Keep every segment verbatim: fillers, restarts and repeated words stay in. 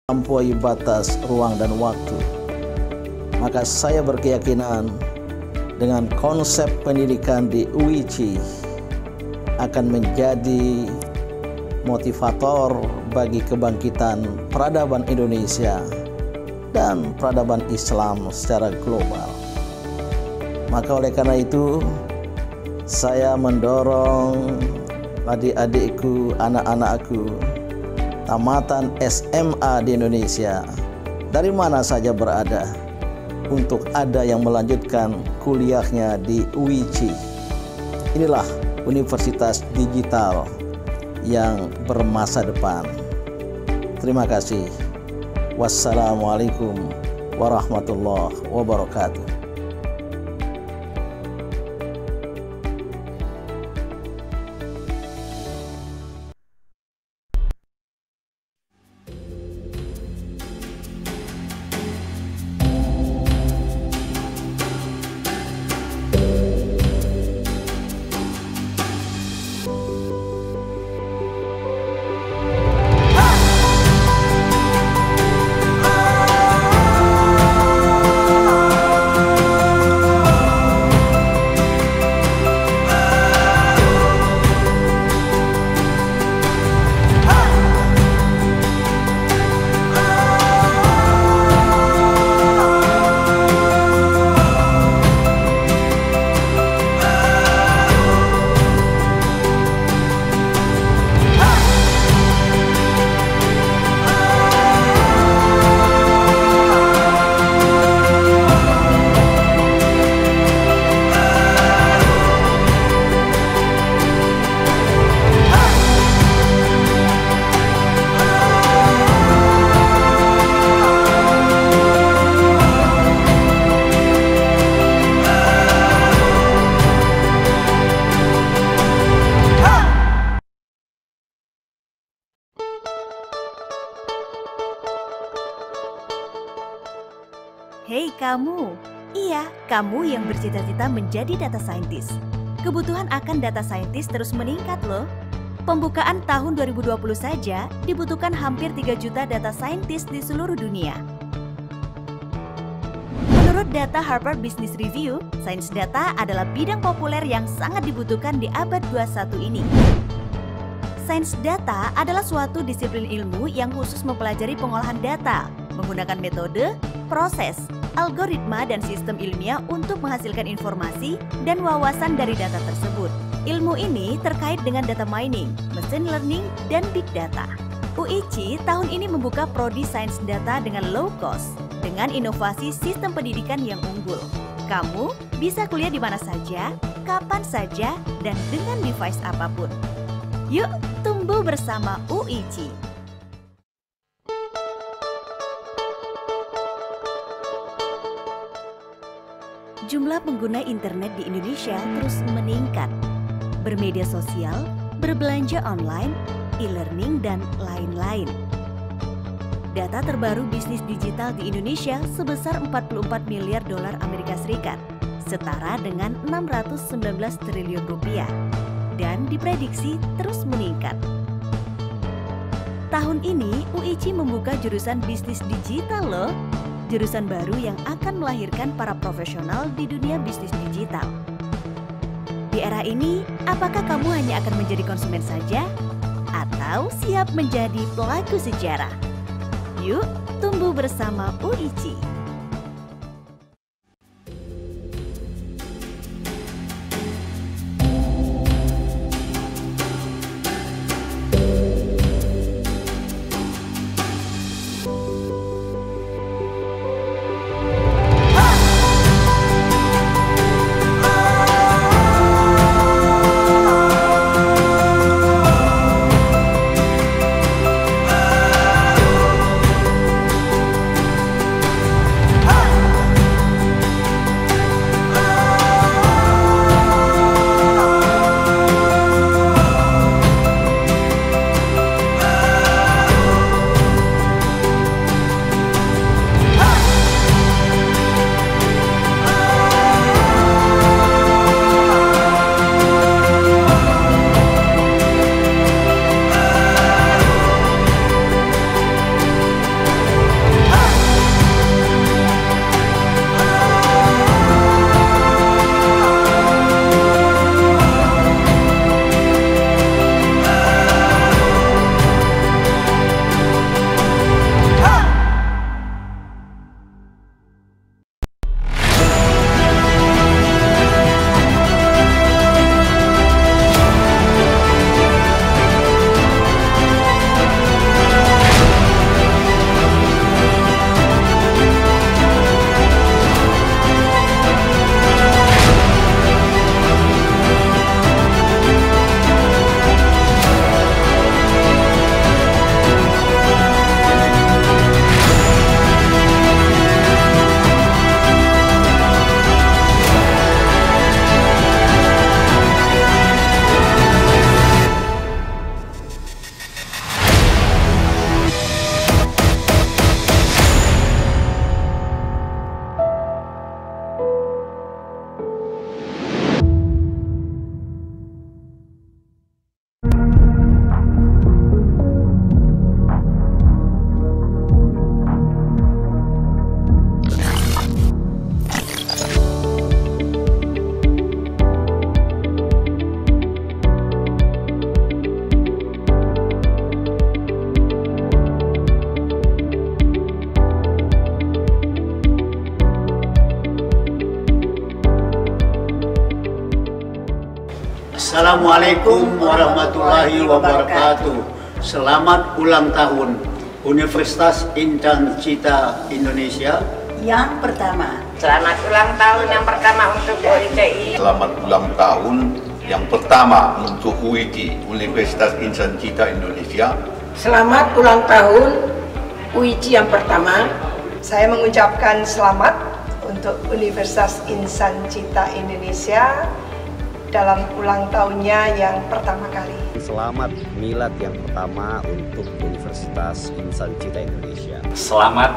melampaui batas ruang dan waktu. Maka saya berkeyakinan dengan konsep pendidikan di U I C akan menjadi motivator bagi kebangkitan peradaban Indonesia dan peradaban Islam secara global. Maka oleh karena itu, saya mendorong adik-adikku, anak-anakku, tamatan S M A di Indonesia, dari mana saja berada, untuk ada yang melanjutkan kuliahnya di U I C. Inilah universitas digital yang bermasa depan. Terima kasih. Wassalamualaikum warahmatullahi wabarakatuh. Hei kamu, iya kamu yang bercita-cita menjadi data scientist. Kebutuhan akan data scientist terus meningkat loh. Pembukaan tahun dua ribu dua puluh saja dibutuhkan hampir tiga juta data scientist di seluruh dunia. Menurut data Harvard Business Review, sains data adalah bidang populer yang sangat dibutuhkan di abad dua puluh satu ini. Sains data adalah suatu disiplin ilmu yang khusus mempelajari pengolahan data, menggunakan metode, proses, algoritma, dan sistem ilmiah untuk menghasilkan informasi dan wawasan dari data tersebut. Ilmu ini terkait dengan data mining, machine learning, dan big data. U I C tahun ini membuka prodi sains data dengan low cost, dengan inovasi sistem pendidikan yang unggul. Kamu bisa kuliah di mana saja, kapan saja, dan dengan device apapun. Yuk, tumbuh bersama U I C. Jumlah pengguna internet di Indonesia terus meningkat. Bermedia sosial, berbelanja online, e-learning, dan lain-lain. Data terbaru bisnis digital di Indonesia sebesar empat puluh empat miliar dolar Amerika Serikat, setara dengan enam ratus sembilan belas triliun rupiah, dan diprediksi terus meningkat. Tahun ini U I C membuka jurusan bisnis digital loh. Jurusan baru yang akan melahirkan para profesional di dunia bisnis digital. Di era ini, apakah kamu hanya akan menjadi konsumen saja? Atau siap menjadi pelaku sejarah? Yuk, tumbuh bersama U I C. Assalamualaikum warahmatullahi wabarakatuh. Selamat ulang tahun Universitas Insan Cita Indonesia yang pertama. Selamat ulang tahun yang pertama untuk U I T I. Selamat ulang tahun yang pertama untuk U I T I, Universitas Insan Cita Indonesia. Selamat ulang tahun U I T I yang pertama. Saya mengucapkan selamat untuk Universitas Insan Cita Indonesia dalam ulang tahunnya yang pertama kali. Selamat milad yang pertama untuk Universitas Insan Cita Indonesia. Selamat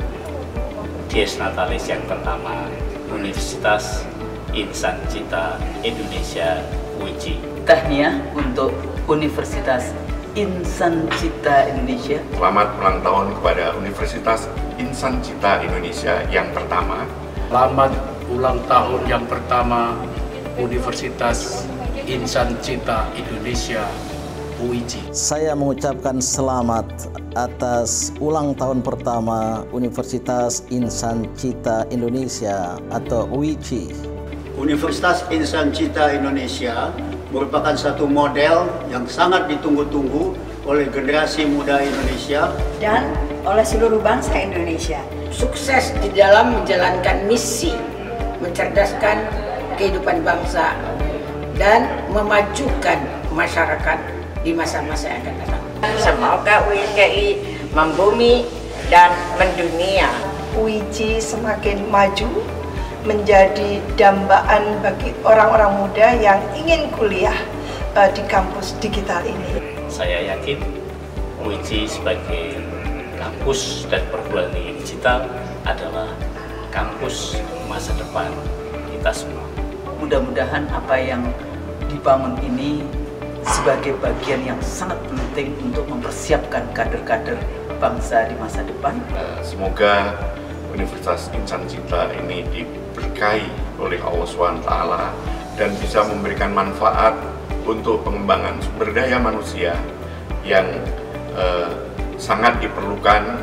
Dies Natalis yang pertama Universitas Insan Cita Indonesia U I C. Tahniah untuk Universitas Insan Cita Indonesia. Selamat ulang tahun kepada Universitas Insan Cita Indonesia yang pertama. Selamat ulang tahun yang pertama Universitas Insan Cita Indonesia U I C. Saya mengucapkan selamat atas ulang tahun pertama Universitas Insan Cita Indonesia atau U I C. Universitas Insan Cita Indonesia merupakan satu model yang sangat ditunggu-tunggu oleh generasi muda Indonesia dan oleh seluruh bangsa Indonesia. Sukses di dalam menjalankan misi mencerdaskan kehidupan bangsa dan memajukan masyarakat di masa-masa yang akan datang. Semoga U I T I membumi dan mendunia. U I C semakin maju, menjadi dambaan bagi orang-orang muda yang ingin kuliah uh, di kampus digital ini. Saya yakin U I C sebagai kampus dan perguruan tinggi digital adalah kampus masa depan kita semua. Mudah-mudahan apa yang dibangun ini sebagai bagian yang sangat penting untuk mempersiapkan kader-kader bangsa di masa depan. Semoga Universitas Insan Cita ini diberkahi oleh Allah subhanahu wa taala dan bisa memberikan manfaat untuk pengembangan sumber daya manusia yang eh, sangat diperlukan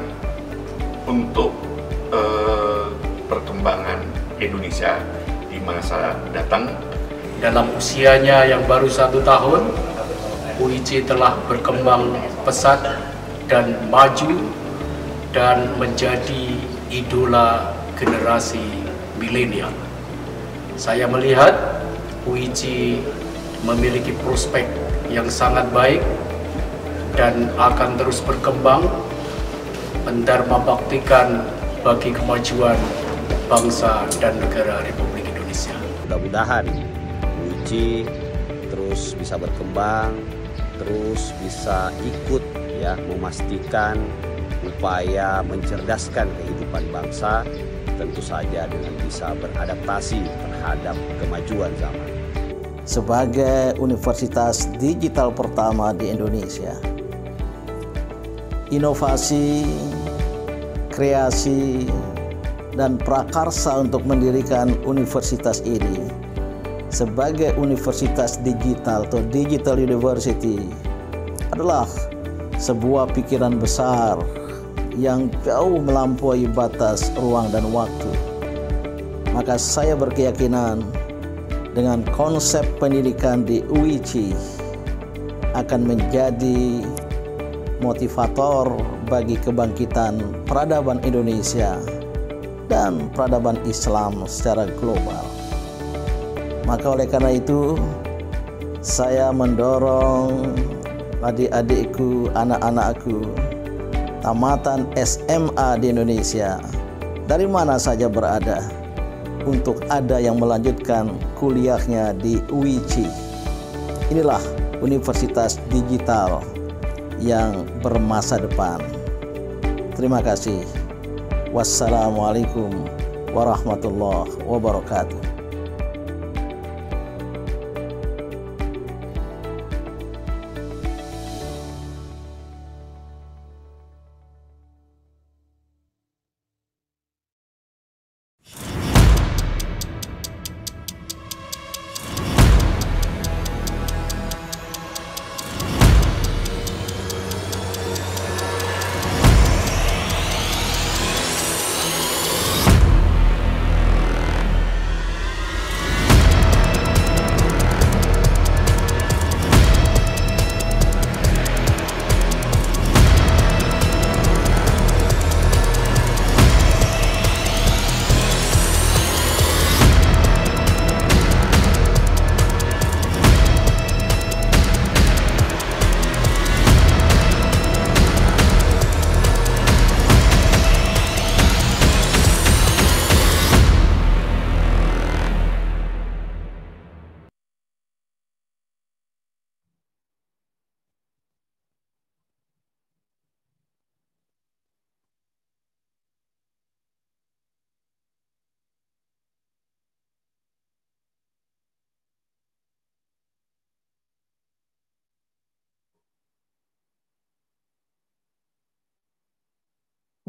untuk eh, perkembangan Indonesia di masa datang. Dalam usianya yang baru satu tahun, U I C telah berkembang pesat dan maju dan menjadi idola generasi milenial. Saya melihat U I C memiliki prospek yang sangat baik dan akan terus berkembang mendharma baktikan bagi kemajuan bangsa dan negara Republik Indonesia. Mudah-mudahan U I C terus bisa berkembang, terus bisa ikut ya memastikan upaya mencerdaskan kehidupan bangsa, tentu saja dengan bisa beradaptasi terhadap kemajuan zaman. Sebagai universitas digital pertama di Indonesia, inovasi, kreasi, dan prakarsa untuk mendirikan universitas ini sebagai universitas digital atau digital university adalah sebuah pikiran besar yang jauh melampaui batas ruang dan waktu. Maka saya berkeyakinan dengan konsep pendidikan di U I C akan menjadi motivator bagi kebangkitan peradaban Indonesia dan peradaban Islam secara global. Maka oleh karena itu saya mendorong adik-adikku, anak-anakku tamatan S M A di Indonesia dari mana saja berada untuk ada yang melanjutkan kuliahnya di U I C. Inilah universitas digital yang bermasa depan. Terima kasih. Wassalamualaikum warahmatullahi wabarakatuh.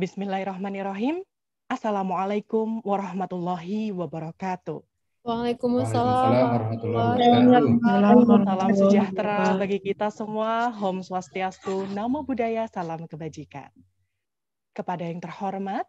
Bismillahirrahmanirrahim. Assalamualaikum warahmatullahi wabarakatuh. Waalaikumsalam warahmatullahi wabarakatuh. Salam sejahtera bagi kita semua. Om Swastiastu, Namo Buddhaya, salam kebajikan. Kepada yang terhormat,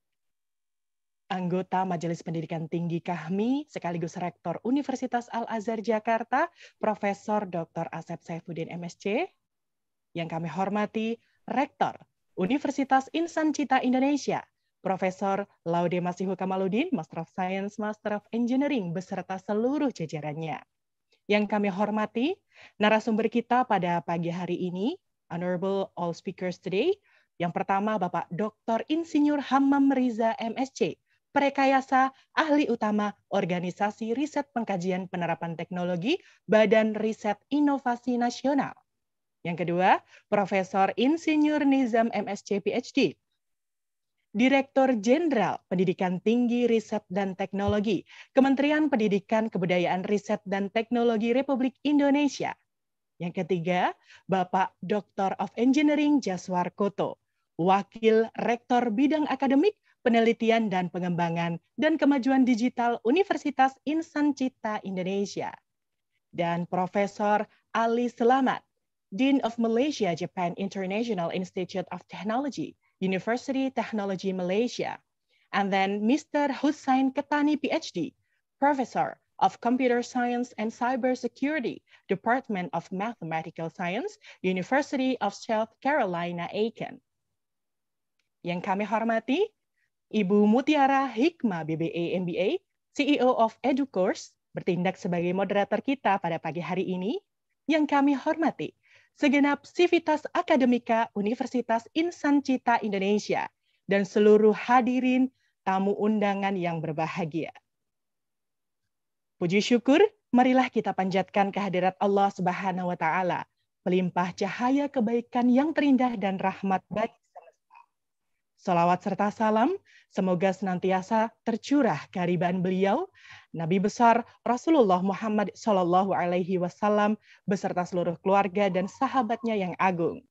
anggota Majelis Pendidikan Tinggi K A H M I sekaligus Rektor Universitas Al-Azhar Jakarta, Profesor Doktor Asep Saifuddin M Si. Yang kami hormati, Rektor Universitas Insan Cita Indonesia, Profesor Laude Masihu Kamaludin, Master of Science, Master of Engineering, beserta seluruh jajarannya. Yang kami hormati, narasumber kita pada pagi hari ini, Honorable all speakers today. Yang pertama, Bapak Doktor Insinyur Hammam Riza M Si, Prekayasa Ahli Utama Organisasi Riset Pengkajian Penerapan Teknologi, Badan Riset Inovasi Nasional. Yang kedua, Profesor Insinyur Nizam M Si P H D, Direktur Jenderal Pendidikan Tinggi Riset dan Teknologi, Kementerian Pendidikan Kebudayaan Riset dan Teknologi Republik Indonesia. Yang ketiga, Bapak Doktor of Engineering Jaswar Koto, Wakil Rektor Bidang Akademik, Penelitian dan Pengembangan dan Kemajuan Digital Universitas Insan Cita Indonesia. Dan Profesor Ali Selamat, Dean of Malaysia Japan International Institute of Technology, University Technology Malaysia, and then Mister Hussain Ketani P H D, Professor of Computer Science and Cybersecurity, Department of Mathematical Science, University of South Carolina, Aiken. Yang kami hormati, Ibu Mutiara Hikmah B B A M B A, C E O of EduCourse, bertindak sebagai moderator kita pada pagi hari ini. Yang kami hormati, segenap Sivitas Akademika Universitas Insan Cita Indonesia, dan seluruh hadirin tamu undangan yang berbahagia. Puji syukur, marilah kita panjatkan kehadirat Allah Subhanahu wa Ta'ala, pelimpah cahaya kebaikan yang terindah dan rahmat bagi semesta. Salawat serta salam, semoga senantiasa tercurah kehadiran beliau, Nabi besar Rasulullah Muhammad Shallallahu Alaihi Wasallam beserta seluruh keluarga dan sahabatnya yang agung.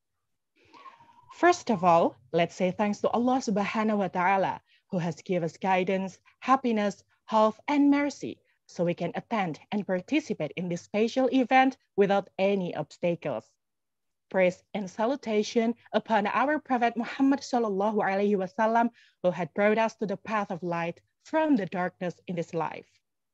First of all, let's say thanks to Allah Subhanahu Wa Taala who has given us guidance, happiness, health, and mercy, so we can attend and participate in this special event without any obstacles. Praise and salutation upon our Prophet Muhammad Shallallahu Alaihi Wasallam who had brought us to the path of light from the darkness in this life.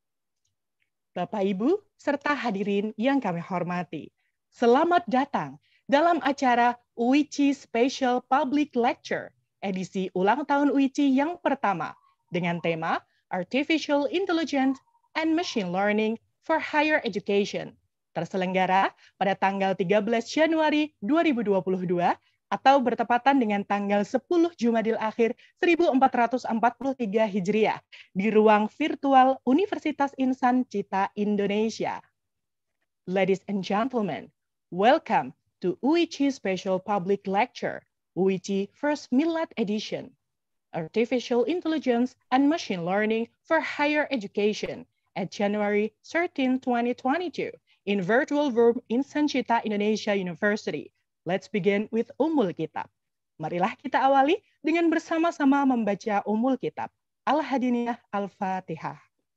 Bapak, Ibu, serta hadirin yang kami hormati, selamat datang dalam acara U I C I Special Public Lecture, edisi ulang tahun U I C I yang pertama, dengan tema Artificial Intelligence and Machine Learning for Higher Education, terselenggara pada tanggal tiga belas Januari dua ribu dua puluh dua, atau bertepatan dengan tanggal sepuluh Jumadil Akhir seribu empat ratus empat puluh tiga Hijriah di ruang virtual Universitas Insan Cita Indonesia. Ladies and gentlemen, welcome to U I C I Special Public Lecture, U I C I First Milad Edition, Artificial Intelligence and Machine Learning for Higher Education at January thirteenth, twenty twenty-two in virtual room Insan Cita Indonesia University. Let's begin with Ummul Kitab. Marilah kita awali dengan bersama-sama membaca Ummul Kitab. Al-Hadiniyah Al-Fatihah.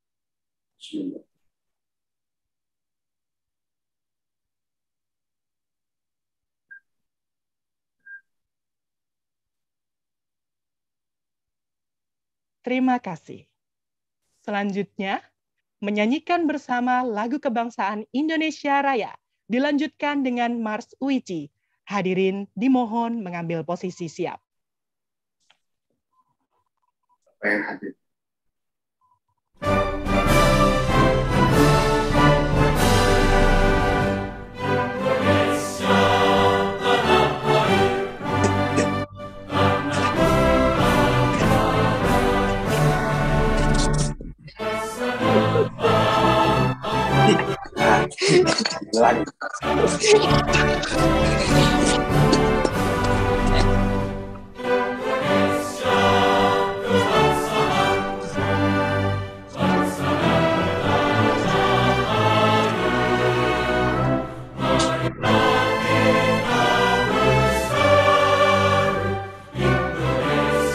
Terima kasih. Selanjutnya, menyanyikan bersama lagu kebangsaan Indonesia Raya, dilanjutkan dengan Mars U I C I. Hadirin dimohon mengambil posisi siap. Lagi. Indonesia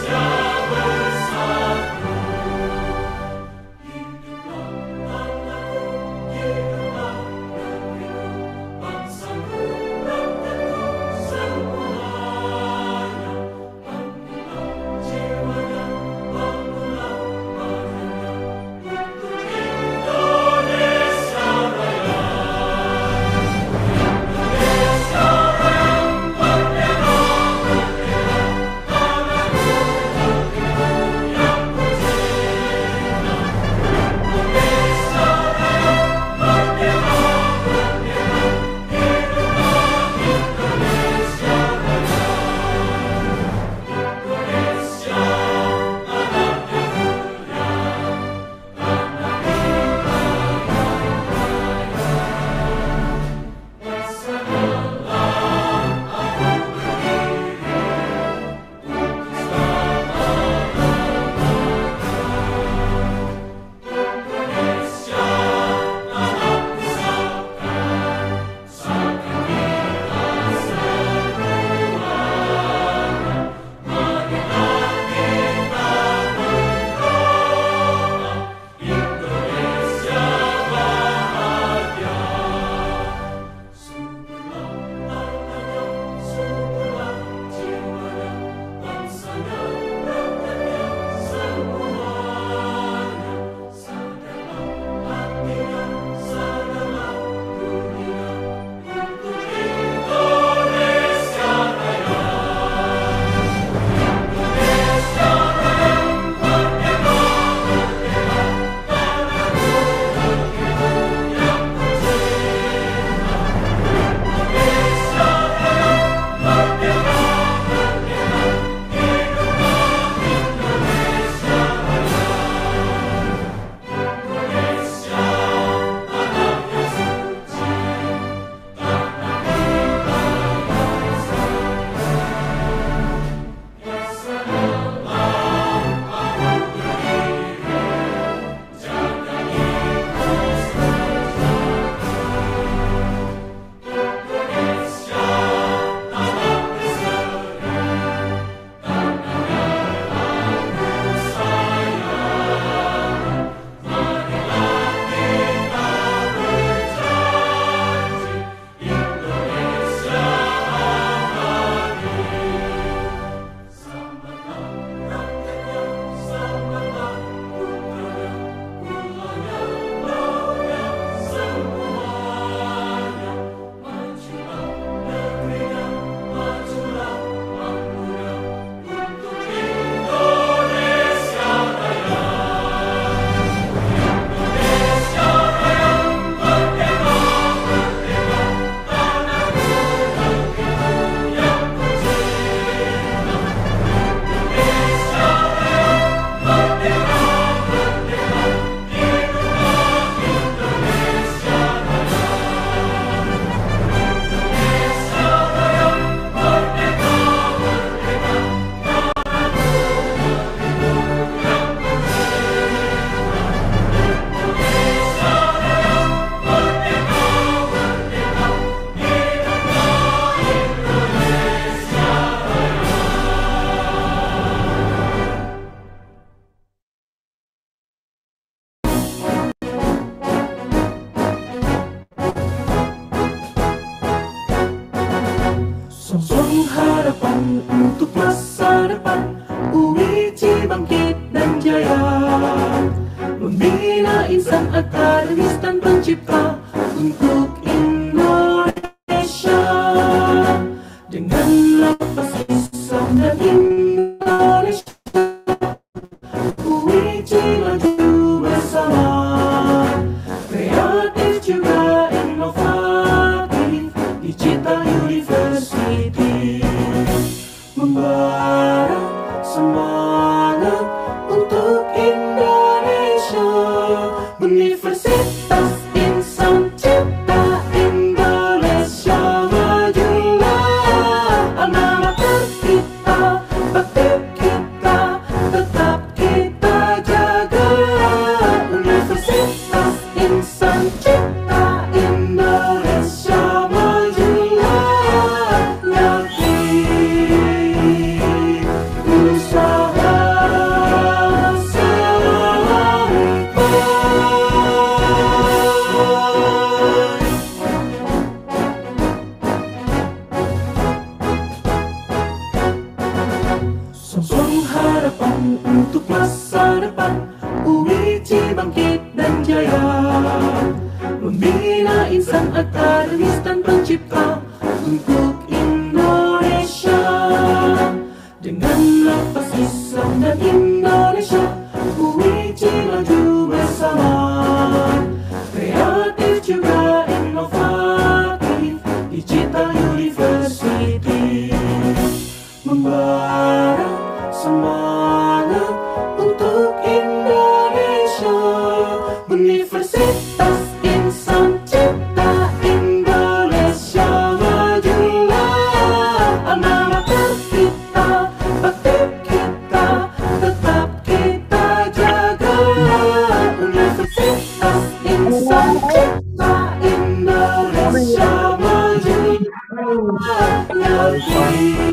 insan akademis dan pencipta untuk Indonesia. Dengan lapas Islam dan Indonesia, U I C maju bersama. Kreatif juga inovatif, Digital University membara semangat untuk Indonesia. Universitas Insan Cipta Indonesia majulah, alma mater kita, bakti kita, tetap kita jaga. Universitas Insan Cipta Indonesia majulah, yakin usaha Sosok harapan untuk masa depan, U I C bangkit dan jaya, membina insan akademis dan pencipta untuk Indonesia. Dengan lapas Islam dan Indonesia, U I C maju bersama. Kreatif juga inovatif, Digital University membara semangat untuk Indonesia. Universitas Insan Cipta Indonesia majulah, alma mater kita, bakti kita, tetap kita jaga. Universitas Insan Cipta Indonesia majulah, yakin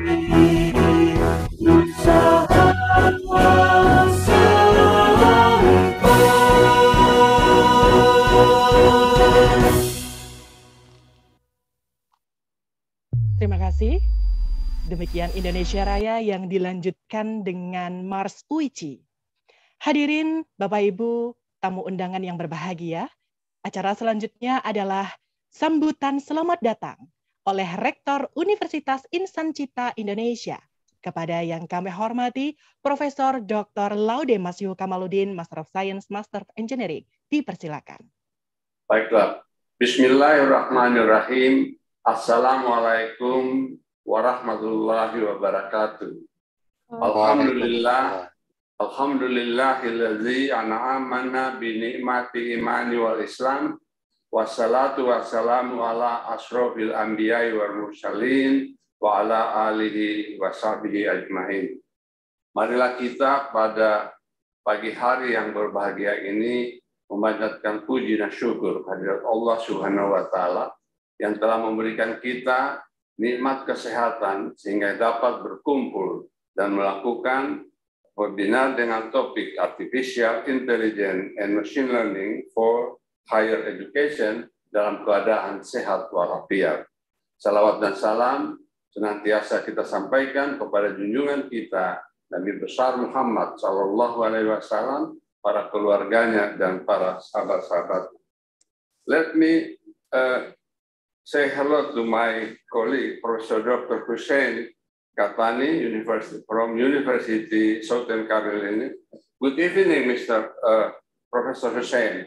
Terima kasih. Demikian Indonesia Raya yang dilanjutkan dengan Mars U I C. Hadirin Bapak Ibu, tamu undangan yang berbahagia, acara selanjutnya adalah sambutan selamat datang oleh Rektor Universitas Insan Cipta Indonesia. Kepada yang kami hormati, Profesor Doktor Laude Masyu Kamaludin, Master of Science, Master of Engineering. Dipersilakan. Baiklah. Bismillahirrahmanirrahim. Assalamualaikum warahmatullahi wabarakatuh. Alhamdulillah. Alhamdulillahilladzi an'amana bi ni'mati imani wal Islam. Wassalatu wassalamu ala asrofil anbiya'i wal mursalin wa ala alihi wa sahbihi ajma'in. Marilah kita pada pagi hari yang berbahagia ini memanjatkan puji dan syukur kehadirat Allah Subhanahu wa taala yang telah memberikan kita nikmat kesehatan sehingga dapat berkumpul dan melakukan webinar dengan topik Artificial Intelligence and Machine Learning for Higher Education dalam keadaan sehat walafiat. Salawat dan salam senantiasa kita sampaikan kepada junjungan kita Nabi besar Muhammad Sallallahu Alaihi Wasallam, para keluarganya dan para sahabat-sahabat. Let me uh, say hello to my colleague Professor Doctor Hussein Katani, University from University Southern Carolina. Good evening, Mister Uh, Professor Hussein.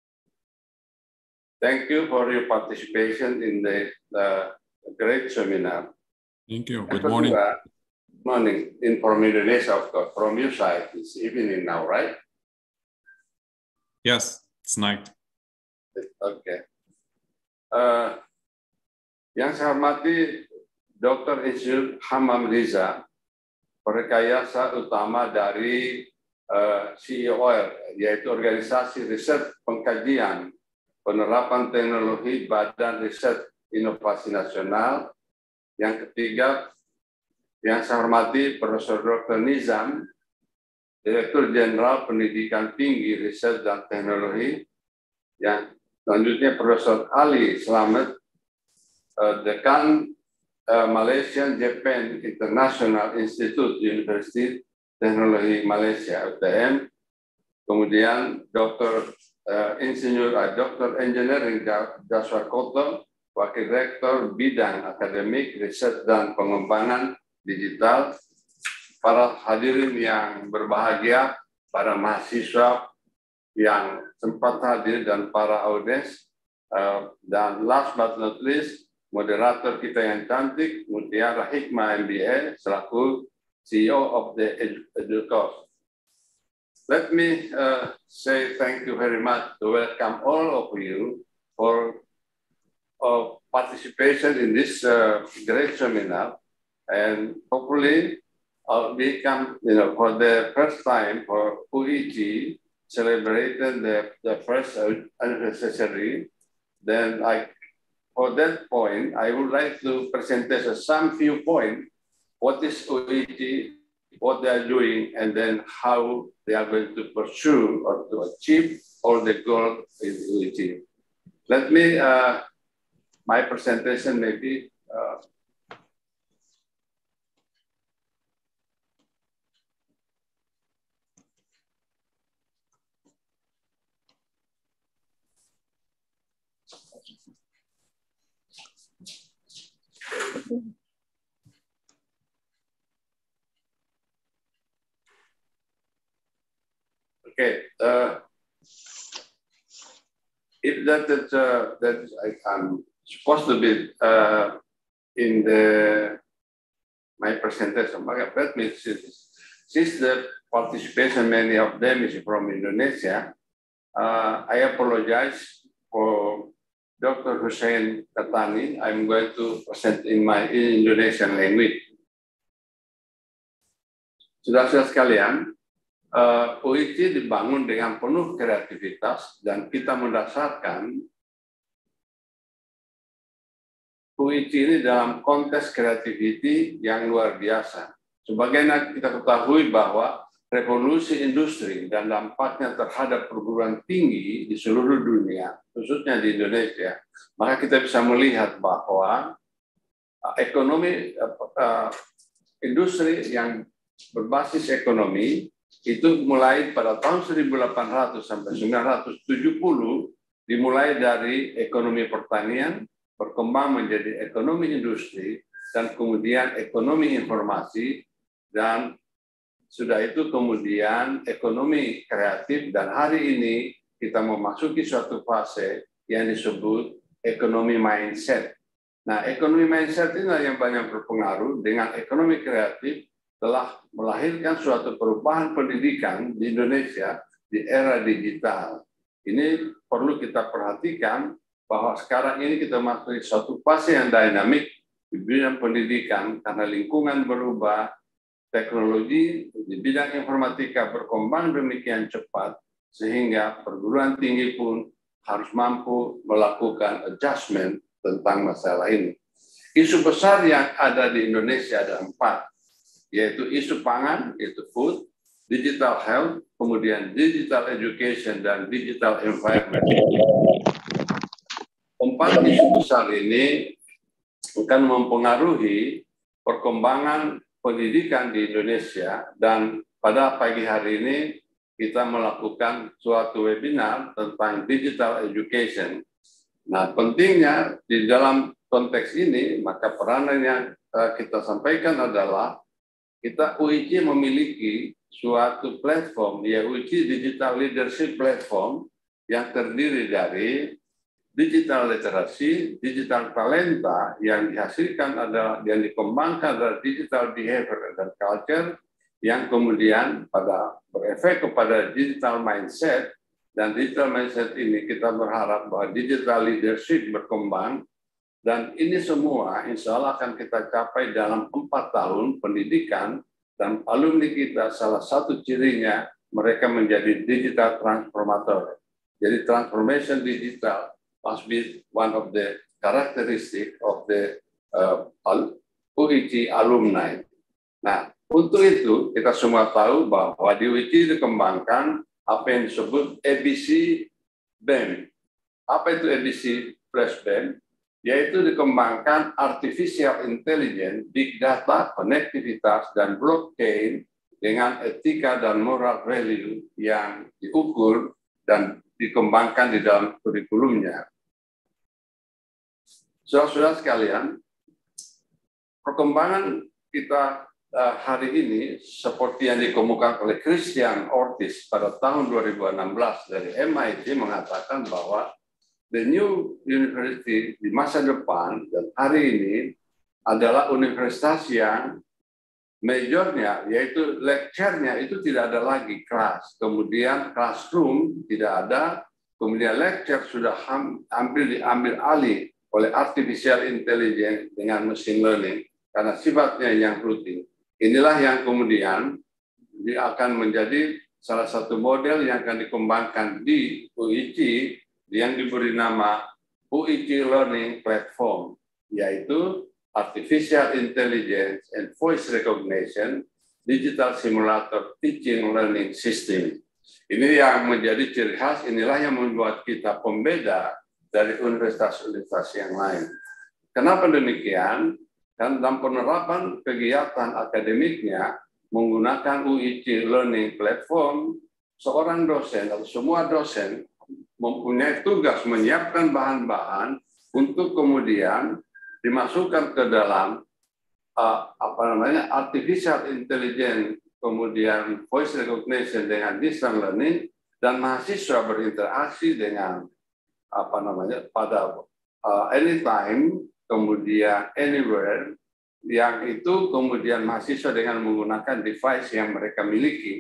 Thank you for your participation in the, the great seminar. Thank you. Good morning. Good morning. In from Indonesia, of course. From your side, it's evening now, right? Yes, it's night. Okay. Uh, yang saya hormati Doktor Insinyur Hamam Riza, perekayasa utama dari uh, C E O R, yaitu Organisasi Riset Pengkajian Penerapan Teknologi Badan Riset Inovasi Nasional. Yang ketiga, yang saya hormati Profesor Doktor Nizam, Direktur Jenderal Pendidikan Tinggi Riset dan Teknologi. Yang selanjutnya Profesor Ali Slamet, uh, Dekan uh, Malaysian Japan International Institute University Teknologi Malaysia, U T M. kemudian Doktor uh, Insinyur uh, Doktor Engineering Joshua Koto, Wakil Rektor Bidang Akademik, Riset dan Pengembangan Digital, para hadirin yang berbahagia, para mahasiswa yang sempat hadir dan para audiens, uh, dan last but not least, moderator kita yang cantik, Mutiara Hikmah M B A, selaku C E O of the EduCourse. Let me uh, say thank you very much to welcome all of you for uh, participation in this uh, great seminar, and hopefully I'll become, you know, for the first time for U I G celebrated the, the first anniversary. Then I, for that point, I would like to present some few points. What is U I G, what they are doing, and then how they are going to pursue or to achieve all the goals in U I G. Let me, uh, my presentation maybe, uh, okay, uh, if that is uh, that is, I, I'm supposed to be uh, in the my presentation, but that means since the participation, many of them is from Indonesia, uh, I apologize for Doctor Hussein Katani. I'm going to present in my Indonesian language. Saudara-saudara sekalian, Uh, U I T dibangun dengan penuh kreativitas dan kita mendasarkan U I T ini dalam konteks creativity yang luar biasa. Sebagaimana kita ketahui bahwa revolusi industri dan dampaknya terhadap perguruan tinggi di seluruh dunia, khususnya di Indonesia, maka kita bisa melihat bahwa uh, ekonomi uh, uh, industri yang berbasis ekonomi itu mulai pada tahun seribu delapan ratus sampai seribu sembilan ratus tujuh puluh dimulai dari ekonomi pertanian, berkembang menjadi ekonomi industri, dan kemudian ekonomi informasi, dan sudah itu kemudian ekonomi kreatif, dan hari ini kita memasuki suatu fase yang disebut ekonomi mindset. Nah, ekonomi mindset ini yang banyak berpengaruh dengan ekonomi kreatif, telah melahirkan suatu perubahan pendidikan di Indonesia di era digital. Ini perlu kita perhatikan bahwa sekarang ini kita masuk di suatu fase yang dinamik di bidang pendidikan karena lingkungan berubah, teknologi di bidang informatika berkembang demikian cepat sehingga perguruan tinggi pun harus mampu melakukan adjustment tentang masalah ini. Isu besar yang ada di Indonesia ada empat, yaitu isu pangan, yaitu food, digital health, kemudian digital education, dan digital environment. Empat isu besar ini akan mempengaruhi perkembangan pendidikan di Indonesia, dan pada pagi hari ini kita melakukan suatu webinar tentang digital education. Nah, pentingnya di dalam konteks ini, maka peranan yang kita sampaikan adalah kita U I T memiliki suatu platform, ya U I T Digital Leadership Platform, yang terdiri dari digital literasi, digital talenta yang dihasilkan adalah yang dikembangkan adalah digital behavior dan culture, yang kemudian pada berefek kepada digital mindset, dan digital mindset ini kita berharap bahwa digital leadership berkembang. Dan ini semua insya Allah akan kita capai dalam empat tahun pendidikan, dan alumni kita salah satu cirinya mereka menjadi digital transformator. Jadi transformation digital must be one of the characteristic of the uh, U I T alumni. Nah, untuk itu kita semua tahu bahwa di U I T dikembangkan apa yang disebut A B C B A M. Apa itu A B C plus B A M? Yaitu dikembangkan artificial intelligence, big data, konektivitas, dan blockchain dengan etika dan moral value yang diukur dan dikembangkan di dalam kurikulumnya. Saudara-saudara sekalian, perkembangan kita uh, hari ini seperti yang dikemukakan oleh Christian Ortiz pada tahun dua ribu enam belas dari M I T mengatakan bahwa the new university di masa depan dan hari ini adalah universitas yang majornya, yaitu lecture-nya itu tidak ada lagi kelas, kemudian classroom tidak ada, kemudian lecture sudah hampir diambil alih oleh artificial intelligence dengan machine learning karena sifatnya yang rutin. Inilah yang kemudian akan menjadi salah satu model yang akan dikembangkan di U I T yang diberi nama U I T Learning Platform, yaitu Artificial Intelligence and Voice Recognition Digital Simulator Teaching Learning System. Ini yang menjadi ciri khas, inilah yang membuat kita pembeda dari universitas-universitas yang lain. Kenapa demikian? Karena dalam penerapan kegiatan akademiknya menggunakan U I T Learning Platform, seorang dosen atau semua dosen mempunyai tugas menyiapkan bahan-bahan untuk kemudian dimasukkan ke dalam uh, apa namanya artificial intelligence, kemudian voice recognition dengan distance learning, dan mahasiswa berinteraksi dengan apa namanya pada uh, anytime, kemudian anywhere, yang itu kemudian mahasiswa dengan menggunakan device yang mereka miliki.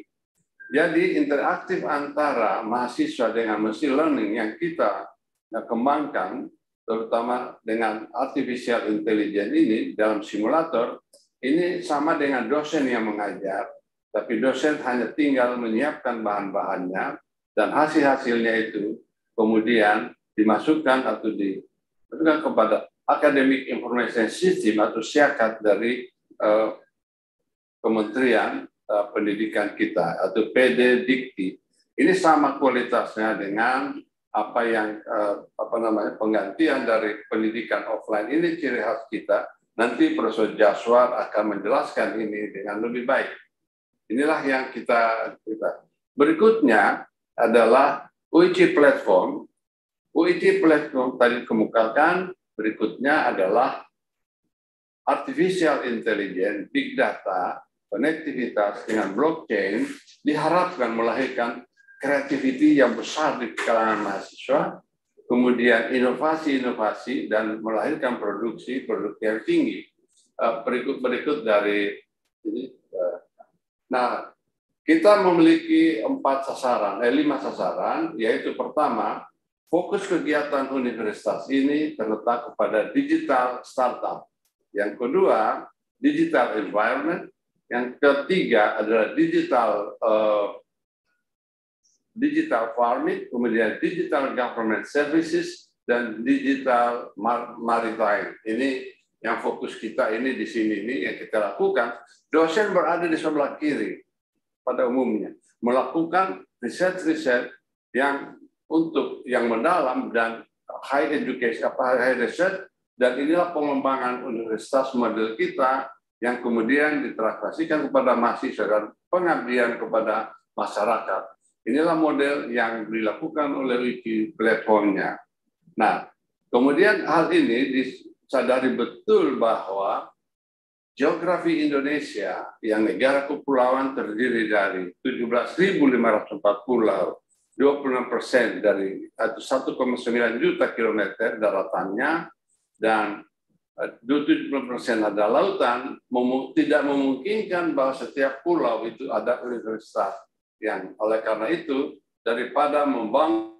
Jadi interaktif antara mahasiswa dengan machine learning yang kita kembangkan, terutama dengan artificial intelligence ini dalam simulator, ini sama dengan dosen yang mengajar, tapi dosen hanya tinggal menyiapkan bahan-bahannya, dan hasil-hasilnya itu kemudian dimasukkan atau dimasukkan kepada Academic Information System atau SIAKAT dari uh, Kementerian uh, Pendidikan kita atau P D Dikti. Ini sama kualitasnya dengan apa yang uh, apa namanya penggantian dari pendidikan offline. Ini ciri khas kita. Nanti Profesor Jaswar akan menjelaskan ini dengan lebih baik. Inilah yang kita kita. Berikutnya adalah U I T Platform. U I T Platform tadi kemukakan, berikutnya adalah artificial intelligence, big data, konektivitas dengan blockchain diharapkan melahirkan kreativiti yang besar di kalangan mahasiswa, kemudian inovasi-inovasi dan melahirkan produksi produk yang tinggi. Berikut-berikut dari ini. Nah, kita memiliki empat sasaran, eh lima sasaran, yaitu pertama, fokus kegiatan universitas ini terletak kepada digital startup. Yang kedua, digital environment. Yang ketiga adalah digital uh, digital farming, kemudian digital government services, dan digital maritime. Ini yang fokus kita ini di sini ini yang kita lakukan. Dosen berada di sebelah kiri pada umumnya, melakukan riset-riset yang untuk yang mendalam dan high education, apa high research, dan inilah pengembangan universitas model kita yang kemudian ditranslasikan kepada mahasiswa dan pengabdian kepada masyarakat. Inilah model yang dilakukan oleh U I T platformnya. Nah, kemudian hal ini disadari betul bahwa geografi Indonesia yang negara kepulauan terdiri dari tujuh belas ribu lima ratus empat pulau, dua puluh enam persen dari atau satu koma sembilan juta kilometer daratannya, dan tujuh puluh persen ada lautan, tidak memungkinkan bahwa setiap pulau itu ada universitas. Yang oleh karena itu, daripada membangun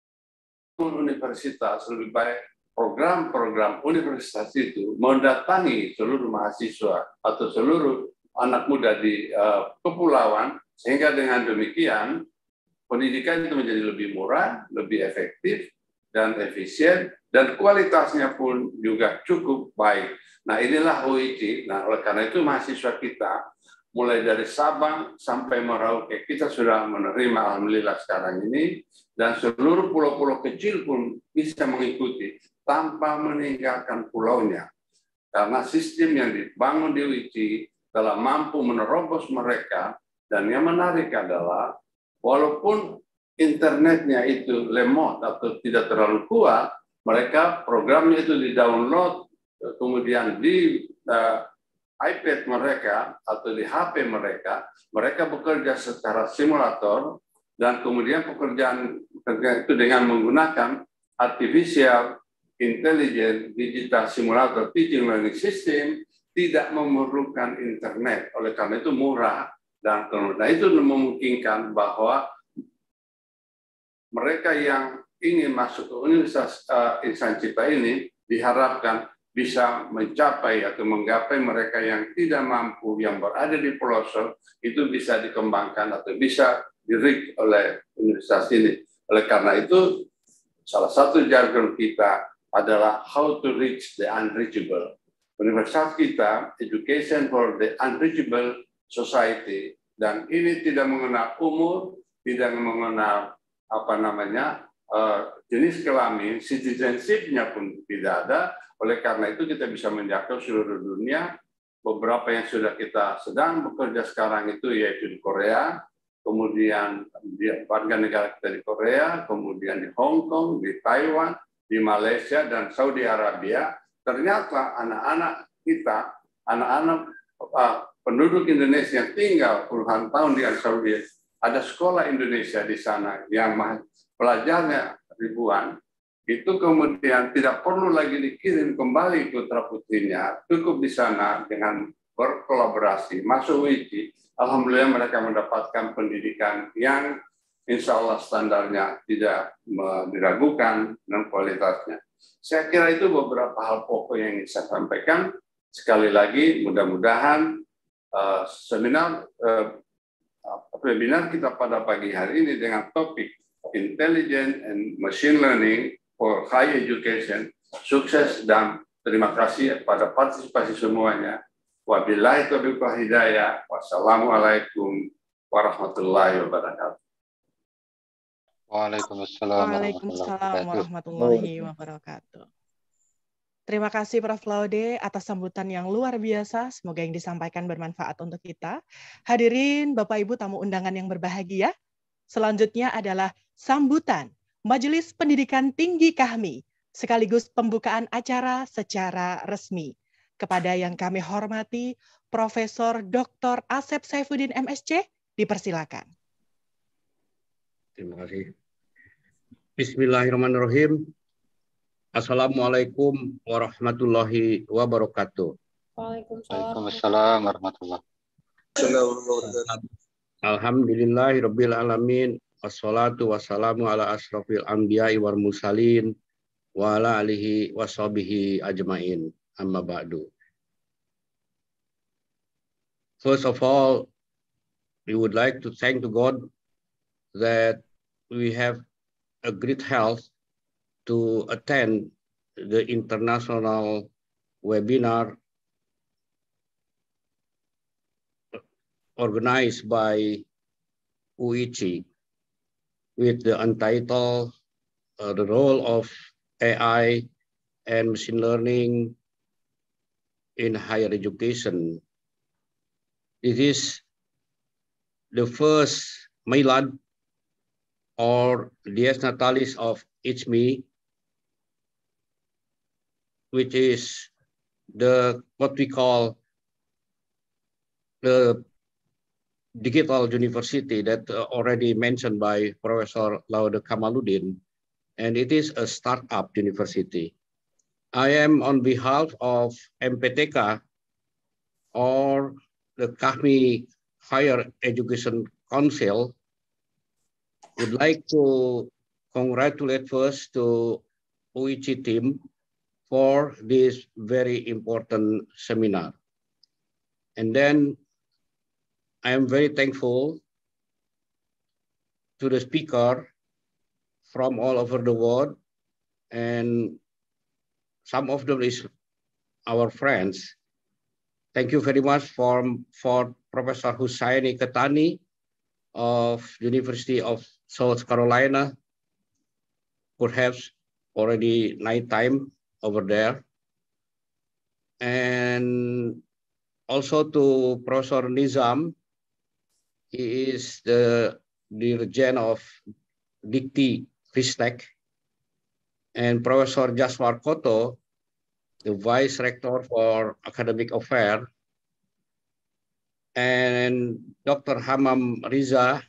universitas, lebih baik program-program universitas itu mendatangi seluruh mahasiswa atau seluruh anak muda di uh, kepulauan, sehingga dengan demikian pendidikan itu menjadi lebih murah, lebih efektif, dan efisien, dan kualitasnya pun juga cukup baik. Nah, inilah U I T. Nah, oleh karena itu mahasiswa kita, mulai dari Sabang sampai Merauke, kita sudah menerima alhamdulillah sekarang ini, dan seluruh pulau-pulau kecil pun bisa mengikuti tanpa meninggalkan pulaunya. Karena sistem yang dibangun di U I T telah mampu menerobos mereka Dan yang menarik adalah walaupun internetnya itu lemot atau tidak terlalu kuat, mereka programnya itu di-download, kemudian di uh, iPad mereka atau di H P mereka, mereka bekerja secara simulator, dan kemudian pekerjaan itu dengan menggunakan artificial intelligence digital simulator teaching learning system, tidak memerlukan internet. Oleh karena itu murah, dan kemudian itu memungkinkan bahwa mereka yang ingin masuk ke Universitas uh, Insan Cipta ini diharapkan bisa mencapai atau menggapai mereka yang tidak mampu, yang berada di pelosok, itu bisa dikembangkan atau bisa di-reach oleh universitas ini. Oleh karena itu, salah satu jargon kita adalah how to reach the unreachable. Universitas kita, education for the unreachable society, dan ini tidak mengenal umur, tidak mengenal apa namanya uh, jenis kelamin, citizenship-nya pun tidak ada. Oleh karena itu kita bisa menjangkau seluruh dunia. Beberapa yang sudah kita sedang bekerja sekarang itu yaitu di Korea, kemudian di warga negara kita di Korea, kemudian di Hong Kong, di Taiwan, di Malaysia, dan Saudi Arabia. Ternyata anak-anak kita, anak-anak uh, penduduk Indonesia yang tinggal puluhan tahun di Arab Saudi, ada sekolah Indonesia di sana yang pelajarnya ribuan, itu kemudian tidak perlu lagi dikirim kembali putra-putrinya, cukup di sana dengan berkolaborasi, masuk U I T I, alhamdulillah mereka mendapatkan pendidikan yang insya Allah standarnya tidak diragukan dan kualitasnya. Saya kira itu beberapa hal pokok yang ingin saya sampaikan. Sekali lagi, mudah-mudahan uh, seminar, uh, webinar kita pada pagi hari ini dengan topik Intelligent and Machine Learning for Higher Education, sukses dan terima kasih pada partisipasi semuanya. Wabillahi taufiq wal hidayah. Wassalamualaikum warahmatullahi wabarakatuh. Waalaikumsalam, Waalaikumsalam warahmatullahi wabarakatuh. Terima kasih Prof Laude atas sambutan yang luar biasa. Semoga yang disampaikan bermanfaat untuk kita. Hadirin Bapak Ibu tamu undangan yang berbahagia. Selanjutnya adalah sambutan Majelis Pendidikan Tinggi Kahmi, sekaligus pembukaan acara secara resmi. Kepada yang kami hormati, Profesor Doktor Asep Saifuddin M S C, dipersilakan. Terima kasih. Bismillahirrahmanirrahim. Assalamualaikum warahmatullahi wabarakatuh. Waalaikumsalam warahmatullahi wabarakatuh. Alhamdulillahirabbil alamin. Wassalatu wassalamu ala asrofil anbiya'i wal mursalin wa ala alihi washabihi ajmain. Amma ba'du. First of all, we would like to thank to God that we have a great health to attend the international webinar organized by U I T I with the untitled uh, the role of A I and machine learning in higher education. This is the first Milad or Dies Natalis of I T M I, which is the what we call the digital university that uh, already mentioned by Professor Laude Kamaluddin, and it is a startup university. I am on behalf of M P T K or the Kahmi Higher Education Council would like to congratulate first to U I T I team for this very important seminar. And then I am very thankful to the speaker from all over the world, and some of them is our friends. Thank you very much for, for Professor Hussaini Ketani of University of South Carolina, perhaps already night time over there. And also to Professor Nizam He is the Dirjen of Dikti Ristek, and Professor Jaswar Koto, the Vice Rector for Academic Affairs, and Doctor Hamam Riza,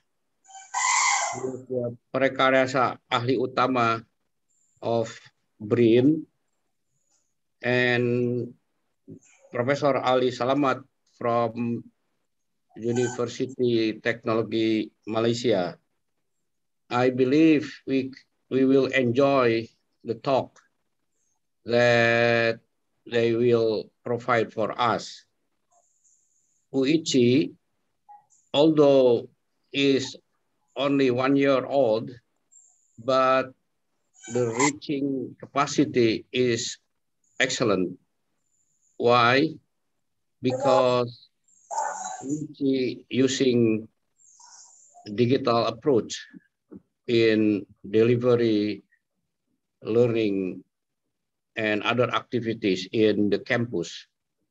Prekaryasa Ahli Utama of B R I N, and Professor Ali Salamat from University Technology Malaysia. I believe we, we will enjoy the talk that they will provide for us. U I C I, although is only one year old, but the reaching capacity is excellent. Why? Because U I C I using digital approach in delivery, learning, and other activities in the campus.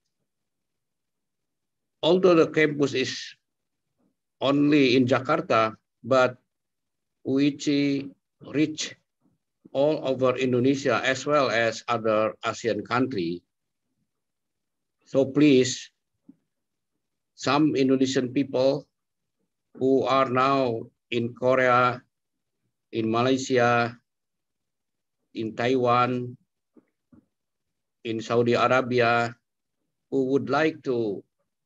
Although the campus is only in Jakarta, but U I C I reach all over Indonesia as well as other ASEAN countries. So please, some Indonesian people who are now in Korea, in Malaysia, in Taiwan, in Saudi Arabia, who would like to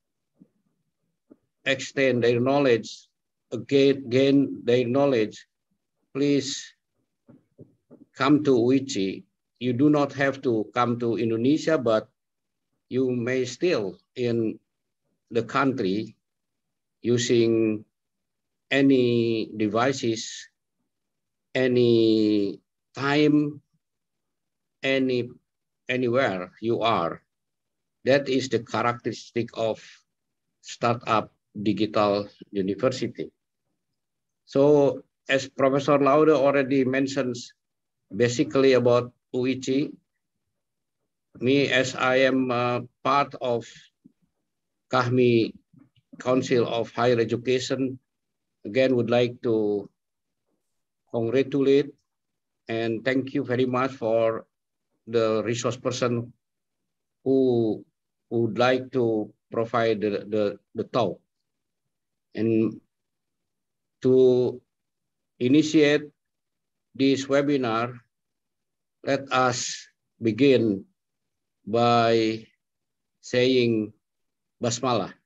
extend their knowledge, gain, gain their knowledge, please come to U I C I. You do not have to come to Indonesia, but you may still in the country using any devices, any time, any anywhere you are. That is the characteristic of startup digital university. So as Professor Laude already mentions basically about U I C I, me as I am uh, part of Kahmi Council of Higher Education, again would like to congratulate and thank you very much for the resource person who would like to provide the, the, the talk. And to initiate this webinar, let us begin by saying Basmalah.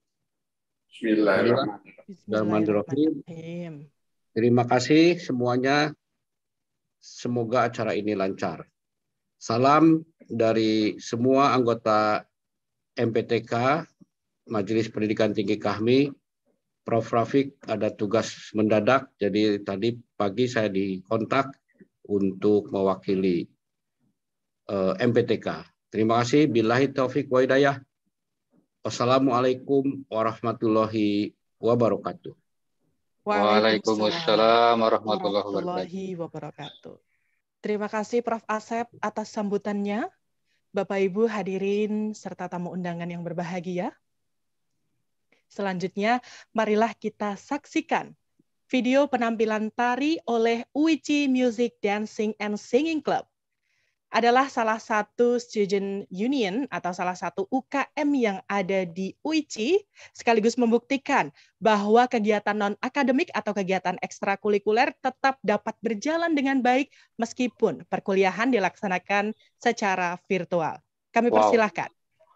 Bismillahirrahmanirrahim. Terima kasih semuanya. Semoga acara ini lancar. Salam dari semua anggota M P T K, Majelis Pendidikan Tinggi Kahmi. Prof Rafiq ada tugas mendadak, jadi tadi pagi saya dikontak untuk mewakili uh, M P T K. Terima kasih. Billahi taufiq wa hidayah. Wassalamualaikum warahmatullahi wabarakatuh. Waalaikumsalam warahmatullahi wabarakatuh. Terima kasih Prof Asep atas sambutannya. Bapak Ibu hadirin serta tamu undangan yang berbahagia. Selanjutnya, marilah kita saksikan video penampilan tari oleh U I C I Music Dancing and Singing Club. Adalah salah satu student union atau salah satu U K M yang ada di U I C I, sekaligus membuktikan bahwa kegiatan non-akademik atau kegiatan ekstrakurikuler tetap dapat berjalan dengan baik meskipun perkuliahan dilaksanakan secara virtual. Kami Wow. persilahkan.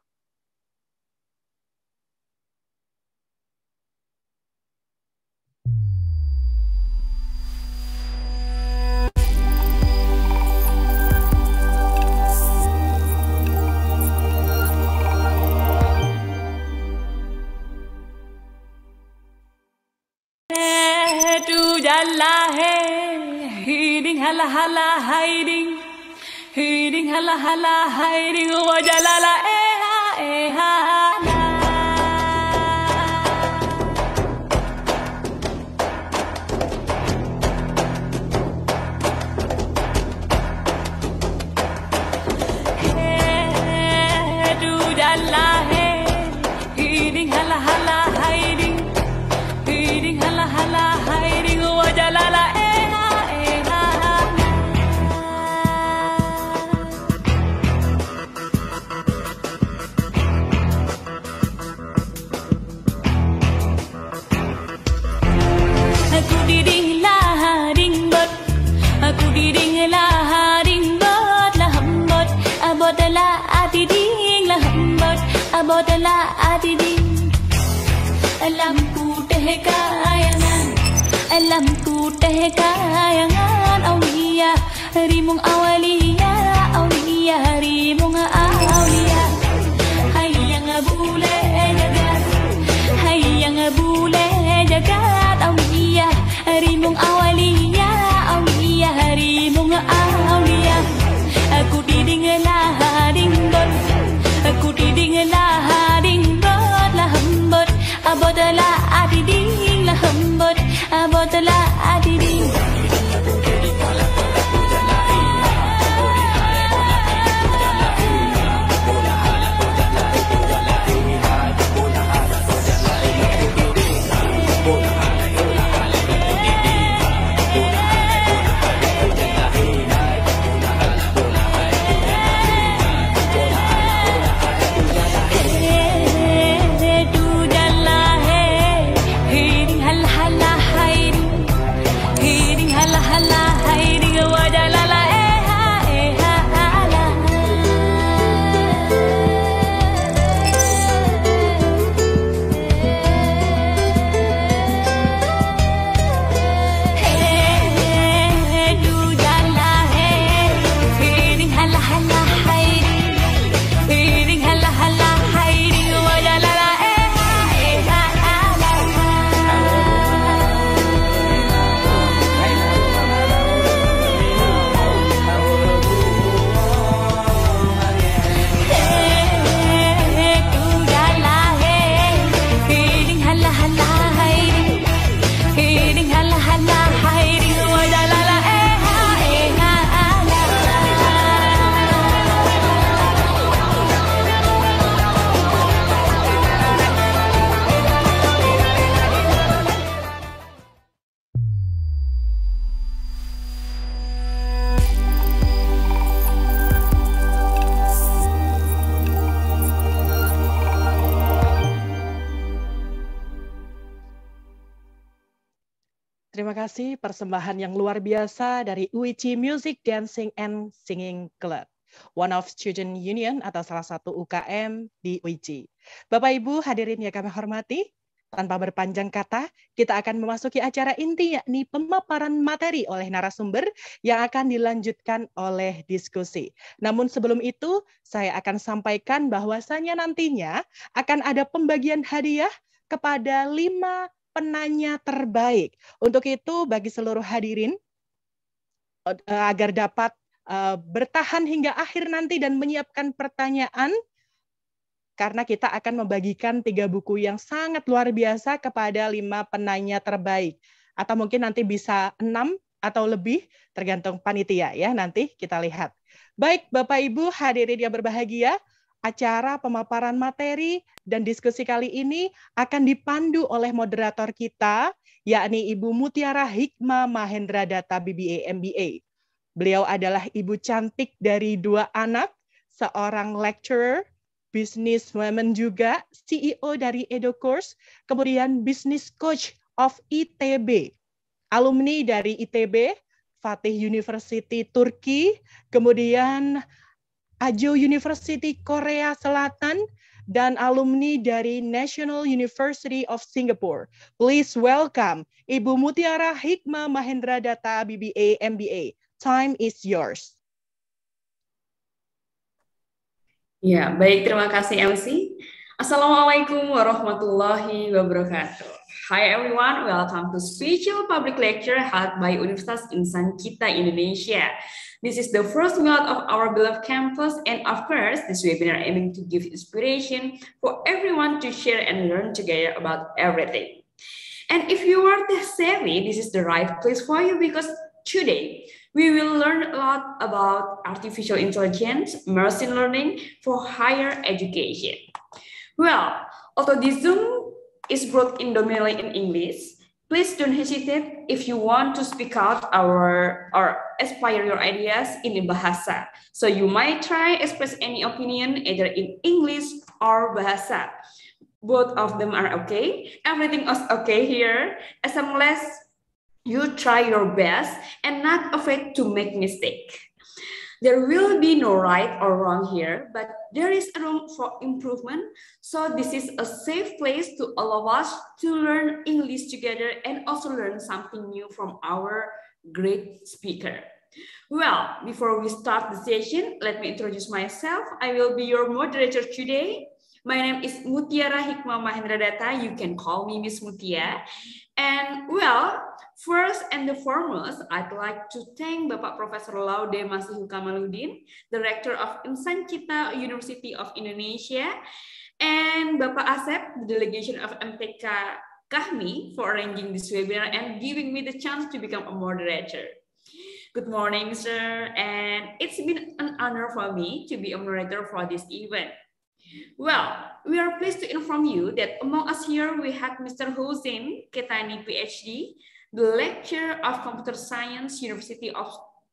Tu jalla hai, hiding hala hala hiding, hiding hala hala hiding, wa jalala eha eha na. Hey, tu jalla hai, hiding hala hala hiding. aku diding lahading bot, aku diding lahading bot lah hambot, abot lah adiding lah hambot, abot lah adiding. Lampu teh kayangan, lampu teh kayangan, aulia rimung awalia, aulia rimung aulia. Hayang bule jagat, hayang bule jagat, aulia rimung awalia, aulia rimung aulia. Aku diding lahading bot, aku diding lahading bot lah hambot, abot lah adiding lah hambot, abot lah adiding. Terima kasih persembahan yang luar biasa dari U I C Music Dancing and Singing Club, one of student union atau salah satu U K M di U I C. Bapak Ibu hadirin yang kami hormati, tanpa berpanjang kata, kita akan memasuki acara inti yakni pemaparan materi oleh narasumber yang akan dilanjutkan oleh diskusi. Namun sebelum itu, saya akan sampaikan bahwasannya nantinya akan ada pembagian hadiah kepada lima penanya terbaik. Untuk itu, bagi seluruh hadirin, agar dapat uh, bertahan hingga akhir nanti dan menyiapkan pertanyaan, karena kita akan membagikan tiga buku yang sangat luar biasa kepada lima penanya terbaik. Atau mungkin nanti bisa enam atau lebih, tergantung panitia ya, nanti kita lihat. Baik, Bapak Ibu hadirin yang berbahagia, acara pemaparan materi dan diskusi kali ini akan dipandu oleh moderator kita, yakni Ibu Mutiara Hikmah Mahendra Data B B A M B A. Beliau adalah ibu cantik dari dua anak, seorang lecturer, businesswoman juga, C E O dari EdoCourse, kemudian business coach of I T B, alumni dari I T B, Fatih University Turki, kemudian Ajo University Korea Selatan, dan alumni dari National University of Singapore. Please welcome Ibu Mutiara Hikmah Mahendra Data B B A M B A. Time is yours. Ya, baik, terima kasih M C. Assalamualaikum warahmatullahi wabarakatuh. Hi everyone, welcome to special public lecture held by Universitas Insan Cita Indonesia. This is the first meetup of our beloved campus, and of course, this webinar aiming to give inspiration for everyone to share and learn together about everything. And if you are tech savvy, this is the right place for you, because today we will learn a lot about artificial intelligence, machine learning for higher education. Well, although this Zoom is brought in dominantly in English, please don't hesitate if you want to speak out our or aspire your ideas in Bahasa. So you might try express any opinion either in English or Bahasa. Both of them are okay. Everything is okay here. As long as You try your best and not afraid to make mistake. There will be no right or wrong here, but there is a room for improvement. So this is a safe place to allow us to learn English together and also learn something new from our great speaker. Well, before we start the session, let me introduce myself. I will be your moderator today. My name is Mutiara Hikmah Mahendradatta. You can call me Miss Mutia. And well, first and the foremost, I'd like to thank Bapak Profesor Laude Masihu Kamaluddin, Director of Insan Cita University of Indonesia, and Bapak Asep, the delegation of M T K Kahmi, for arranging this webinar and giving me the chance to become a moderator. Good morning, sir, and it's been an honor for me to be a moderator for this event. Well, we are pleased to inform you that among us here we have Mister Hossein Ketani, PhD, the lecturer of Computer Science, University of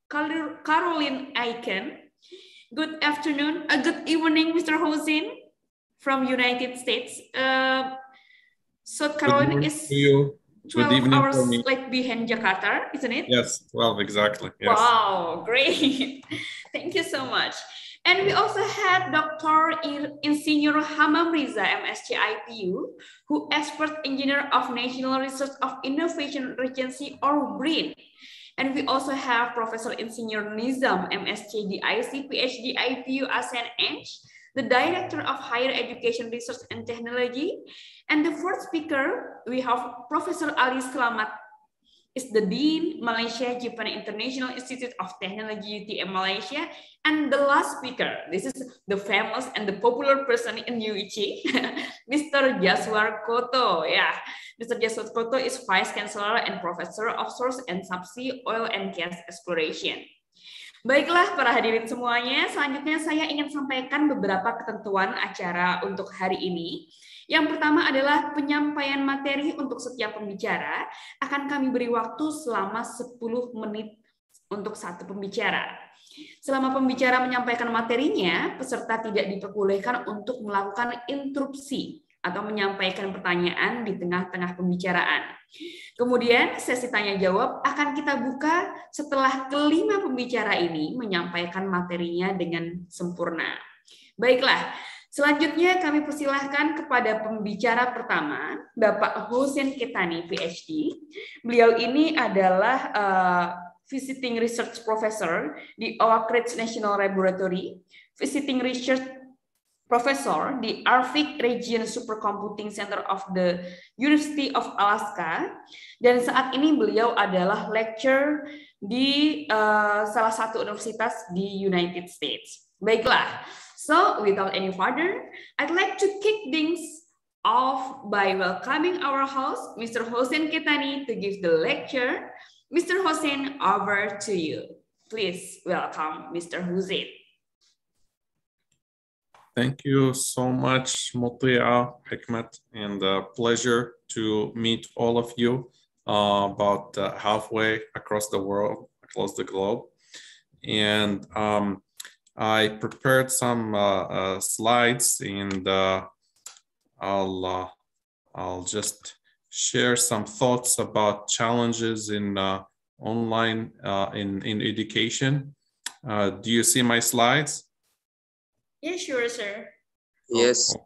Caroline Aiken. Good afternoon, uh, good evening, Mister Hossein from United States. Uh, South Carolina is twelve hours like behind Jakarta, isn't it? Yes, twelve exactly. Yes. Wow, great. Thank you so much. And we also had Doctor Insinyur Hamam Riza, M S C I P U, who expert engineer of National Research of Innovation Regency or BRIN. And we also have Professor Insinyur Nizam, M S C D I C, PhD I P U ASEAN Eng, the Director of Higher Education Research and Technology. And the fourth speaker, we have Professor Ali Slamet, is the Dean, Malaysia Japan International Institute of Technology, U T M Malaysia. And the last speaker, this is the famous and the popular person in U I C, Mister Jaswar Koto. Yeah, Mister Jaswar Koto is Vice Chancellor and Professor of Source and Subsea Oil and Gas Exploration. Baiklah para hadirin semuanya, selanjutnya saya ingin sampaikan beberapa ketentuan acara untuk hari ini. Yang pertama adalah penyampaian materi untuk setiap pembicara. Akan kami beri waktu selama sepuluh menit untuk satu pembicara. Selama pembicara menyampaikan materinya, peserta tidak diperbolehkan untuk melakukan interupsi atau menyampaikan pertanyaan di tengah-tengah pembicaraan. Kemudian sesi tanya jawab akan kita buka setelah kelima pembicara ini menyampaikan materinya dengan sempurna. Baiklah, selanjutnya kami persilahkan kepada pembicara pertama, Bapak Hossein Ketani, PhD. Beliau ini adalah uh, Visiting Research Professor di Oak Ridge National Laboratory, Visiting Research Professor di Arctic Region Supercomputing Center of the University of Alaska, dan saat ini beliau adalah lecturer di uh, salah satu universitas di United States. Baiklah, so without any further, I'd like to kick things off by welcoming our host, Mister Hossein Ketani, to give the lecture. Mister Hossein, over to you. Please welcome Mister Hossein. Thank you so much, Mutia Hikmat, and a pleasure to meet all of you uh, about uh, halfway across the world, across the globe. And um, I prepared some uh, uh, slides, and uh, I'll uh, I'll just share some thoughts about challenges in uh, online uh, in in education. Uh, do you see my slides? Yeah, sure, sir. Yes.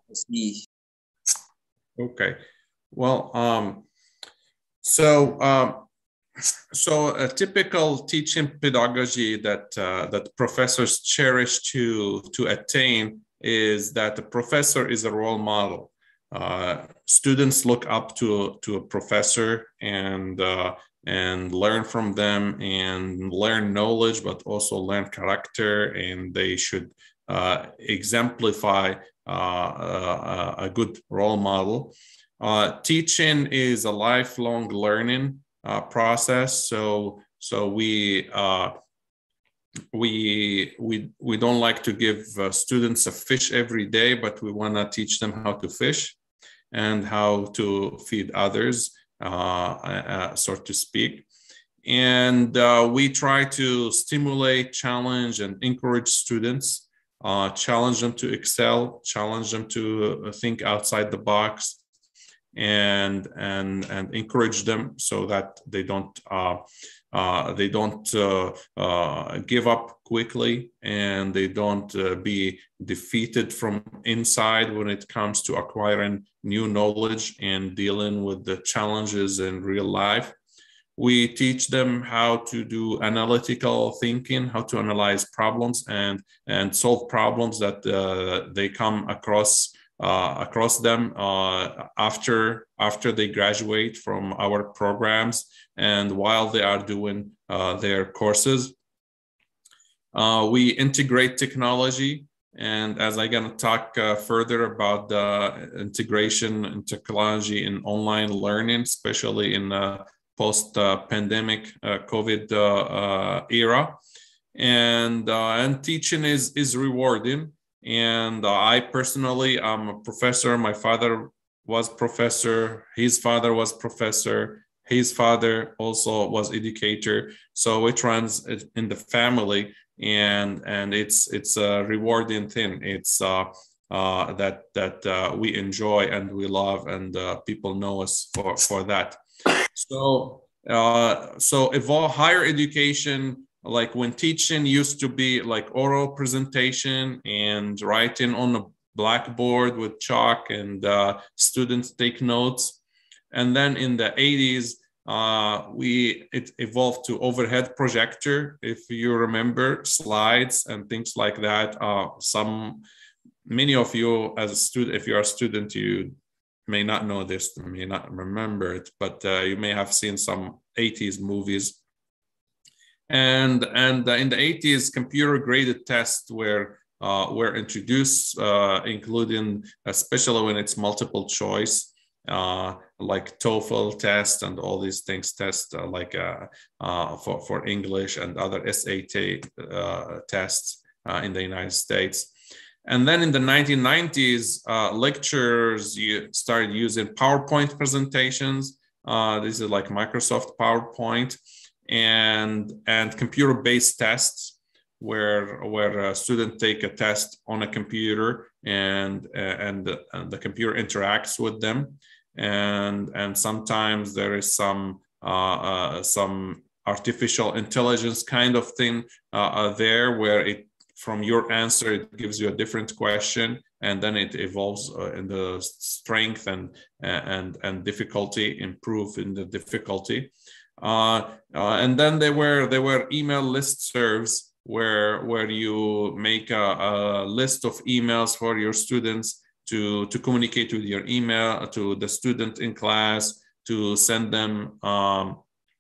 Okay. Well, um, so um, so a typical teaching pedagogy that uh, that professors cherish to to attain is that the professor is a role model. Uh, students look up to to a professor and uh, and learn from them and learn knowledge, but also learn character, and they should Uh, exemplify uh, uh, a good role model. Uh, teaching is a lifelong learning uh, process, so so we uh, we we we don't like to give uh, students a fish every day, but we want to teach them how to fish and how to feed others, uh, uh, so to speak. And uh, we try to stimulate, challenge, and encourage students. Uh, challenge them to excel, challenge them to uh, think outside the box, and and and encourage them so that they don't uh, uh, they don't uh, uh, give up quickly, and they don't uh, be defeated from inside when it comes to acquiring new knowledge and dealing with the challenges in real life. We teach them how to do analytical thinking, how to analyze problems and, and solve problems that uh, they come across uh, across them uh, after, after they graduate from our programs and while they are doing uh, their courses. Uh, we integrate technology, and as I'm going to talk uh, further about the integration in technology in online learning, especially in uh, post-pandemic uh, COVID uh, uh, era, and uh, and teaching is is rewarding. And uh, I personally am a professor. My father was professor. His father was professor. His father also was educator. So it runs in the family, and and it's it's a rewarding thing. It's uh, uh, that that uh, we enjoy and we love, and uh, people know us for for that. So, uh, so evolve higher education, like when teaching used to be like oral presentation and writing on a blackboard with chalk, and uh, students take notes. And then in the eighties, uh, we it evolved to overhead projector. If you remember, slides and things like that. Uh, some, many of you as a student, if you're a student, you may not know this, may not remember it, but uh, you may have seen some eighties movies. And and uh, in the eighties, computer graded tests were uh, were introduced, uh, including especially when it's multiple choice, uh, like TOEFL test and all these things test uh, like uh, uh, for for English and other S A T uh, tests uh, in the United States. And then in the nineteen nineties, uh, lecturers you started using PowerPoint presentations. Uh, this is like Microsoft PowerPoint, and and computer-based tests, where where a student take a test on a computer, and and, and the computer interacts with them, and and sometimes there is some uh, uh, some artificial intelligence kind of thing uh, uh, there, where it from your answer, it gives you a different question, and then it evolves uh, in the strength and and and difficulty, improve in the difficulty. Uh, uh, and then there were there were email listservs where where you make a, a list of emails for your students to to communicate with your email to the student in class, to send them um,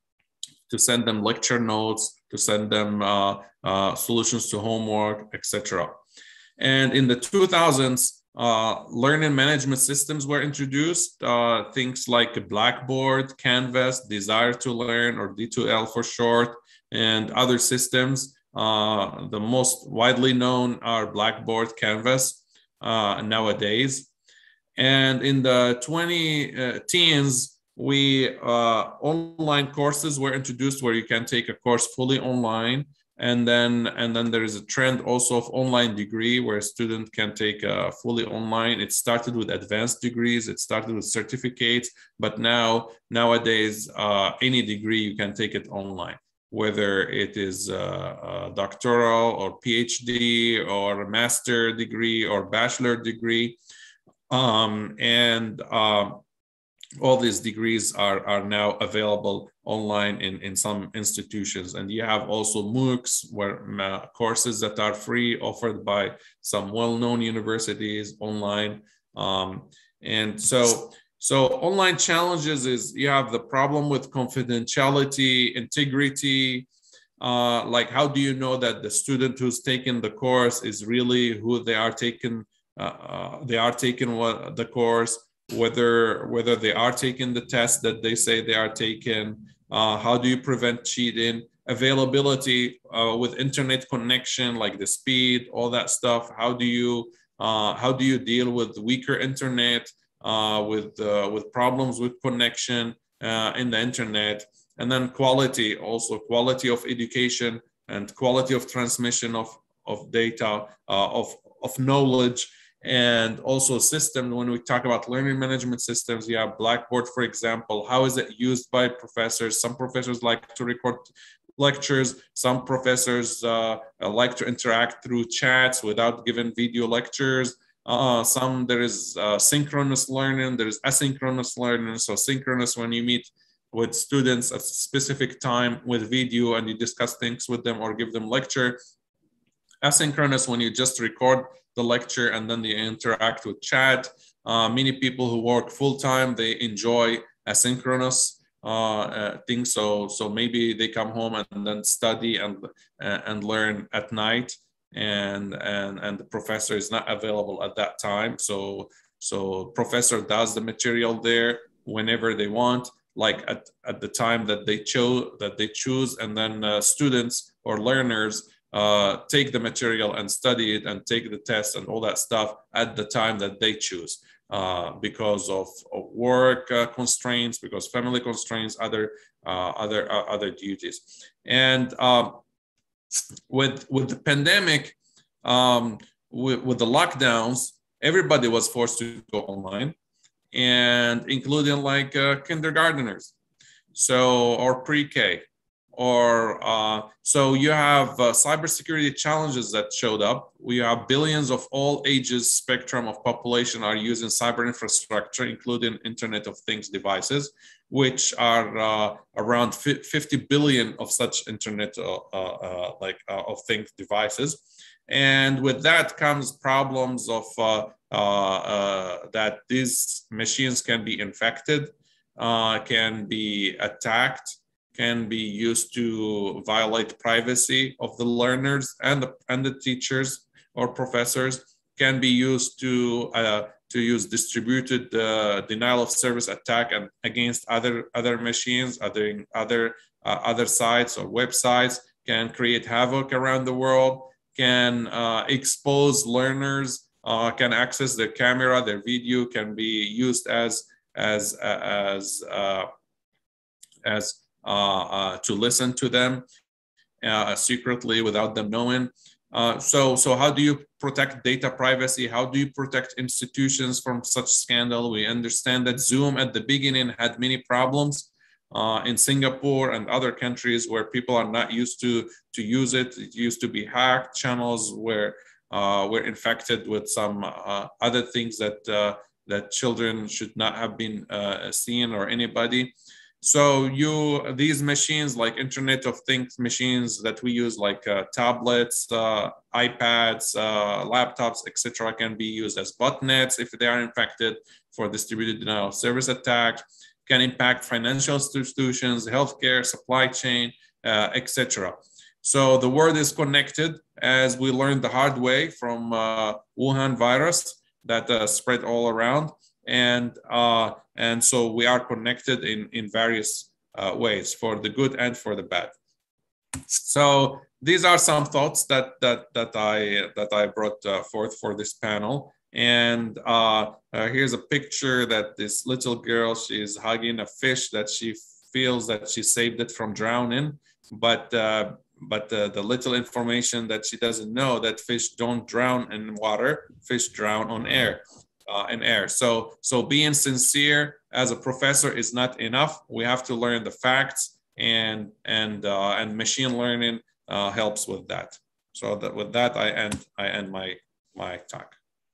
to send them lecture notes, to send them uh, uh, solutions to homework, et cetera. And in the two thousands, uh, learning management systems were introduced, uh, things like Blackboard, Canvas, Desire to Learn, or D two L for short, and other systems. Uh, the most widely known are Blackboard, Canvas uh, nowadays. And in the twenty teens, we uh, online courses were introduced where you can take a course fully online, and then and then there is a trend also of online degree where a student can take a fully online. It started with advanced degrees, it started with certificates, but now nowadays uh, any degree you can take it online, whether it is a, a doctoral or PhD or a master degree or bachelor degree, um, and uh, all these degrees are, are now available online in, in some institutions. And you have also MOOCs, where uh, courses that are free offered by some well-known universities online. Um, and so, so online challenges is you have the problem with confidentiality, integrity. Uh, like, how do you know that the student who's taken the course is really who they are taking, uh, uh, they are taking what, the course? Whether whether they are taking the test that they say they are taking, uh, how do you prevent cheating, availability uh, with internet connection, like the speed, all that stuff. How do you uh, how do you deal with weaker internet, uh, with uh, with problems with connection uh, in the internet, and then quality, also quality of education and quality of transmission of of data, uh, of of knowledge. And also system, when we talk about learning management systems, you have Blackboard, for example. How is it used by professors? Some professors like to record lectures. Some professors uh, like to interact through chats without giving video lectures. Uh, some there is uh, synchronous learning, there is asynchronous learning. So synchronous when you meet with students at a specific time with video and you discuss things with them or give them lecture. Asynchronous when you just record the lecture and then they interact with chat. Uh, many people who work full-time, they enjoy asynchronous uh, uh, things. So, so maybe they come home and then study and, uh, and learn at night, and, and, and the professor is not available at that time. So, so professor does the material there whenever they want, like at, at the time that they chose, that they choose, and then uh, students or learners Uh, take the material and study it and take the test and all that stuff at the time that they choose uh, because of, of work uh, constraints, because family constraints, other uh, other uh, other duties. And um, with with the pandemic, um, with, with the lockdowns, everybody was forced to go online, and including like uh, kindergarteners, so or pre-K. Or uh, so you have uh, cybersecurity challenges that showed up. We have billions of all ages spectrum of population are using cyber infrastructure, including Internet of Things devices, which are uh, around fifty billion of such Internet uh, uh, like uh, of Things devices. And with that comes problems of uh, uh, uh, that these machines can be infected, uh, can be attacked, can be used to violate privacy of the learners and the, and the teachers or professors, can be used to uh, to use distributed uh, denial of service attack and against other other machines, other other uh, other sites or websites, can create havoc around the world, can uh, expose learners, uh, can access their camera, their video, can be used as as uh, as uh, as Uh, uh, to listen to them uh, secretly without them knowing. Uh, so, so how do you protect data privacy? How do you protect institutions from such scandal? We understand that Zoom at the beginning had many problems uh, in Singapore and other countries where people are not used to to use it. It used to be hacked. Channels were uh, were infected with some uh, other things that uh, that children should not have been uh, seen or anybody. So you, these machines like Internet of Things machines that we use like uh, tablets, uh, iPads, uh, laptops, et cetera can be used as botnets if they are infected for distributed denial of service attack, can impact financial institutions, healthcare, supply chain, uh, et cetera. So the world is connected, as we learned the hard way from uh, Wuhan virus that uh, spread all around. And uh, and so we are connected in in various uh, ways, for the good and for the bad. So these are some thoughts that that that I that I brought uh, forth for this panel. And uh, uh, here's a picture that this little girl, she's hugging a fish that she feels that she saved it from drowning, but uh, but uh, the little information that she doesn't know that fish don't drown in water, fish drown on air. Uh, in air. So, so being sincere as a professor is not enough. We have to learn the facts, and and uh, and machine learning uh, helps with that. So that with that, I end I end my my talk.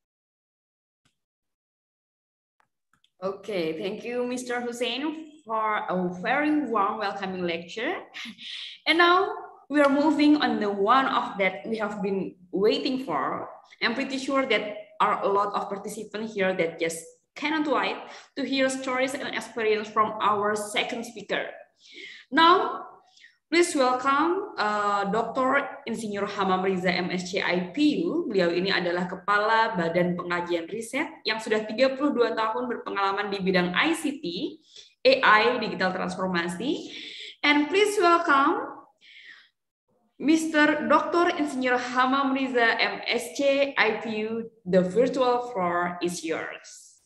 Okay, thank you, Mister Hussein, for a very warm welcoming lecture. And now we are moving on the one of that we have been waiting for. I'm pretty sure that are a lot of participants here that just cannot wait to hear stories and experience from our second speaker. Now, please welcome uh, Doktor Insinyur Hamam Riza M S C I P U. Beliau ini adalah Kepala Badan Pengkajian Riset yang sudah tiga puluh dua tahun berpengalaman di bidang I C T, A I, Digital Transformasi. And please welcome Mister Doktor Insinyur Hamam Riza M S C I P U. The virtual floor is yours.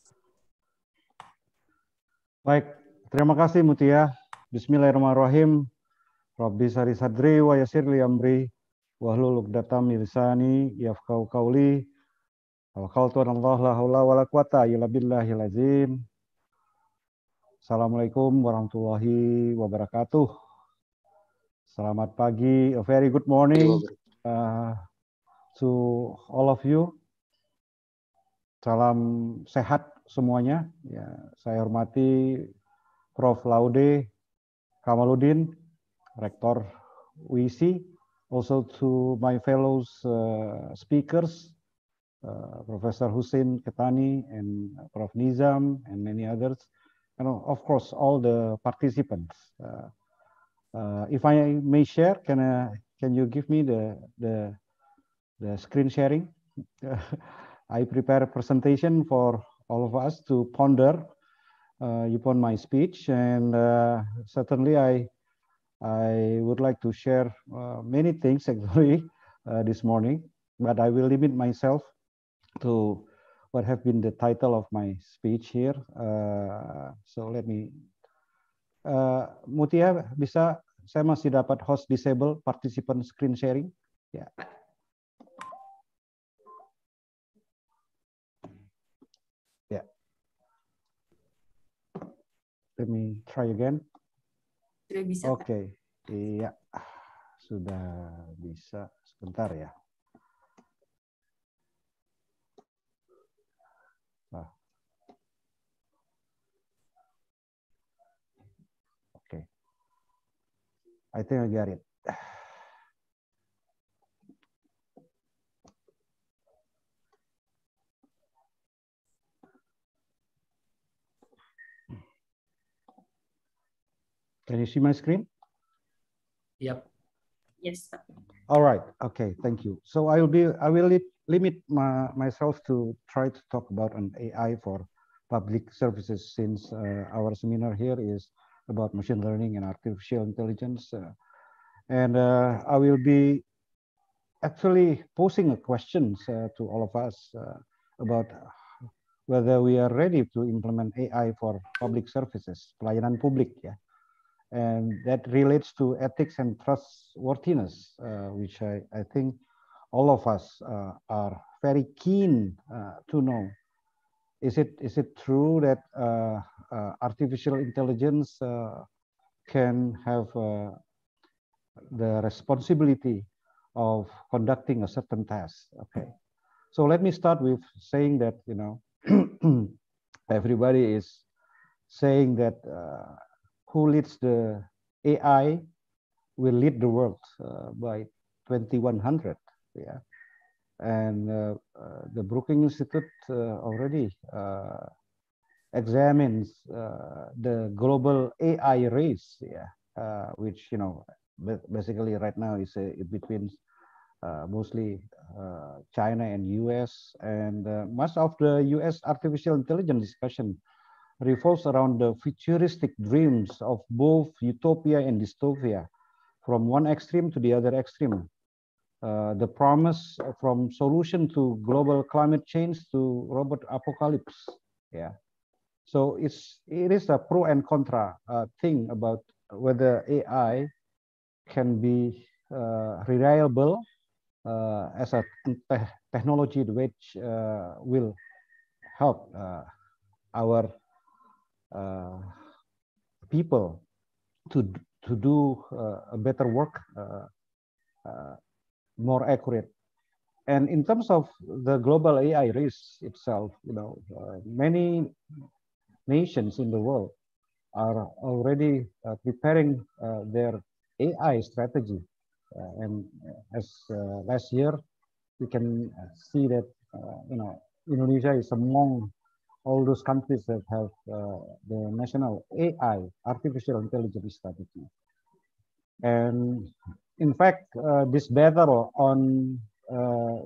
Baik, terima kasih Mutia. Bismillahirrahmanirrahim. Rabbi sari sadri wa yasir li amri wahlul uqdatam min lisani yafqahu qawli. Assalamualaikum warahmatullahi wabarakatuh. Selamat pagi, a very good morning uh, to all of you. Salam sehat semuanya. Ya, saya hormati Profesor Laude Kamaludin, Rektor U I C, also to my fellow uh, speakers, uh, Professor Hussein Ketani and Professor Nizam and many others, and of course all the participants. Uh, uh, if I may share, can uh, can you give me the the the screen sharing? I prepare a presentation for all of us to ponder uh, upon my speech, and uh, certainly I. I would like to share uh, many things actually uh, this morning, but I will limit myself to what have been the title of my speech here. Uh, so let me, uh, Mutia, bisa saya masih dapat host disable participant screen sharing? Ya. Yeah. Ya. Yeah. Let me try again. Sudah bisa. Oke, okay. Iya, sudah bisa. Sebentar ya. Nah. Oke, okay. I think I got it. Can you see my screen? Yep. Yes. All right. Okay. Thank you. So I will be. I will li limit my, myself to try to talk about an A I for public services, since uh, our seminar here is about machine learning and artificial intelligence, uh, and uh, I will be actually posing a questions uh, to all of us uh, about whether we are ready to implement A I for public services, pelayanan publik, ya. And that relates to ethics and trustworthiness, uh, which I, I think all of us uh, are very keen uh, to know. Is it, is it true that uh, uh, artificial intelligence uh, can have uh, the responsibility of conducting a certain task? Okay, so let me start with saying that, you know, everybody is saying that uh, who leads the A I will lead the world uh, by twenty-one hundred. Yeah, and uh, uh, the Brookings Institute uh, already uh, examines uh, the global A I race. Yeah, uh, which, you know, basically right now is uh, between uh, mostly uh, China and U S, and uh, much of the U S artificial intelligence discussion revolves around the futuristic dreams of both utopia and dystopia, from one extreme to the other extreme. Uh, the promise from solution to global climate change to robot apocalypse. Yeah, so it's it is a pro and contra uh, thing about whether A I can be uh, reliable uh, as a te technology which uh, will help uh, our Uh, people to to do uh, a better work, uh, uh, more accurate. And in terms of the global A I race itself, you know, uh, many nations in the world are already uh, preparing uh, their A I strategy. Uh, and as uh, last year, we can see that uh, you know, Indonesia is among all those countries that have uh, the national A I, artificial intelligence strategy. And in fact, uh, this battle on uh,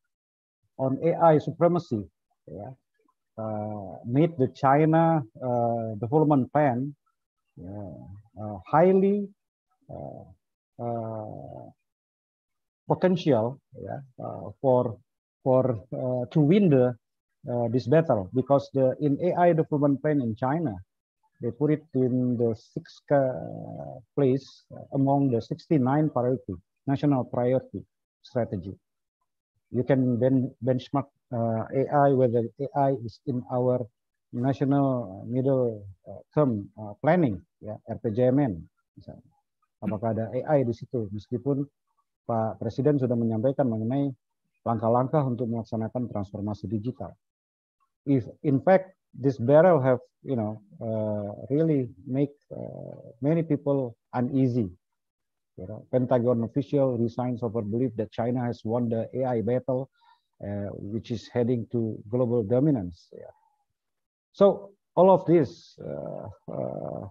on A I supremacy, yeah, uh, made the China uh, development plan yeah, uh, highly uh, uh, potential, yeah, uh, for for uh, to win the Uh, this battle, because the in A I development plan in China, they put it in the sixth uh, place among the sixty-nine priority national priority strategy. You can then benchmark uh, A I, whether A I is in our national middle term uh, planning, ya, R P J M N, misalnya. Apakah ada A I di situ? Meskipun Pak Presiden sudah menyampaikan mengenai langkah-langkah untuk melaksanakan transformasi digital. If in fact this barrel have, you know, uh, really make uh, many people uneasy. You know, Pentagon official resigns over belief that China has won the A I battle, uh, which is heading to global dominance. Yeah. So all of this uh, uh,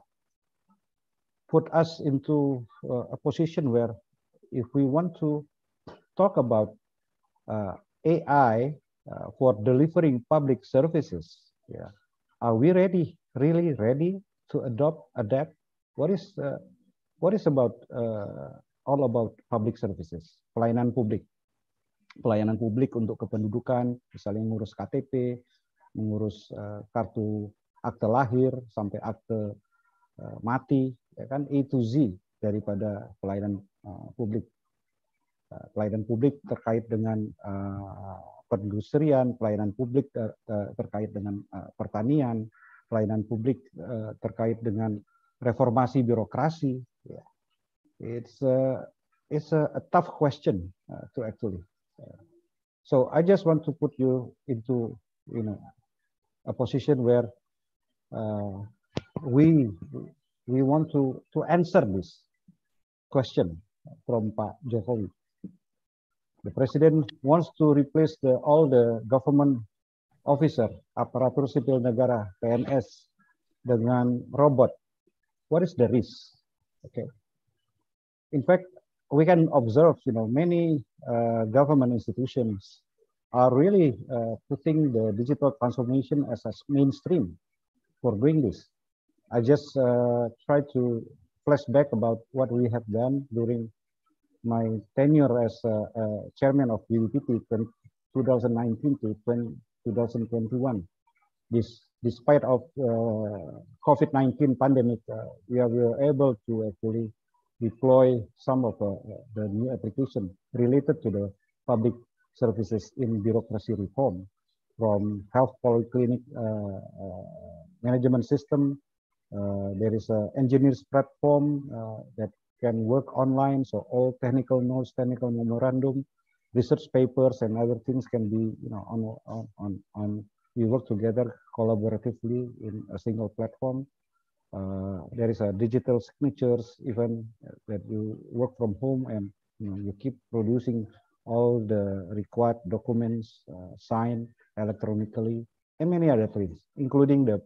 put us into uh, a position where, if we want to talk about uh, A I uh, for delivering public services, yeah, are we ready, really ready to adopt, adapt? What is uh, what is about uh, all about public services? Pelayanan publik, pelayanan publik untuk kependudukan, misalnya ngurus K T P, mengurus uh, kartu akte lahir sampai akte uh, mati, ya kan, A to Z daripada pelayanan uh, publik. Uh, pelayanan publik terkait dengan uh, perindustrian, pelayanan publik ter, ter, terkait dengan uh, pertanian, pelayanan publik uh, terkait dengan reformasi birokrasi. Yeah. It's a it's a, a tough question uh, to actually. Uh, so I just want to put you into, you know, a position where uh, we we want to to answer this question from Pak Jokowi. The President wants to replace the, all the government officer, aparatur sipil negara P N S dengan robot. What is the risk? Okay. In fact, we can observe, you know, many uh, government institutions are really uh, putting the digital transformation as a mainstream for doing this. I just uh, try to flash back about what we have done during my tenure as uh, uh, chairman of B P P T twenty nineteen to twenty twenty-one. This, despite of uh, COVID nineteen pandemic, uh, we, are, we were able to actually deploy some of uh, the new application related to the public services in bureaucracy reform, from health polyclinic uh, uh, management system. Uh, there is an engineers platform uh, that can work online, so all technical notes, technical memorandum, research papers, and other things can be, you know, on on on, on we work together collaboratively in a single platform. Uh, there is a digital signatures, even that you work from home and, you know, you keep producing all the required documents uh, signed electronically, and many other things, including the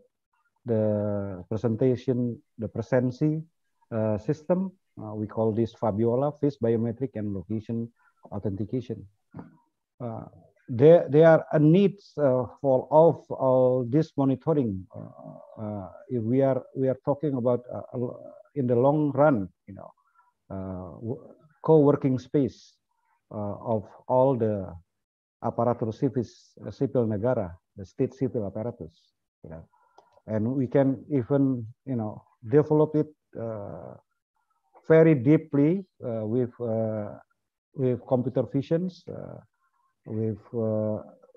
the presentation, the presency uh, system. Uh, we call this Fabiola, face biometric and location authentication. Uh, there, there are a needs uh, for all, all this monitoring. Uh, uh, if we are we are talking about uh, in the long run, you know, uh, co-working space uh, of all the aparatur civis, uh, sipil negara, the state civil apparatus, you know, and we can even, you know, develop it uh, very deeply uh, with uh, with computer visions, uh, with uh,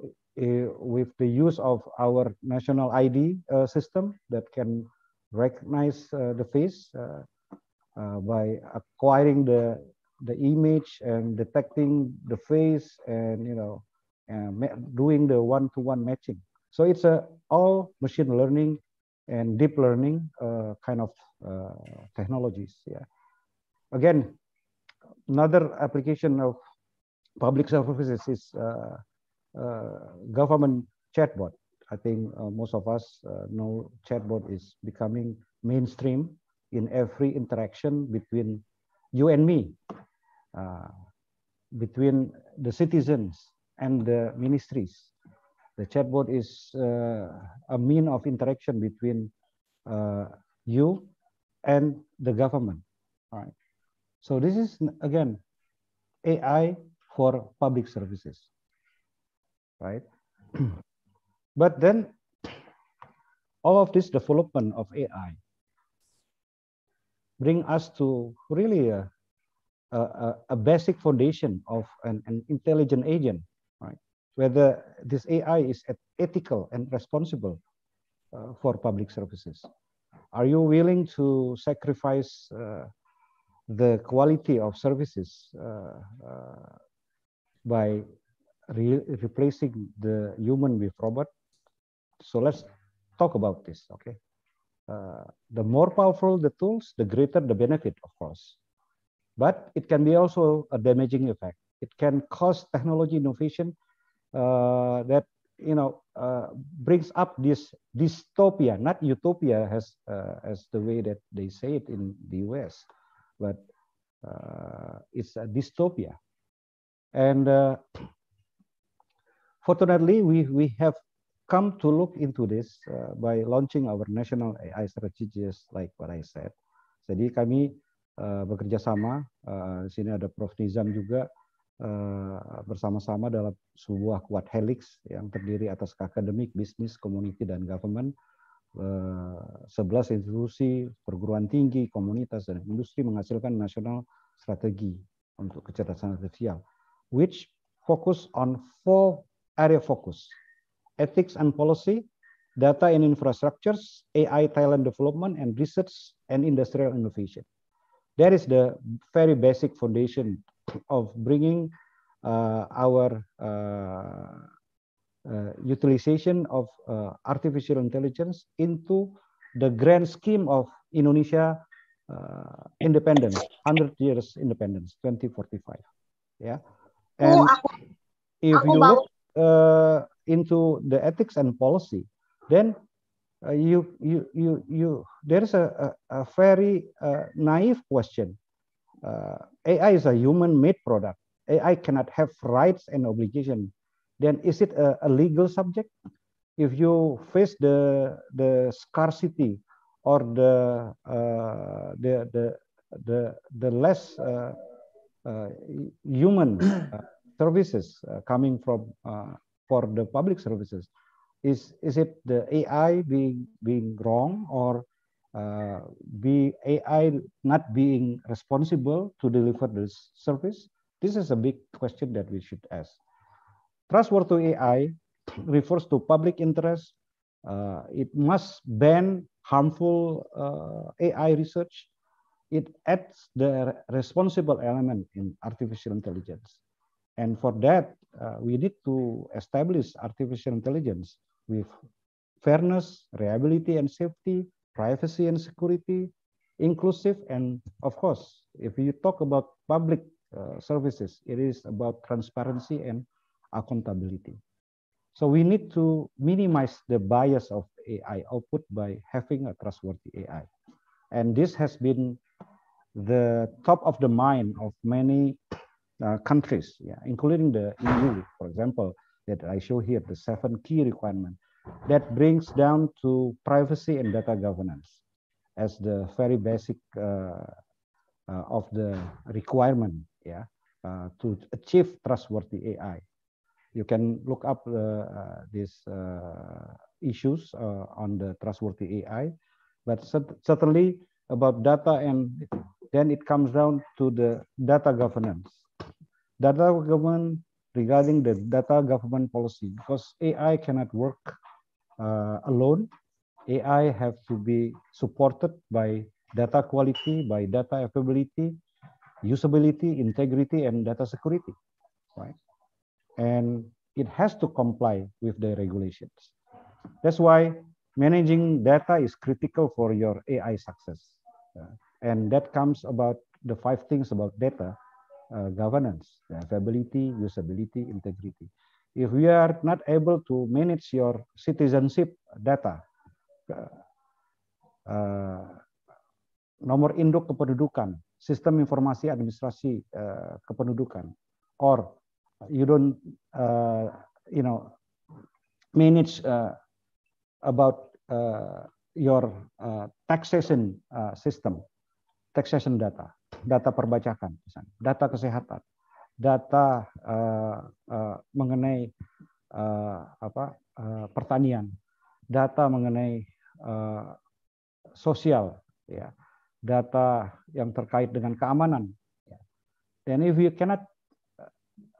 with the use of our national I D uh, system that can recognize uh, the face uh, uh, by acquiring the the image and detecting the face, and, you know, and doing the one-to-one matching. So it's a all machine learning and deep learning uh, kind of uh, technologies. Yeah. Again, another application of public services is uh, uh, government chatbot. I think uh, most of us uh, know chatbot is becoming mainstream in every interaction between you and me, uh, between the citizens and the ministries. The chatbot is uh, a mean of interaction between uh, you and the government. All right. So this is, again, A I for public services, right? But then all of this development of A I bring us to really a, a, a basic foundation of an, an intelligent agent, right? whether this A I is ethical and responsible uh, for public services. Are you willing to sacrifice uh, the quality of services uh, uh, by re replacing the human with robot? So let's talk about this, okay? Uh, the more powerful the tools, the greater the benefit, of course. But it can be also a damaging effect. It can cause technology innovation uh, that you know uh, brings up this dystopia, not utopia, as uh, as the way that they say it in the U S, but uh, it's a dystopia. And uh, fortunately, we we have come to look into this uh, by launching our national A I strategies, like what I said. Jadi kami uh, bekerja sama, uh, di sini ada Profesor Nizam juga uh, bersama-sama dalam sebuah quad helix yang terdiri atas akademik, bisnis, community, dan government. sebelas uh, institusi, perguruan tinggi, komunitas, dan industri menghasilkan nasional strategi untuk kecerdasan artifisial, which focus on four area focus: ethics and policy, data and infrastructures, A I talent development, and research and industrial innovation. That is the very basic foundation of bringing uh, our uh, uh, utilization of uh, artificial intelligence into the grand scheme of Indonesia uh, independence, one hundred years independence, twenty forty-five. Yeah, and oh, aku, if aku you mau. look uh, into the ethics and policy, then uh, you you you you there is a a, a very uh, naive question. Uh, A I is a human-made product. A I cannot have rights and obligation. Then is it a, a legal subject? If you face the the scarcity or the uh, the the the the less uh, uh, human uh, services uh, coming from uh, for the public services, is is it the A I being being wrong, or uh, be A I not being responsible to deliver this service? This is a big question that we should ask. Trustworthy A I refers to public interest. Uh, it must ban harmful uh, A I research. It adds the responsible element in artificial intelligence. And for that, uh, we need to establish artificial intelligence with fairness, reliability and safety, privacy and security, inclusive, and of course, if you talk about public uh, services, it is about transparency and accountability. So we need to minimize the bias of A I output by having a trustworthy A I. And this has been the top of the mind of many uh, countries, yeah, including the E U, for example, that I show here, the seven key requirements that brings down to privacy and data governance as the very basic uh, uh, of the requirement, yeah, uh, to achieve trustworthy A I. You can look up uh, uh, these uh, issues uh, on the trustworthy A I, but certainly about data, and then it comes down to the data governance. Data government regarding the data government policy, because A I cannot work uh, alone. A I have to be supported by data quality, by data availability, usability, integrity, and data security, right? And it has to comply with the regulations. That's why managing data is critical for your A I success. Uh, and that comes about the five things about data uh, governance: availability, usability, integrity. If we are not able to manage your citizenship data, uh, uh, nomor induk kependudukan, sistem informasi administrasi uh, kependudukan, or you don't, uh, you know, manage uh, about uh, your uh, taxation uh, system, taxation data, data perbajakan, misalnya, data kesehatan, data uh, uh, mengenai uh, apa uh, pertanian, data mengenai uh, sosial, ya, data yang terkait dengan keamanan. Ya. And if you cannot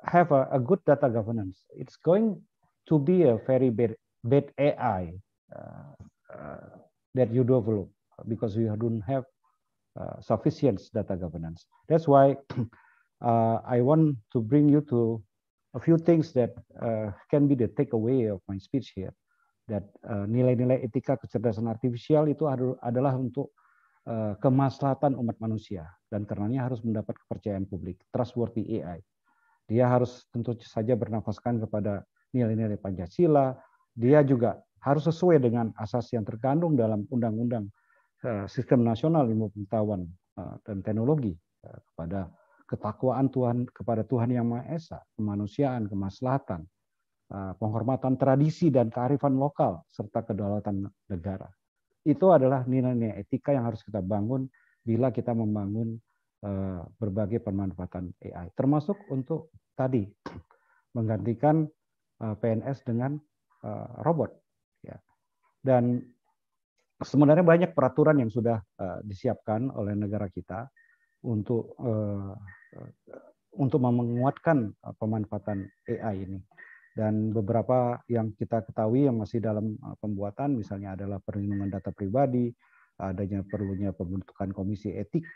have a, a good data governance, it's going to be a very bad, bad A I uh, uh, that you develop because you don't have uh, sufficient data governance. That's why uh, I want to bring you to a few things that uh, can be the takeaway of my speech here. That nilai-nilai uh, etika kecerdasan artifisial itu adalah untuk uh, kemaslahatan umat manusia dan karenanya harus mendapat kepercayaan publik, trustworthy A I. Dia harus tentu saja bernafaskan kepada nilai-nilai Pancasila. Dia juga harus sesuai dengan asas yang terkandung dalam Undang-Undang uh, Sistem Nasional Ilmu Pengetahuan uh, dan Teknologi uh, kepada ketakwaan Tuhan, kepada Tuhan Yang Maha Esa, kemanusiaan, kemaslahatan, penghormatan tradisi dan kearifan lokal, serta kedaulatan negara. Itu adalah nilai-nilai etika yang harus kita bangun bila kita membangun uh, berbagai pemanfaatan A I. Termasuk untuk tadi, menggantikan uh, P N S dengan uh, robot. Ya. Dan sebenarnya banyak peraturan yang sudah uh, disiapkan oleh negara kita untuk, uh, uh, untuk menguatkan uh, pemanfaatan A I ini. Dan beberapa yang kita ketahui yang masih dalam pembuatan, misalnya adalah perlindungan data pribadi, adanya perlunya pembentukan komisi etik,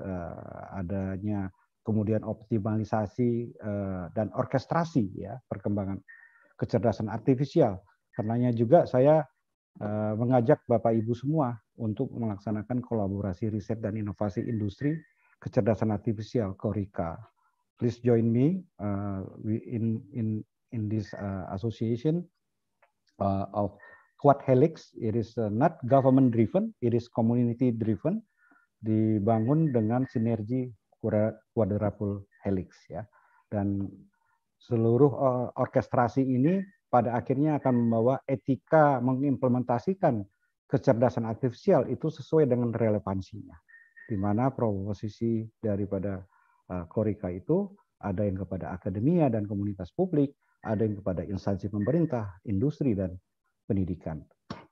adanya kemudian optimalisasi dan orkestrasi ya perkembangan kecerdasan artifisial. Karenanya juga saya mengajak Bapak Ibu semua untuk melaksanakan kolaborasi riset dan inovasi industri kecerdasan artifisial KORIKA. Please join me uh, in in in this uh, association uh, of Quad Helix. It is uh, not government driven, it is community driven, dibangun dengan sinergi quadruple helix ya. Dan seluruh uh, orkestrasi ini pada akhirnya akan membawa etika mengimplementasikan kecerdasan artifisial itu sesuai dengan relevansinya. Di mana proposisi daripada uh, KORIKA itu ada yang kepada akademia dan komunitas publik, ada yang kepada instansi pemerintah, industri, dan pendidikan.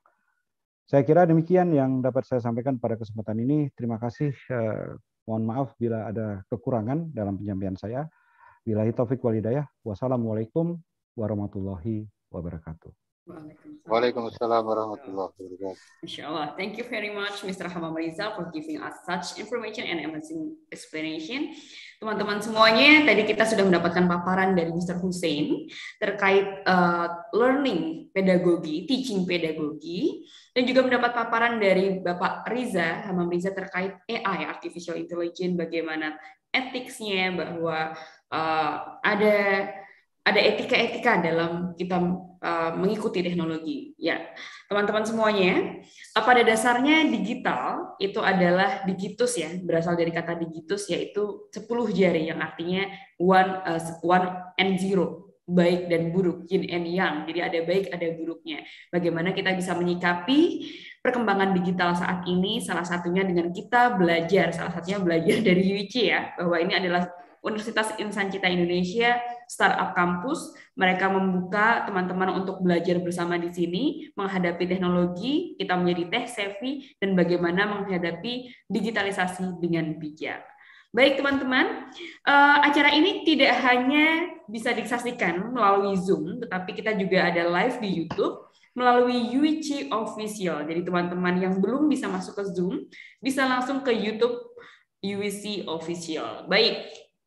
Saya kira demikian yang dapat saya sampaikan pada kesempatan ini. Terima kasih. Eh, mohon maaf bila ada kekurangan dalam penyampaian saya. Billahi taufiq wal hidayah. Wassalamualaikum warahmatullahi wabarakatuh. Waalaikumsalam warahmatullahi wabarakatuh. Inshallah. Thank you very much, Mister Hamam Riza, for giving us such information and amazing explanation. Teman-teman semuanya, tadi kita sudah mendapatkan paparan dari Mister Hussein terkait uh, learning pedagogi, teaching pedagogi, dan juga mendapat paparan dari Bapak Riza, Hamam Riza terkait A I, Artificial Intelligence, bagaimana etiknya, bahwa uh, ada ada etika-etika dalam kita uh, mengikuti teknologi. Ya, teman-teman semuanya, pada dasarnya digital itu adalah digitus ya, berasal dari kata digitus yaitu sepuluh jari yang artinya one, uh, one and zero, baik dan buruk, yin and yang. Jadi ada baik, ada buruknya. Bagaimana kita bisa menyikapi perkembangan digital saat ini, salah satunya dengan kita belajar, salah satunya belajar dari U I C ya, bahwa ini adalah Universitas Insan Cita Indonesia Startup Campus. Mereka membuka teman-teman untuk belajar bersama di sini, menghadapi teknologi, kita menjadi tech savvy, dan bagaimana menghadapi digitalisasi dengan bijak. Baik teman-teman, uh, acara ini tidak hanya bisa disaksikan melalui Zoom, tetapi kita juga ada live di YouTube melalui U I C Official. Jadi teman-teman yang belum bisa masuk ke Zoom, bisa langsung ke YouTube U I C Official. Baik.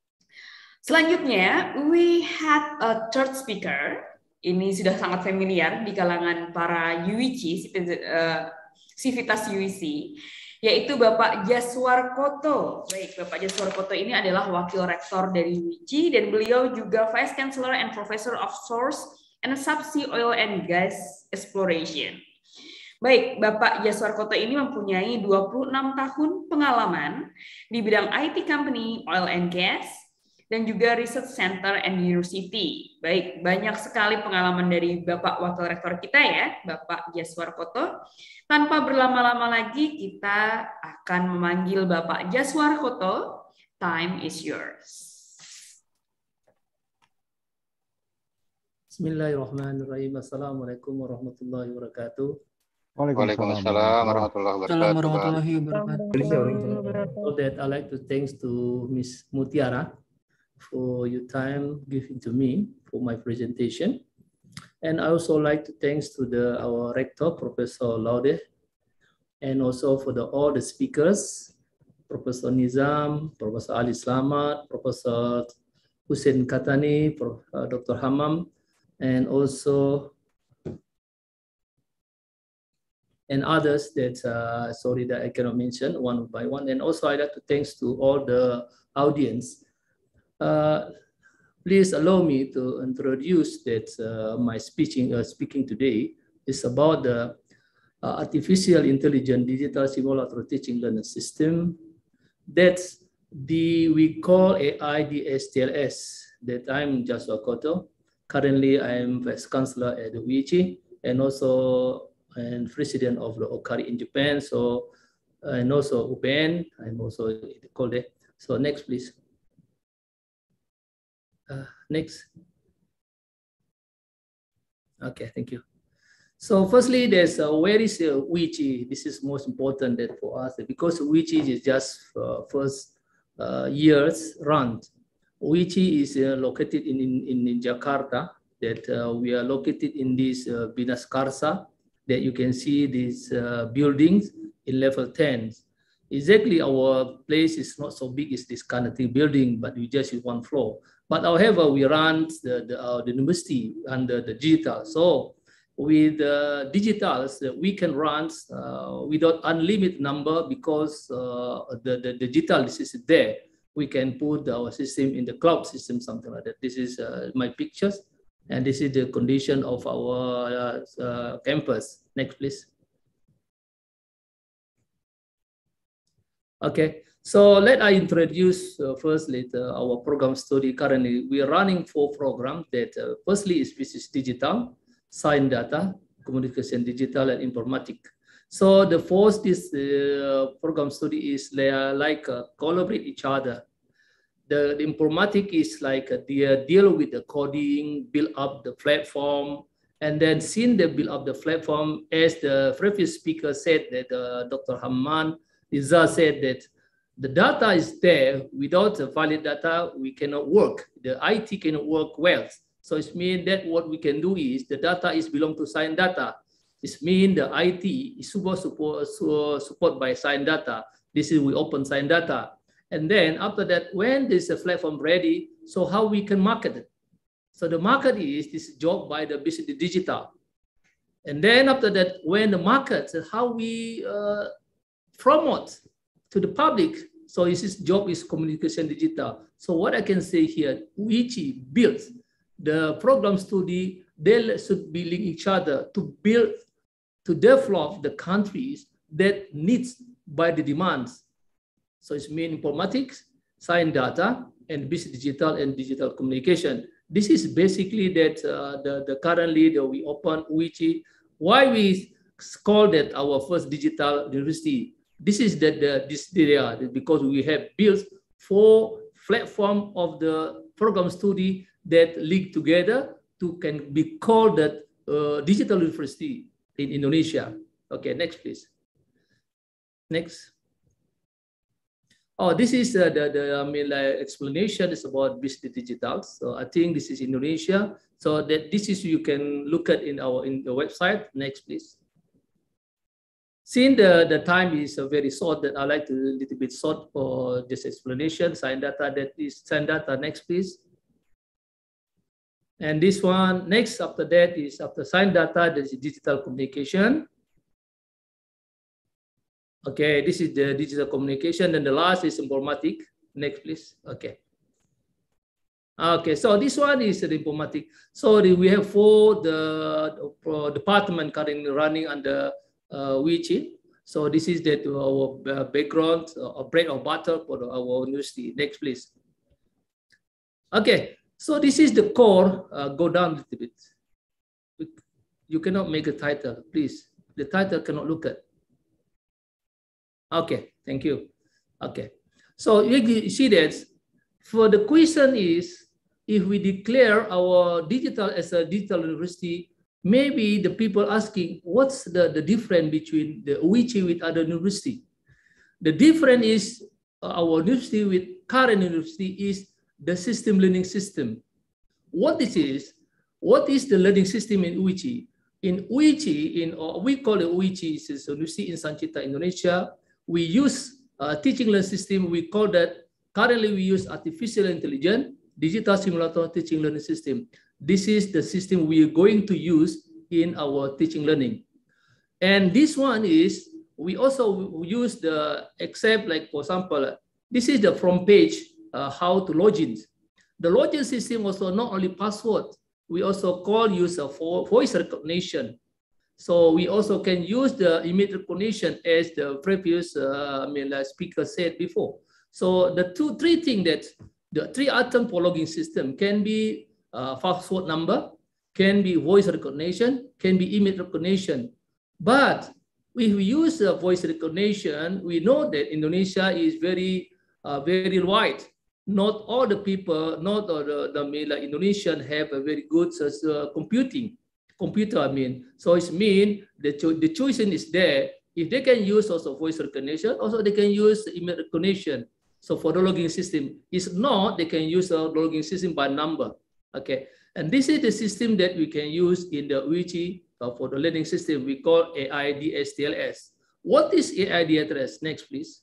Selanjutnya, we had a third speaker. Ini sudah sangat familiar di kalangan para U I C, Civitas U I C, yaitu Bapak Jaswar Koto. Baik, Bapak Jaswar Koto ini adalah wakil rektor dari U I C dan beliau juga Vice Chancellor and Professor of Source and Subsea Oil and Gas Exploration. Baik, Bapak Jaswar Koto ini mempunyai dua puluh enam tahun pengalaman di bidang I T company, oil and gas, dan juga Research Center and University. Baik, banyak sekali pengalaman dari Bapak Wakil Rektor kita ya, Bapak Jaswar Koto. Tanpa berlama-lama lagi, kita akan memanggil Bapak Jaswar Koto. Time is yours. Bismillahirrahmanirrahim. Assalamualaikum warahmatullahi wabarakatuh. Waalaikumsalam warahmatullahi wabarakatuh. So that I like to thanks to Miss Mutiara for your time given to me for my presentation. And I also like to thanks to the our rector, Professor Laude, and also for the all the speakers, Professor Nizam, Professor Ali Slamat, Professor Hussein Katani, uh, Doctor Hammam, and also and others that uh, sorry that I cannot mention one by one. And also I'd like to thanks to all the audience. Uh, please allow me to introduce that uh, my speaking uh, speaking today is about the uh, artificial intelligence digital simulatory teaching learning system that the we call A I D S T L S. That I'm Joshua Koto. Currently, I am Vice Chancellor at the U I C H I and also and President of the OCARI in Japan. So and also U P N. I'm also called it. So next, please. Uh, next. Okay, thank you. So firstly, there's uh, where is uh, U I C H I? This is most important that for us because U I C H I is just uh, first uh, years run. U I C H I is uh, located in, in, in Jakarta. That uh, we are located in this uh, Binas Karsa. That you can see these uh, buildings in level ten. Exactly, our place is not so big as this kind of thing building, but we just use one floor. But however, we run the, the, uh, the university under the digital. So with uh, digitals, uh, we can run uh, without unlimited number because uh, the, the, the digital is there. We can put our system in the cloud system, something like that. This is uh, my pictures. And this is the condition of our uh, uh, campus. Next, please. Okay, so let I introduce uh, first later our program study. Currently, we are running four programs that uh, firstly is business digital, science data, communication digital, and informatics. So the first this uh, program study is they are like uh, collaborate each other. The, the informatics is like uh, they uh, deal with the coding, build up the platform, and then since they build up the platform, as the previous speaker said that uh, Doctor Hamman Riza said that the data is there. Without the valid data, we cannot work. The I T cannot work well. So it means that what we can do is the data is belong to science data. It means the I T is super support, support by science data. This is we open science data. And then after that, when there's a platform ready, so how we can market it? So the market is this job by the business digital. And then after that, when the market, how we uh, promote to the public. So this job is communication digital. So what I can say here, U I C H I builds the program study, they should be link each other to build, to develop the countries that needs by the demands. So it's mean informatics, science data, and business digital and digital communication. This is basically that uh, the, the currently that we open U I C H I. Why we call that our first digital university? This is that the this area because we have built four platform of the program study that link together to can be called that uh, digital university in Indonesia. Okay, next please. Next. Oh, this is uh, the, the I mean, like, explanation is about business digital. So I think this is Indonesia. So that this is you can look at in our in the website. Next, please. Since the, the time is uh, very short, that I like to a little bit short for this explanation. Science data, that is science data. Next, please. And this one, next after that is after science data, there's digital communication. Okay, this is the digital communication. And the last is informatics. Next, please. Okay. Okay, so this one is the informatics. So the, we have four the, the department currently running under uh, U I C H I. So this is that our background, uh, bread or butter for our university. Next, please. Okay, so this is the core. Uh, go down a little bit. You cannot make a title, please. The title cannot look at. Okay, thank you. Okay, so you see that for the question is, if we declare our digital as a digital university, maybe the people asking, what's the, the difference between the U I C H I with other university? The difference is uh, our university with current university is the system learning system. What this is, what is the learning system in U I C I? In U I C I, in, or we call it U I C I, is University Insan Cita Indonesia. We use a teaching learning system, we call that, currently we use artificial intelligence, digital simulator teaching learning system. This is the system we are going to use in our teaching learning. And this one is, we also use the, except like for example, this is the front page, uh, how to login. The login system also not only password, we also call use of voice recognition. So we also can use the image recognition as the previous uh, I mean, like speaker said before. So the two, three things that, the three items for login system can be uh, password number, can be voice recognition, can be image recognition. But if we use uh, voice recognition, we know that Indonesia is very, uh, very wide. Not all the people, not all the, the like Indonesian have a very good uh, computing, computer, I mean. So it means the, cho the choice is there. If they can use also voice recognition, also they can use image recognition. So for the logging system, if not, they can use the logging system by number. Okay, and this is the system that we can use in the U I C I uh, for the learning system. We call A I D S T L S. What is A I D S T L S? Next, please.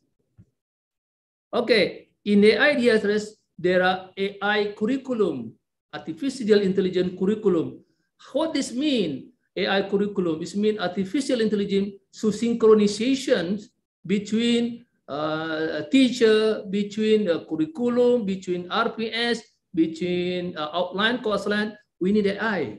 Okay, in A I D S T L S, there are A I curriculum, artificial intelligence curriculum. What this mean? A I curriculum is mean artificial intelligence so synchronization between uh, a teacher, between the curriculum, between R P S, between uh, outline, course line. We need A I.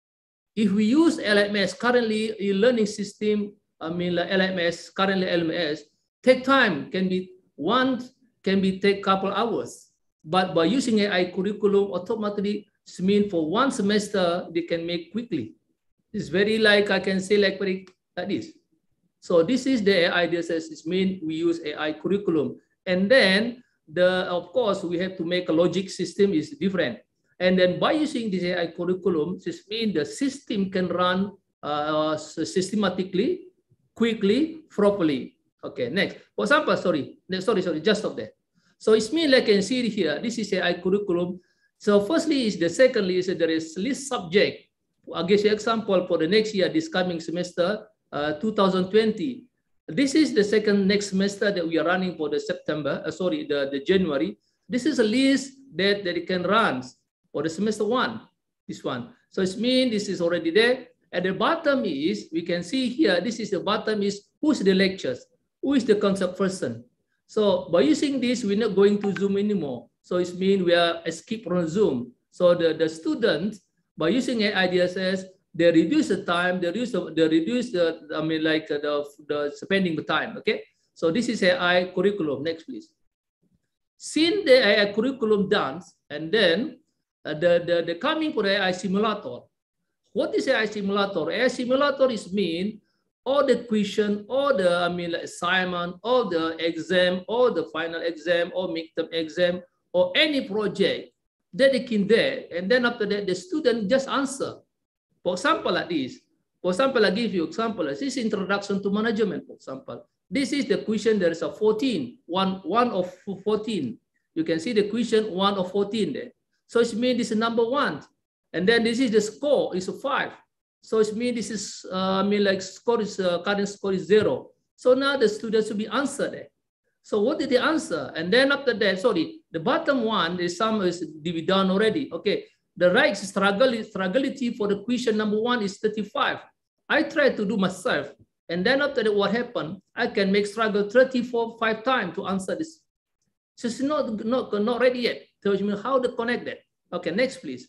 If we use L M S, currently a learning system, I mean like L M S, currently L M S, take time, can be one, can be take couple hours. But by using A I curriculum, automatically, it means for one semester, they can make quickly. It's very like, I can say like, very, like this. So this is the A I D S S, it means we use A I curriculum. And then, the of course, we have to make a logic system is different. And then by using this A I curriculum, this means the system can run uh, systematically, quickly, properly. Okay, next. For example, sorry, sorry, sorry, just stop there. So it means like you can see here, this is A I curriculum. So firstly is the secondly is there is list subject. I'll give you an example for the next year, this coming semester, uh, two thousand twenty. This is the second next semester that we are running for the September, uh, sorry, the, the January. This is a list that, that it can run for the semester one, this one. So it means this is already there. At the bottom is, we can see here, this is the bottom is, who's the lectures? Who is the concept person? So by using this, we're not going to Zoom anymore. So it means we are escape from Zoom. So the, the students, by using A I D S S, they reduce the time, they reduce the, they reduce the, I mean, like the, the spending the time, okay? So this is A I curriculum. Next, please. Since the A I curriculum done, and then uh, the, the, the coming for the A I simulator. What is A I simulator? A I simulator is mean all the question, all the, I mean, like assignment, all the exam, all the final exam, or midterm exam, or any project that they can there, and then after that, the student just answer. For example, like this. For example, I give you example. This is introduction to management, for example. This is the question, there is a fourteen, one, one of fourteen. You can see the question, one of fourteen there. So it means this is number one. And then this is the score, is a five. So it means this is, uh, I mean, like score is, uh, current score is zero. So now the students should be answered there. So what did they answer? And then after that, sorry, the bottom one, the sum is done already. Okay, the right struggle, strugglity for the question number one is thirty-five. I tried to do myself. And then after that, what happened? I can make struggle thirty-four, five times to answer this. So it's not, not, not ready yet. Tells me how to connect that. Okay, next, please.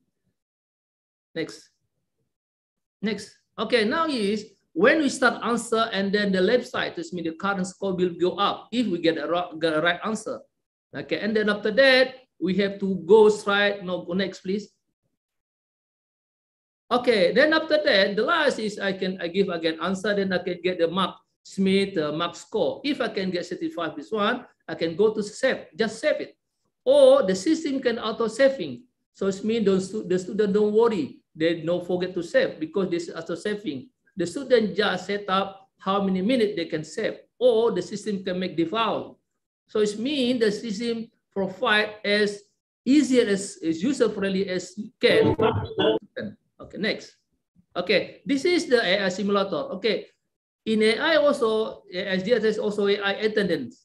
Next. Next. Okay, now is when we start answer and then the left side, this means the current score will go up if we get a, get a right answer. Okay, and then after that, we have to go straight. No, go next, please. Okay, then after that, the last is I can I give again answer, then I can get the mark Smith uh, mark score. If I can get certified this one, I can go to save, just save it. Or the system can auto saving. So it means the, the student don't worry. They don't forget to save because this is auto saving. The student just set up how many minutes they can save, or the system can make default. So it means the system provide as easier as, as user-friendly as you can. Okay, next. Okay, this is the A I simulator. Okay, in A I also, S D S is also A I attendance.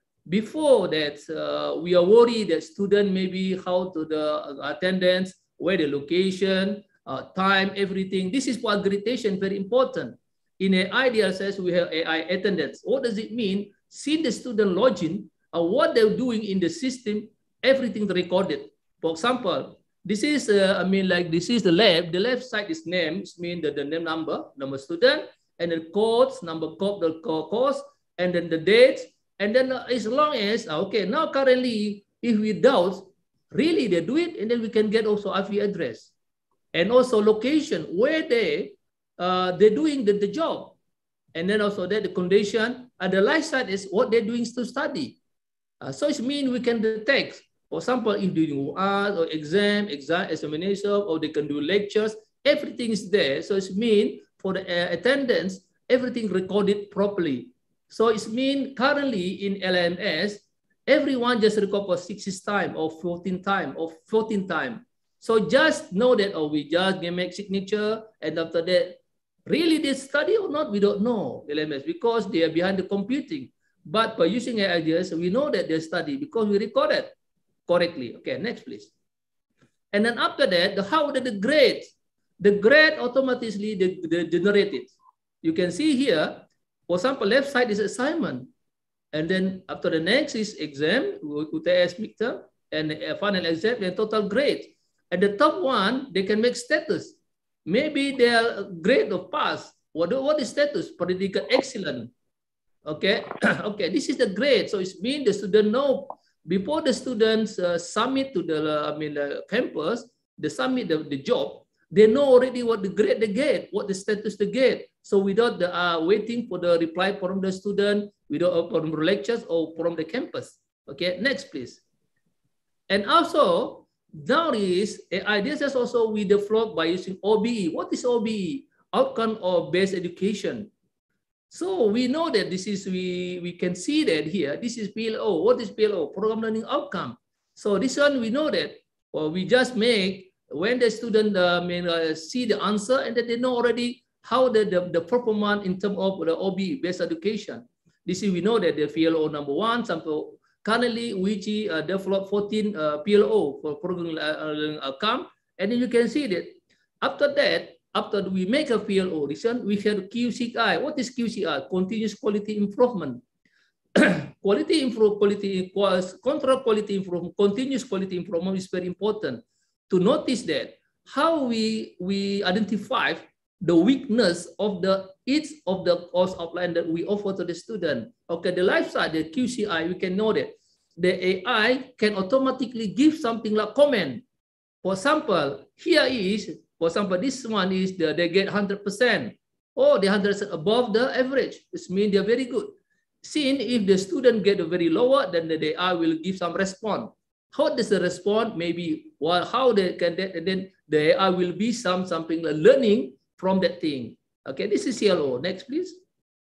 Before that, uh, we are worried that student maybe how to the attendance, where the location, uh, time, everything. This is for accreditation, very important. In A I D S S, we have A I attendance. What does it mean? See the student login, uh, what they're doing in the system, everything recorded. For example, this is, uh, I mean, like this is the lab. The left side is names, mean the, the name number, number student, and then codes, number code, the course, and then the dates. And then uh, as long as, okay, now currently, if we doubt, really they do it, and then we can get also I P address. And also location, where they, uh, they're doing the, the job. And then also that the condition, and the life side is what they're doing to study. Uh, so it means we can detect, for example, if they do art or exam, exam, examination, or they can do lectures, everything is there. So it means for the uh, attendance, everything recorded properly. So it means currently in L M S, everyone just record for sixty time or fourteen time or fourteen time. So just know that, oh, we just make signature, and after that, really they study or not, we don't know L M S because they are behind the computing. But by using A I D S, we know that they study because we recorded correctly. Okay, next please. And then after that, the how did the grade? The grade automatically they, they generated. You can see here, for example, left side is assignment. And then after the next is exam, U T S midterm, and the final exam, then total grade. And the top one, they can make status. Maybe they are grade of pass. What, what is status? Political excellent. Okay, okay, this is the grade. So it's mean the student know before the students uh, submit to the uh, I mean the campus, they submit the, the job, they know already what the grade they get, what the status they get. So without the uh, waiting for the reply from the student, without uh, from the lectures or from the campus. Okay, next please. And also now is A I D S S also we develop by using O B E. What is O B E? Outcome of based education. So we know that this is, we, we can see that here, this is P L O. What is P L O? Program Learning Outcome. So this one, we know that, well, we just make, when the student uh, may, uh, see the answer, and then they know already how the, the, the performance in terms of the O B E, based education. This is, we know that the P L O number one, sample, currently, W I C I uh, developed fourteen uh, P L O for Program Learning Outcome. And then you can see that after that, after we make a P L O, we have Q C I. What is Q C I? Continuous quality improvement. Quality improve, quality control quality improvement, continuous quality improvement is very important to notice that how we we identify the weakness of the each of the course outline that we offer to the student. Okay, the life side, the Q C I, we can know that the A I can automatically give something like comment. For example, here is. For example, this one is the, they get one hundred percent. Oh, the one hundred percent above the average. This means they're very good. Seeing if the student get a very lower, then the A I will give some response. How does the response? Maybe well, how they can, and then the A I will be some something like learning from that thing. Okay, this is C L O. Next, please.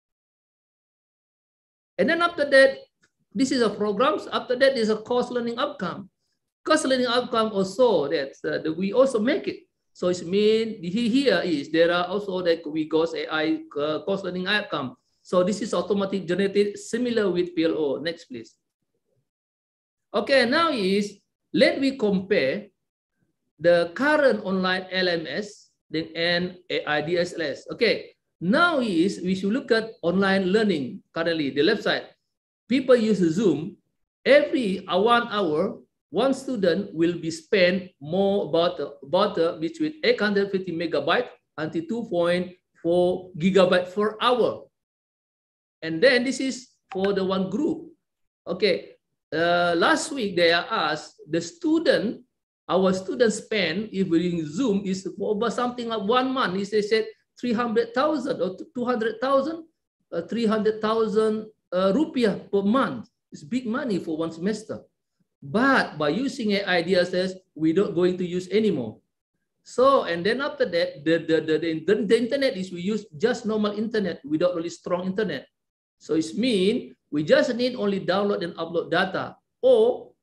And then after that, this is a programs. After that is a course learning outcome. Course learning outcome also that, uh, that we also make it. So it means here is there are also that we got A I uh, course learning outcome. So this is automatic generated similar with P L O. Next, please. Okay, now is let me compare the current online L M S and A I D S S. Okay, now is we should look at online learning currently. The left side, people use Zoom every one hour. One student will be spent more about, about uh, between eight hundred fifty megabytes until two point four gigabytes per hour. And then this is for the one group. Okay, uh, last week they are asked the student, our student spend if we're in Zoom is over something like one month. They said three hundred thousand or two hundred thousand, uh, three hundred thousand uh, rupiah per month. It's big money for one semester. But by using A I D S S, we don't going to use anymore. So, and then after that, the, the, the, the, the internet is we use just normal internet without really strong internet. So it means we just need only download and upload data. Or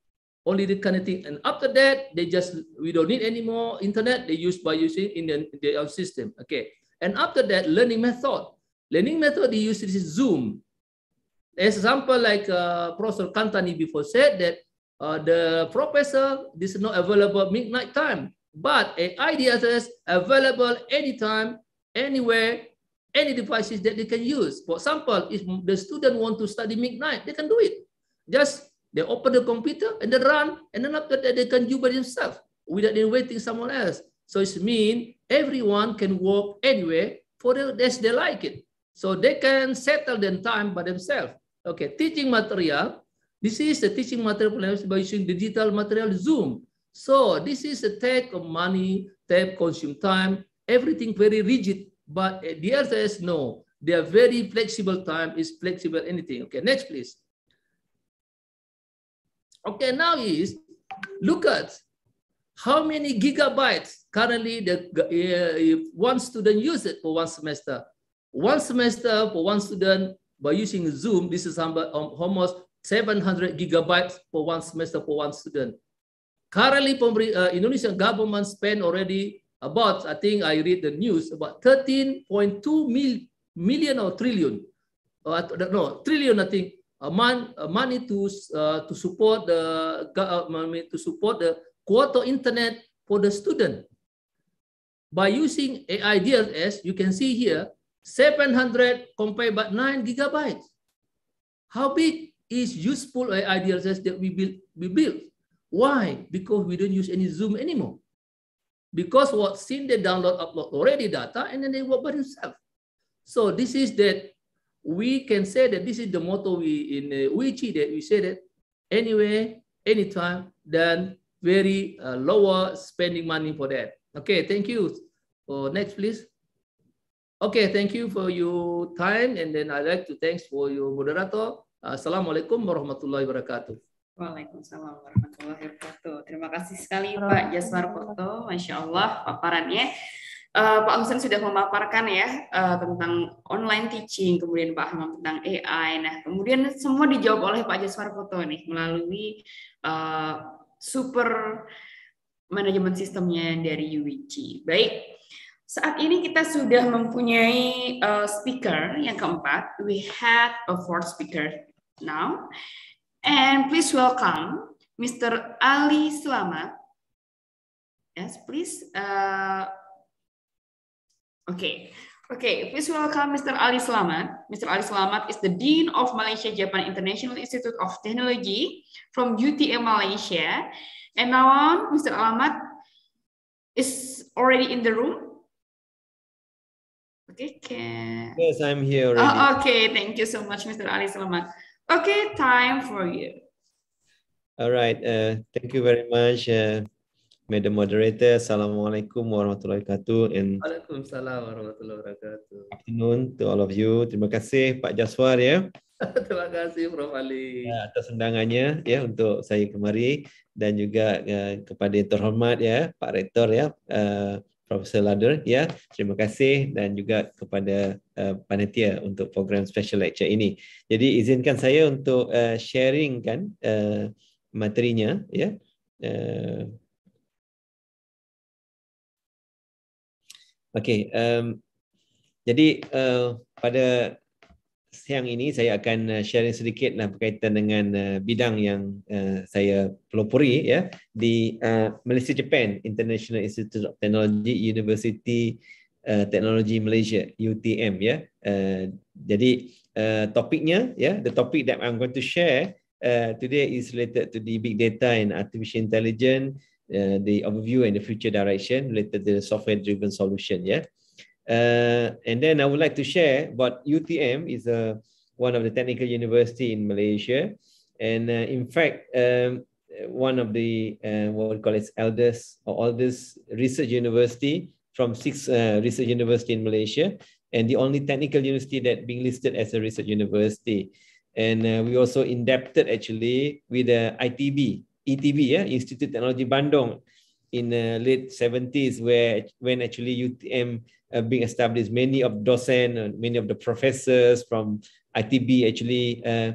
only the connecting, and after that they just we don't need any more internet. They use by using in the, their system. Okay, and after that learning method. Learning method they use is Zoom. Example like uh, Professor Kantani before said that uh, the professor this is not available midnight time, but A I D S S available anytime, anywhere, any devices that they can use. For example, if the student want to study midnight, they can do it. Just they open the computer and they run, and then after that they can do by themselves without waiting someone else. So it means everyone can work anywhere for the as they like it. So they can settle their time by themselves. Okay, teaching material. This is the teaching material by using digital material Zoom. So this is a take of money, take consume time, everything very rigid. But the answer is no. They are very flexible time, is flexible anything. Okay, next please. Okay, now is look at how many gigabytes currently the uh, if one student use it for one semester. One semester for one student by using Zoom, this is almost seven hundred gigabytes for one semester for one student. Currently, uh, Indonesian government spend already about, I think I read the news, about thirteen point two mil, million or trillion, uh, no, trillion, I think, a month, uh, money to uh, to support the uh, to support the quota internet for the student. By using A I D S S, you can see here, seven hundred compared by nine gigabytes. How big is useful A I D S S that we build? We build. Why? Because we don't use any Zoom anymore. Because what since they download, upload already data, and then they work by themselves. So this is that we can say that this is the motto we in uh, U I C I that we say that anywhere, anytime, then very uh, lower spending money for that. Okay, thank you. Oh, next, please. Okay, thank you for your time, and then I'd like to thanks for your moderator. Assalamualaikum warahmatullahi wabarakatuh. Waalaikumsalam warahmatullahi wabarakatuh. Terima kasih sekali Pak Jaswarkoto, Masya Allah paparannya. Uh, Pak Husain sudah memaparkan ya uh, tentang online teaching, kemudian Pak Hamam tentang A I. Nah, kemudian semua dijawab oleh Pak Jaswarkoto nih melalui uh, super manajemen sistemnya dari U I C I. Baik. Saat ini kita sudah mempunyai uh, speaker yang keempat. We had a fourth speaker now. And please welcome Mister Ali Slamet. Yes, please. Uh, okay. Okay, please welcome Mister Ali Slamet. Mister Ali Slamet is the Dean of Malaysia Japan International Institute of Technology from U T M Malaysia. And now on, Mister Slamet is already in the room. Okay, can... Yes, I'm here already. Oh, okay, thank you so much, Mister Ali Slamet. Okay, time for you. All right, uh, thank you very much, uh, Madam Moderator. Assalamualaikum warahmatullahi wabarakatuh. And Waalaikumsalam warahmatullahi wabarakatuh. Afternoon to all of you. Terima kasih Pak Jaswar ya. Terima kasih Prof Ali ya, atas undangannya ya untuk saya kemari, dan juga uh, kepada yang terhormat ya Pak Rektor ya, uh, Profesor Lauder ya, terima kasih, dan juga kepada uh, panitia untuk program special lecture ini. Jadi izinkan saya untuk uh, sharing kan uh, materinya ya. Uh, Okey, um, jadi uh, pada siang ini saya akan sharing sedikit lah berkaitan dengan uh, bidang yang uh, saya pelopori ya di uh, Malaysia Japan International Institute of Technology University uh, Technology Malaysia U T M ya. Uh, jadi uh, topiknya ya, the topic that I'm going to share uh, today is related to the big data and artificial intelligence, uh, the overview and the future direction related to the software driven solution ya. Uh, and then I would like to share what U T M is a, one of the technical university in Malaysia. And uh, in fact, um, one of the, uh, what we call it, eldest or oldest research university from six uh, research university in Malaysia, and the only technical university that being listed as a research university. And uh, we also indebted actually with the I T B, E T B, yeah, Institute Technology Bandung in the late seventies, where when actually U T M Uh, being established, many of docent and many of the professors from I T B actually uh,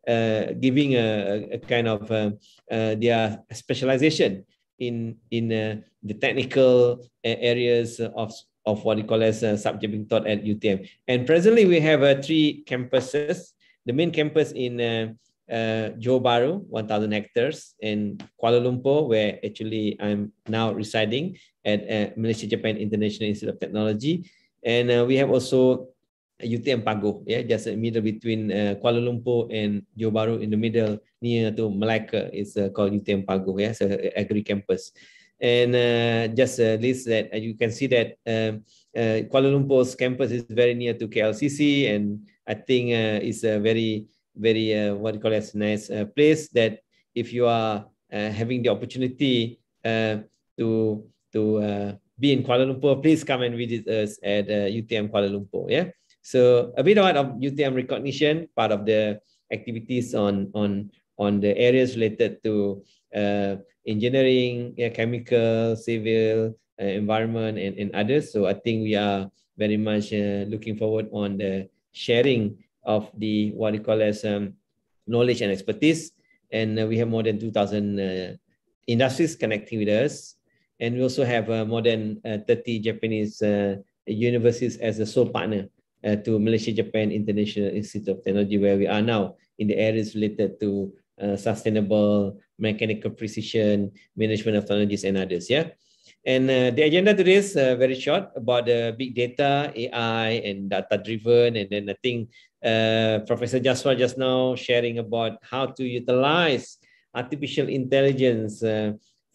uh, giving a, a kind of uh, uh, their specialization in in uh, the technical areas of of what we call as uh, subject being taught at U T M. And presently we have uh, three campuses. The main campus in uh, uh, Johor Bahru, one thousand hectares, and Kuala Lumpur, where actually I'm now residing at uh, Malaysia-Japan International Institute of Technology. And uh, we have also U T M Pagoh, yeah, just in the middle between uh, Kuala Lumpur and Johor Bahru, in the middle near to Malacca, is uh, called U T M Pagoh, yeah, so agri campus. And uh, just a list that uh, you can see that um, uh, Kuala Lumpur's campus is very near to K L C C, and I think uh, it's a very, very uh, what you call as nice uh, place that if you are uh, having the opportunity uh, to to uh, be in Kuala Lumpur, please come and visit us at uh, U T M Kuala Lumpur. Yeah. So a bit of U T M recognition, part of the activities on on on the areas related to uh, engineering, yeah, chemical, civil, uh, environment, and, and others. So I think we are very much uh, looking forward on the sharing of the what we call as um, knowledge and expertise. And uh, we have more than two thousand uh, industries connecting with us. And we also have uh, more than uh, thirty Japanese uh, universities as a sole partner uh, to Malaysia-Japan International Institute of Technology, where we are now in the areas related to uh, sustainable, mechanical precision, management of technologies, and others. Yeah. And uh, the agenda today is uh, very short about uh, big data, A I, and data-driven. And then I think uh, Professor Jaswal just now sharing about how to utilize artificial intelligence uh,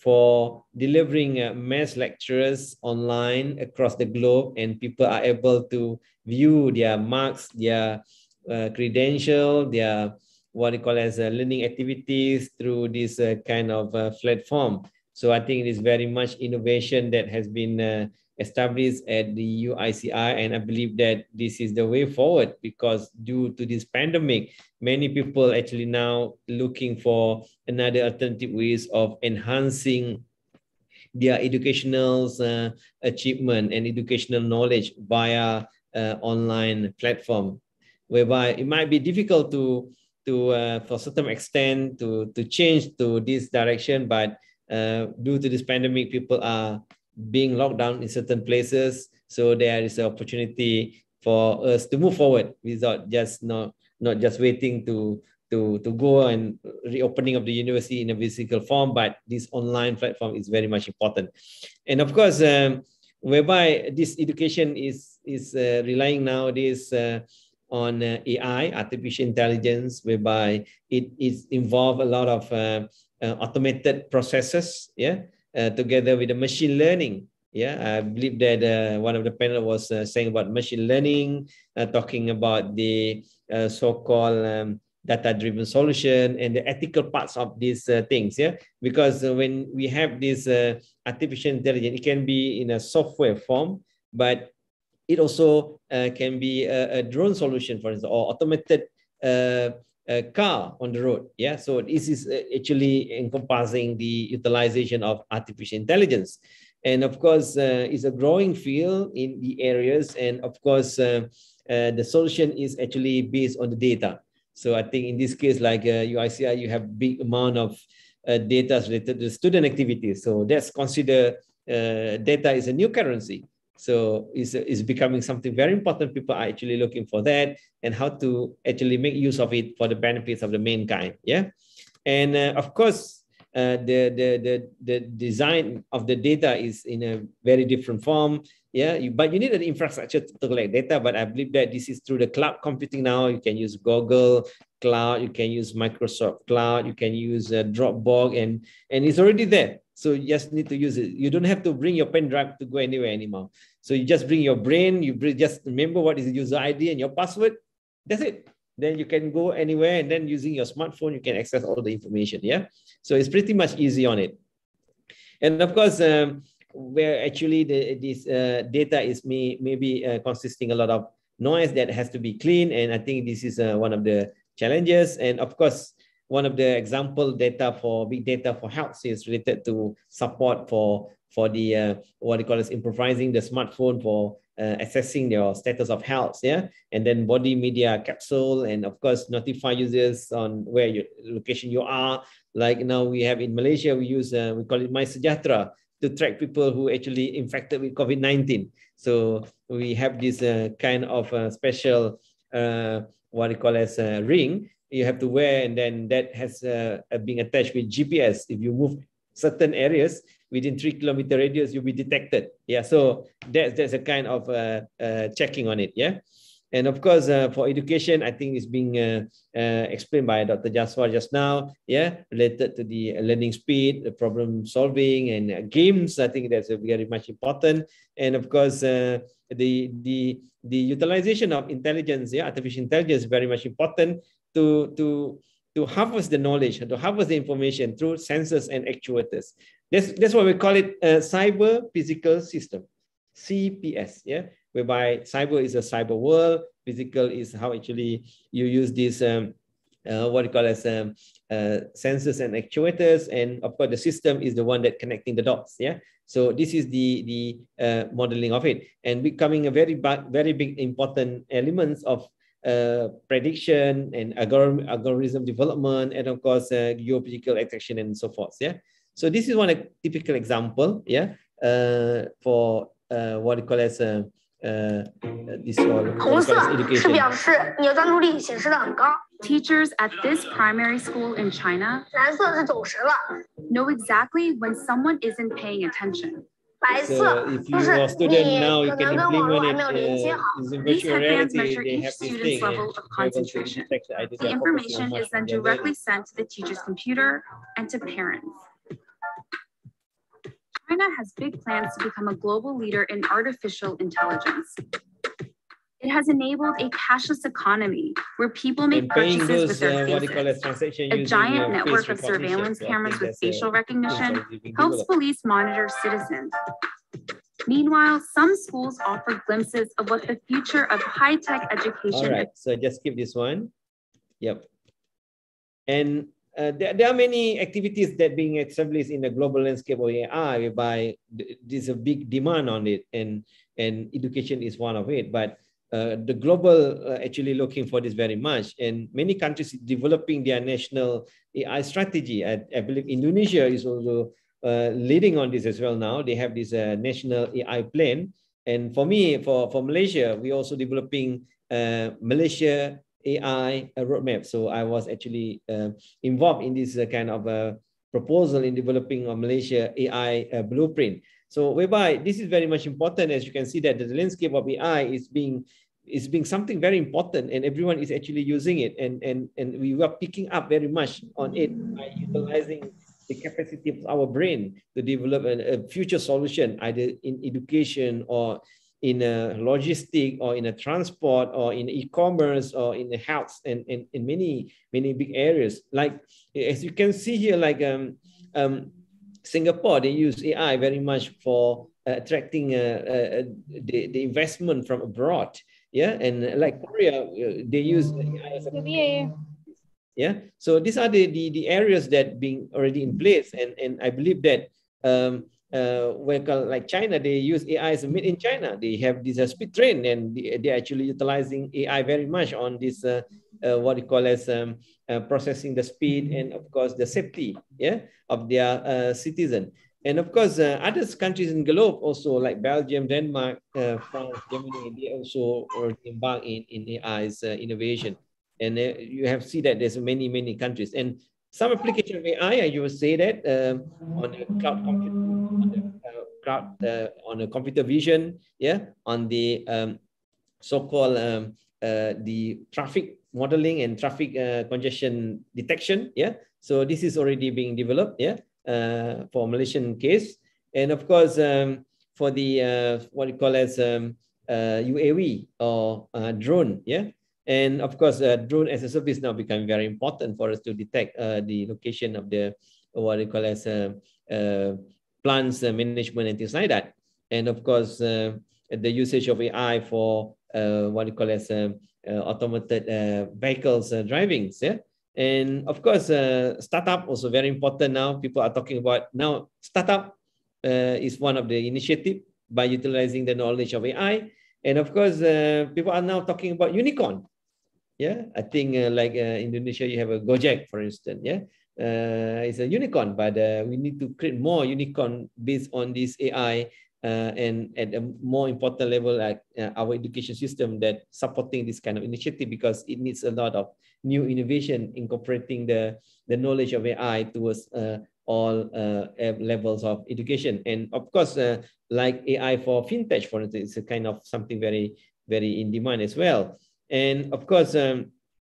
for delivering uh, mass lectures online across the globe, and people are able to view their marks, their uh, credential, their what we call as uh, learning activities through this uh, kind of uh, platform. So I think it is very much innovation that has been uh, established at the U I C I, and I believe that this is the way forward, because due to this pandemic, many people actually now looking for another alternative ways of enhancing their educational uh, achievement and educational knowledge via uh, online platform, whereby it might be difficult to to uh, for certain extent to to change to this direction, but uh, due to this pandemic, people are being locked down in certain places, so there is an opportunity for us to move forward without just not not just waiting to to to go and reopening of the university in a physical form, but this online platform is very much important. And of course, um, whereby this education is is uh, relying nowadays uh, on uh, A I, artificial intelligence, whereby it is involve a lot of uh, uh, automated processes, yeah, uh, together with the machine learning. Yeah, I believe that uh, one of the panel was uh, saying about machine learning, uh, talking about the uh, so-called um, data-driven solution and the ethical parts of these uh, things. Yeah, because uh, when we have this uh, artificial intelligence, it can be in a software form, but it also uh, can be a, a drone solution, for instance, or automated uh, a car on the road. Yeah, so this is actually encompassing the utilization of artificial intelligence. And of course, uh, it's a growing field in the areas. And of course, uh, uh, the solution is actually based on the data. So I think in this case, like uh, U I C I, you have big amount of uh, data related to student activities. So that's considered uh, data is a new currency. So it's, it's becoming something very important. People are actually looking for that and how to actually make use of it for the benefits of the mankind. Yeah. And uh, of course, uh, the, the, the, the design of the data is in a very different form. Yeah. You, but you need an infrastructure to collect data. But I believe that this is through the cloud computing now. You can use Google Cloud. You can use Microsoft Cloud. You can use uh, Dropbox, and, and it's already there. So you just need to use it. You don't have to bring your pen drive to go anywhere anymore. So you just bring your brain, you bring, just remember what is the user I D and your password. That's it. Then you can go anywhere, and then using your smartphone, you can access all the information. Yeah. So it's pretty much easy on it. And of course, um, where actually the, this uh, data is may, maybe uh, consisting a lot of noise that has to be clean. And I think this is uh, one of the challenges. And of course, one of the example data for big data for health is related to support for for the uh, what they call as improvising the smartphone for uh, assessing your status of health, yeah, and then body media capsule, and of course notify users on where your location you are. Like now we have in Malaysia, we use uh, we call it MySejahtera to track people who actually infected with COVID nineteen. So we have this uh, kind of uh, special uh, what they call as a ring you have to wear, and then that has uh, being attached with G P S. If you move certain areas within three kilometer radius, you'll be detected. Yeah, so that's that's a kind of uh, uh, checking on it. Yeah, and of course uh, for education, I think it's being uh, uh, explained by Doctor Jaswar just now. Yeah, related to the learning speed, the problem solving, and uh, games. I think that's uh, very much important. And of course uh, the the the utilization of intelligence, yeah, artificial intelligence, is very much important to to to harvest the knowledge, to harvest the information through sensors and actuators. That's, that's why we call it a cyber physical system, C P S, yeah, whereby cyber is a cyber world, physical is how actually you use this, um, uh, what we call as um, uh, sensors and actuators, and of course the system is the one that connecting the dots, yeah. So this is the, the uh, modeling of it, and becoming a very, very big important elements of Uh, prediction and algorithm, algorithm development, and of course uh, geophysical extraction and so forth. Yeah, so this is one a typical example. Yeah, uh, for uh, what we call as uh, uh, this all education. Teachers at this primary school in China know exactly when someone isn't paying attention. So if you are a student now, you can implement it uh, in virtual reality. They have this thing. Level of concentration. The information is then directly sent to the teacher's computer and to parents. China has big plans to become a global leader in artificial intelligence. It has enabled a cashless economy where people make purchases those, with their uh, faces. A giant uh, network of surveillance so cameras with facial recognition helps police monitor citizens. Meanwhile, some schools offer glimpses of what the future of high-tech education All right, is. So just skip this one. Yep. And uh, there, there are many activities that being established in the global landscape of A I, whereby there's a big demand on it, and, and education is one of it. But Uh, the global uh, actually looking for this very much, and many countries developing their national A I strategy. I, I believe Indonesia is also uh, leading on this as well now. They have this uh, national A I plan. And for me, for, for Malaysia, we're also developing uh, Malaysia A I roadmap. So I was actually uh, involved in this uh, kind of uh, proposal in developing a Malaysia A I uh, blueprint. So whereby this is very much important, as you can see that the landscape of A I is being is being something very important, and everyone is actually using it, and and and we are picking up very much on it by utilizing the capacity of our brain to develop a, a future solution, either in education or in a logistic or in a transport or in e-commerce or in the health, and in, in many many big areas. Like as you can see here, like um um Singapore, they use A I very much for uh, attracting uh, uh, the, the investment from abroad. Yeah, and like Korea, uh, they use A I as a yeah. So these are the, the, the areas that being already in place. And, and I believe that um, uh, where like China, they use A I as a made in China. They have this uh, speed train, and they, they're actually utilizing A I very much on this, uh, uh, what you call as um, uh, processing the speed and of course the safety, yeah, of their uh, citizen. And of course, uh, other countries in the globe also, like Belgium, Denmark, uh, France, Germany, they also embark in, in A I's uh, innovation. And uh, you have seen that there's many, many countries. And some application of A I, you will say that um, on a cloud computing, on the uh, cloud, uh, on a computer vision, yeah, on the um, so-called um, uh, the traffic modeling and traffic uh, congestion detection, yeah. So this is already being developed, yeah. Uh, for Malaysian case, and of course um, for the uh, what you call as um, uh, U A V or uh, drone, yeah, and of course uh, drone as a service now becoming very important for us to detect uh, the location of the what you call as uh, uh, plants uh, management and things like that, and of course uh, the usage of A I for uh, what you call as uh, uh, automated uh, vehicles uh, drivings, yeah. And of course, uh, startup also very important now. People are talking about now startup uh, is one of the initiative by utilizing the knowledge of A I. And of course, uh, people are now talking about unicorn. Yeah, I think uh, like uh, Indonesia, you have a Gojek, for instance. Yeah, uh, it's a unicorn, but uh, we need to create more unicorn based on this A I uh, and at a more important level, like uh, our education system that supporting this kind of initiative, because it needs a lot of new innovation incorporating the, the knowledge of A I towards uh, all uh, levels of education. And of course, uh, like A I for fintech, for instance, it's a kind of something very, very in demand as well. And of course, um,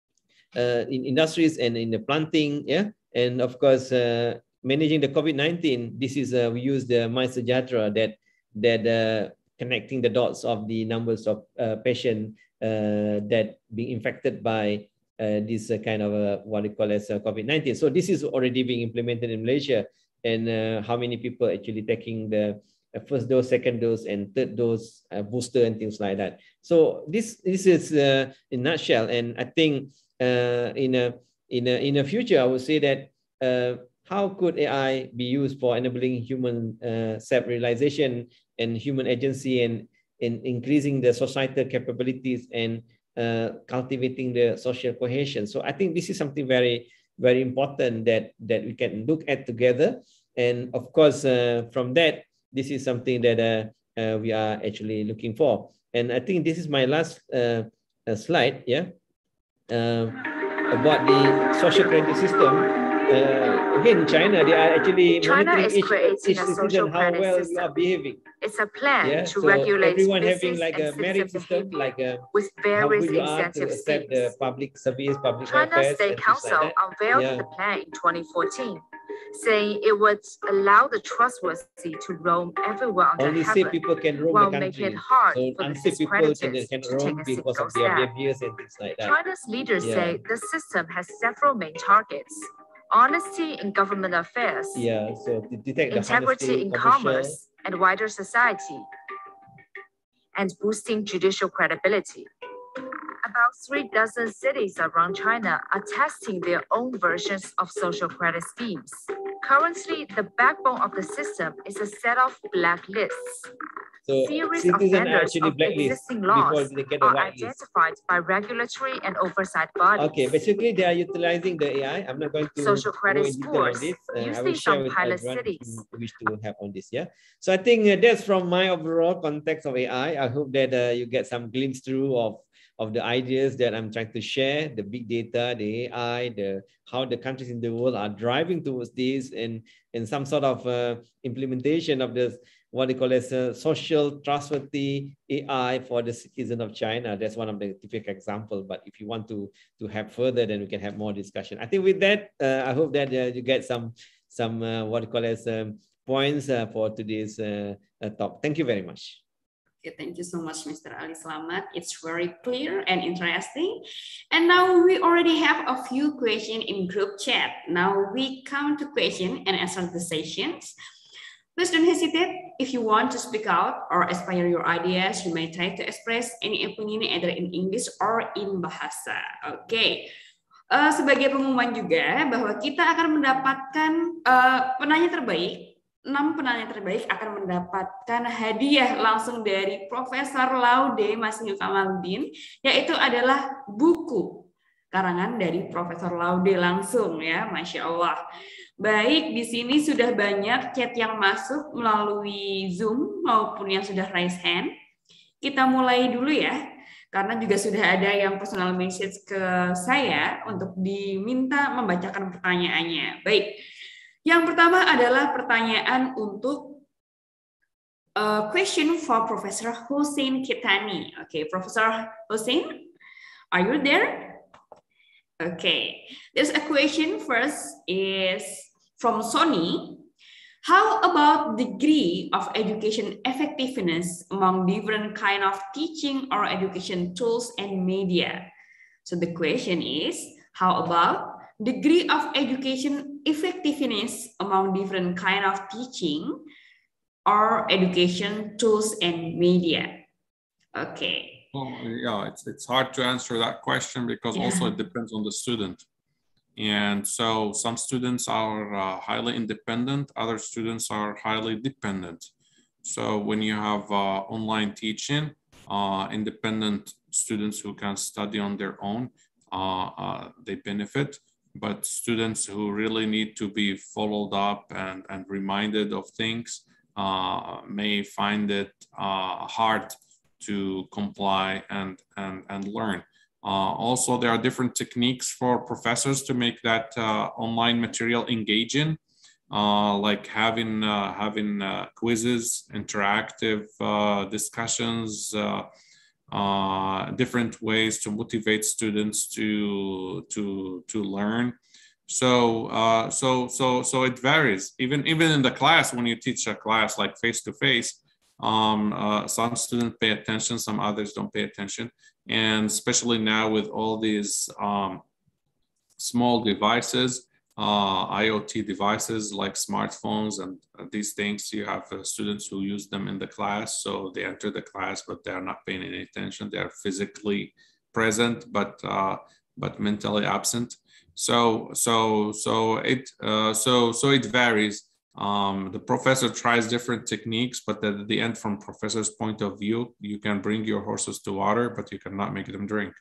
uh, in industries and in the planting, yeah, and of course, uh, managing the COVID nineteen, this is, uh, we use the MySejahtera that, that uh, connecting the dots of the numbers of uh, patients uh, that being infected by uh, this uh, kind of uh, what we call as uh, COVID nineteen. So this is already being implemented in Malaysia, and uh, how many people actually taking the first dose, second dose, and third dose uh, booster and things like that. So this this is uh, in a nutshell, and I think uh, in a in a in a future, I would say that uh, how could A I be used for enabling human uh, self-realization and human agency, and in increasing the societal capabilities and uh, cultivating the social cohesion. So I think this is something very very important that that we can look at together, and of course uh, from that. This is something that uh, uh, we are actually looking for. And I think this is my last uh, uh, slide, yeah, uh, about the social credit system. Uh, again, China, they are actually China monitoring is each, creating each a citizen social how credit well system. you are behaving. It's a plan Yeah, to so regulate everyone business having like a and merit citizen system, behavior like a, with how various good you are to incentive accept schemes. the public service, public China's affairs, State and things Council like that. unveiled Yeah. the plan in twenty fourteen, saying it would allow the trustworthy to roam everywhere under Only safe heaven, people can roam while the making country. it hard So for the unsafe people can, discredited can to roam take a because single of their step. behaviors and things like that. China's leaders Yeah. say the system has several main targets: honesty in government affairs, Yeah, so to detect the integrity honesty, in commercial, commerce and wider society, and boosting judicial credibility. About three dozen cities around China are testing their own versions of social credit schemes. Currently, the backbone of the system is a set of blacklists. So Series of citizens are vendors actually of blacklisted existing before laws they get a are whitelist. identified by regulatory and oversight bodies. Okay, basically they are utilizing the A I. I'm not going to Social go credit in detail on scores this. Uh, I used will in share some with pilot everyone cities. who wish to have on this. Yeah. So I think uh, that's from my overall context of A I. I hope that uh, you get some glimpse through of of the ideas that I'm trying to share, the big data, the A I, the how the countries in the world are driving towards this, and and some sort of uh, implementation of this, what they call as a social trustworthy A I for the citizen of China. That's one of the typical example. But if you want to to have further, then we can have more discussion. I think with that, uh, I hope that uh, you get some some uh, what they call as um, points uh, for today's uh, uh, talk. Thank you very much. Okay, thank you so much, Mister Ali Slamet. It's very clear and interesting. And now we already have a few questions in group chat. Now we come to question and answer the sessions. Please don't hesitate. If you want to speak out or aspire your ideas, you may try to express any opinion either in English or in Bahasa. Oke. Okay. Uh, sebagai pengumuman juga bahwa kita akan mendapatkan uh, penanya terbaik. enam penanya terbaik akan mendapatkan hadiah langsung dari Profesor Laude Masih Kamaludin, yaitu adalah buku karangan dari Profesor Laude langsung ya, Masya Allah. Baik, di sini sudah banyak chat yang masuk melalui Zoom maupun yang sudah raise hand. Kita mulai dulu ya, karena juga sudah ada yang personal message ke saya untuk diminta membacakan pertanyaannya. Baik. Yang pertama adalah pertanyaan untuk uh, question for Professor Hussein Kitani. Okay, Professor Hussein, are you there? Okay, there's a question first is from Sony. How about degree of education effectiveness among different kind of teaching or education tools and media? So the question is, how about degree of education effectiveness among different kind of teaching or education tools and media? Okay. Well, yeah, it's, it's hard to answer that question because Yeah. also it depends on the student. And so some students are uh, highly independent, other students are highly dependent. So when you have uh, online teaching, uh, independent students who can study on their own, uh, uh, they benefit. But students who really need to be followed up and, and reminded of things uh, may find it uh, hard to comply and, and, and learn. Uh, also, there are different techniques for professors to make that uh, online material engaging, uh, like having, uh, having uh, quizzes, interactive uh, discussions, uh, uh, different ways to motivate students to, to, to learn. So, uh, so, so, so it varies. Even, even in the class, when you teach a class like face-to-face, um, uh, some students pay attention, some others don't pay attention. And especially now with all these um, small devices, uh, IoT devices like smartphones and these things, you have uh, students who use them in the class. So they enter the class, but they're not paying any attention. They're physically present, but uh, but mentally absent. So so so it uh, so so it varies. Um, the professor tries different techniques, but at the end, from professor's point of view, you can bring your horses to water, but you cannot make them drink.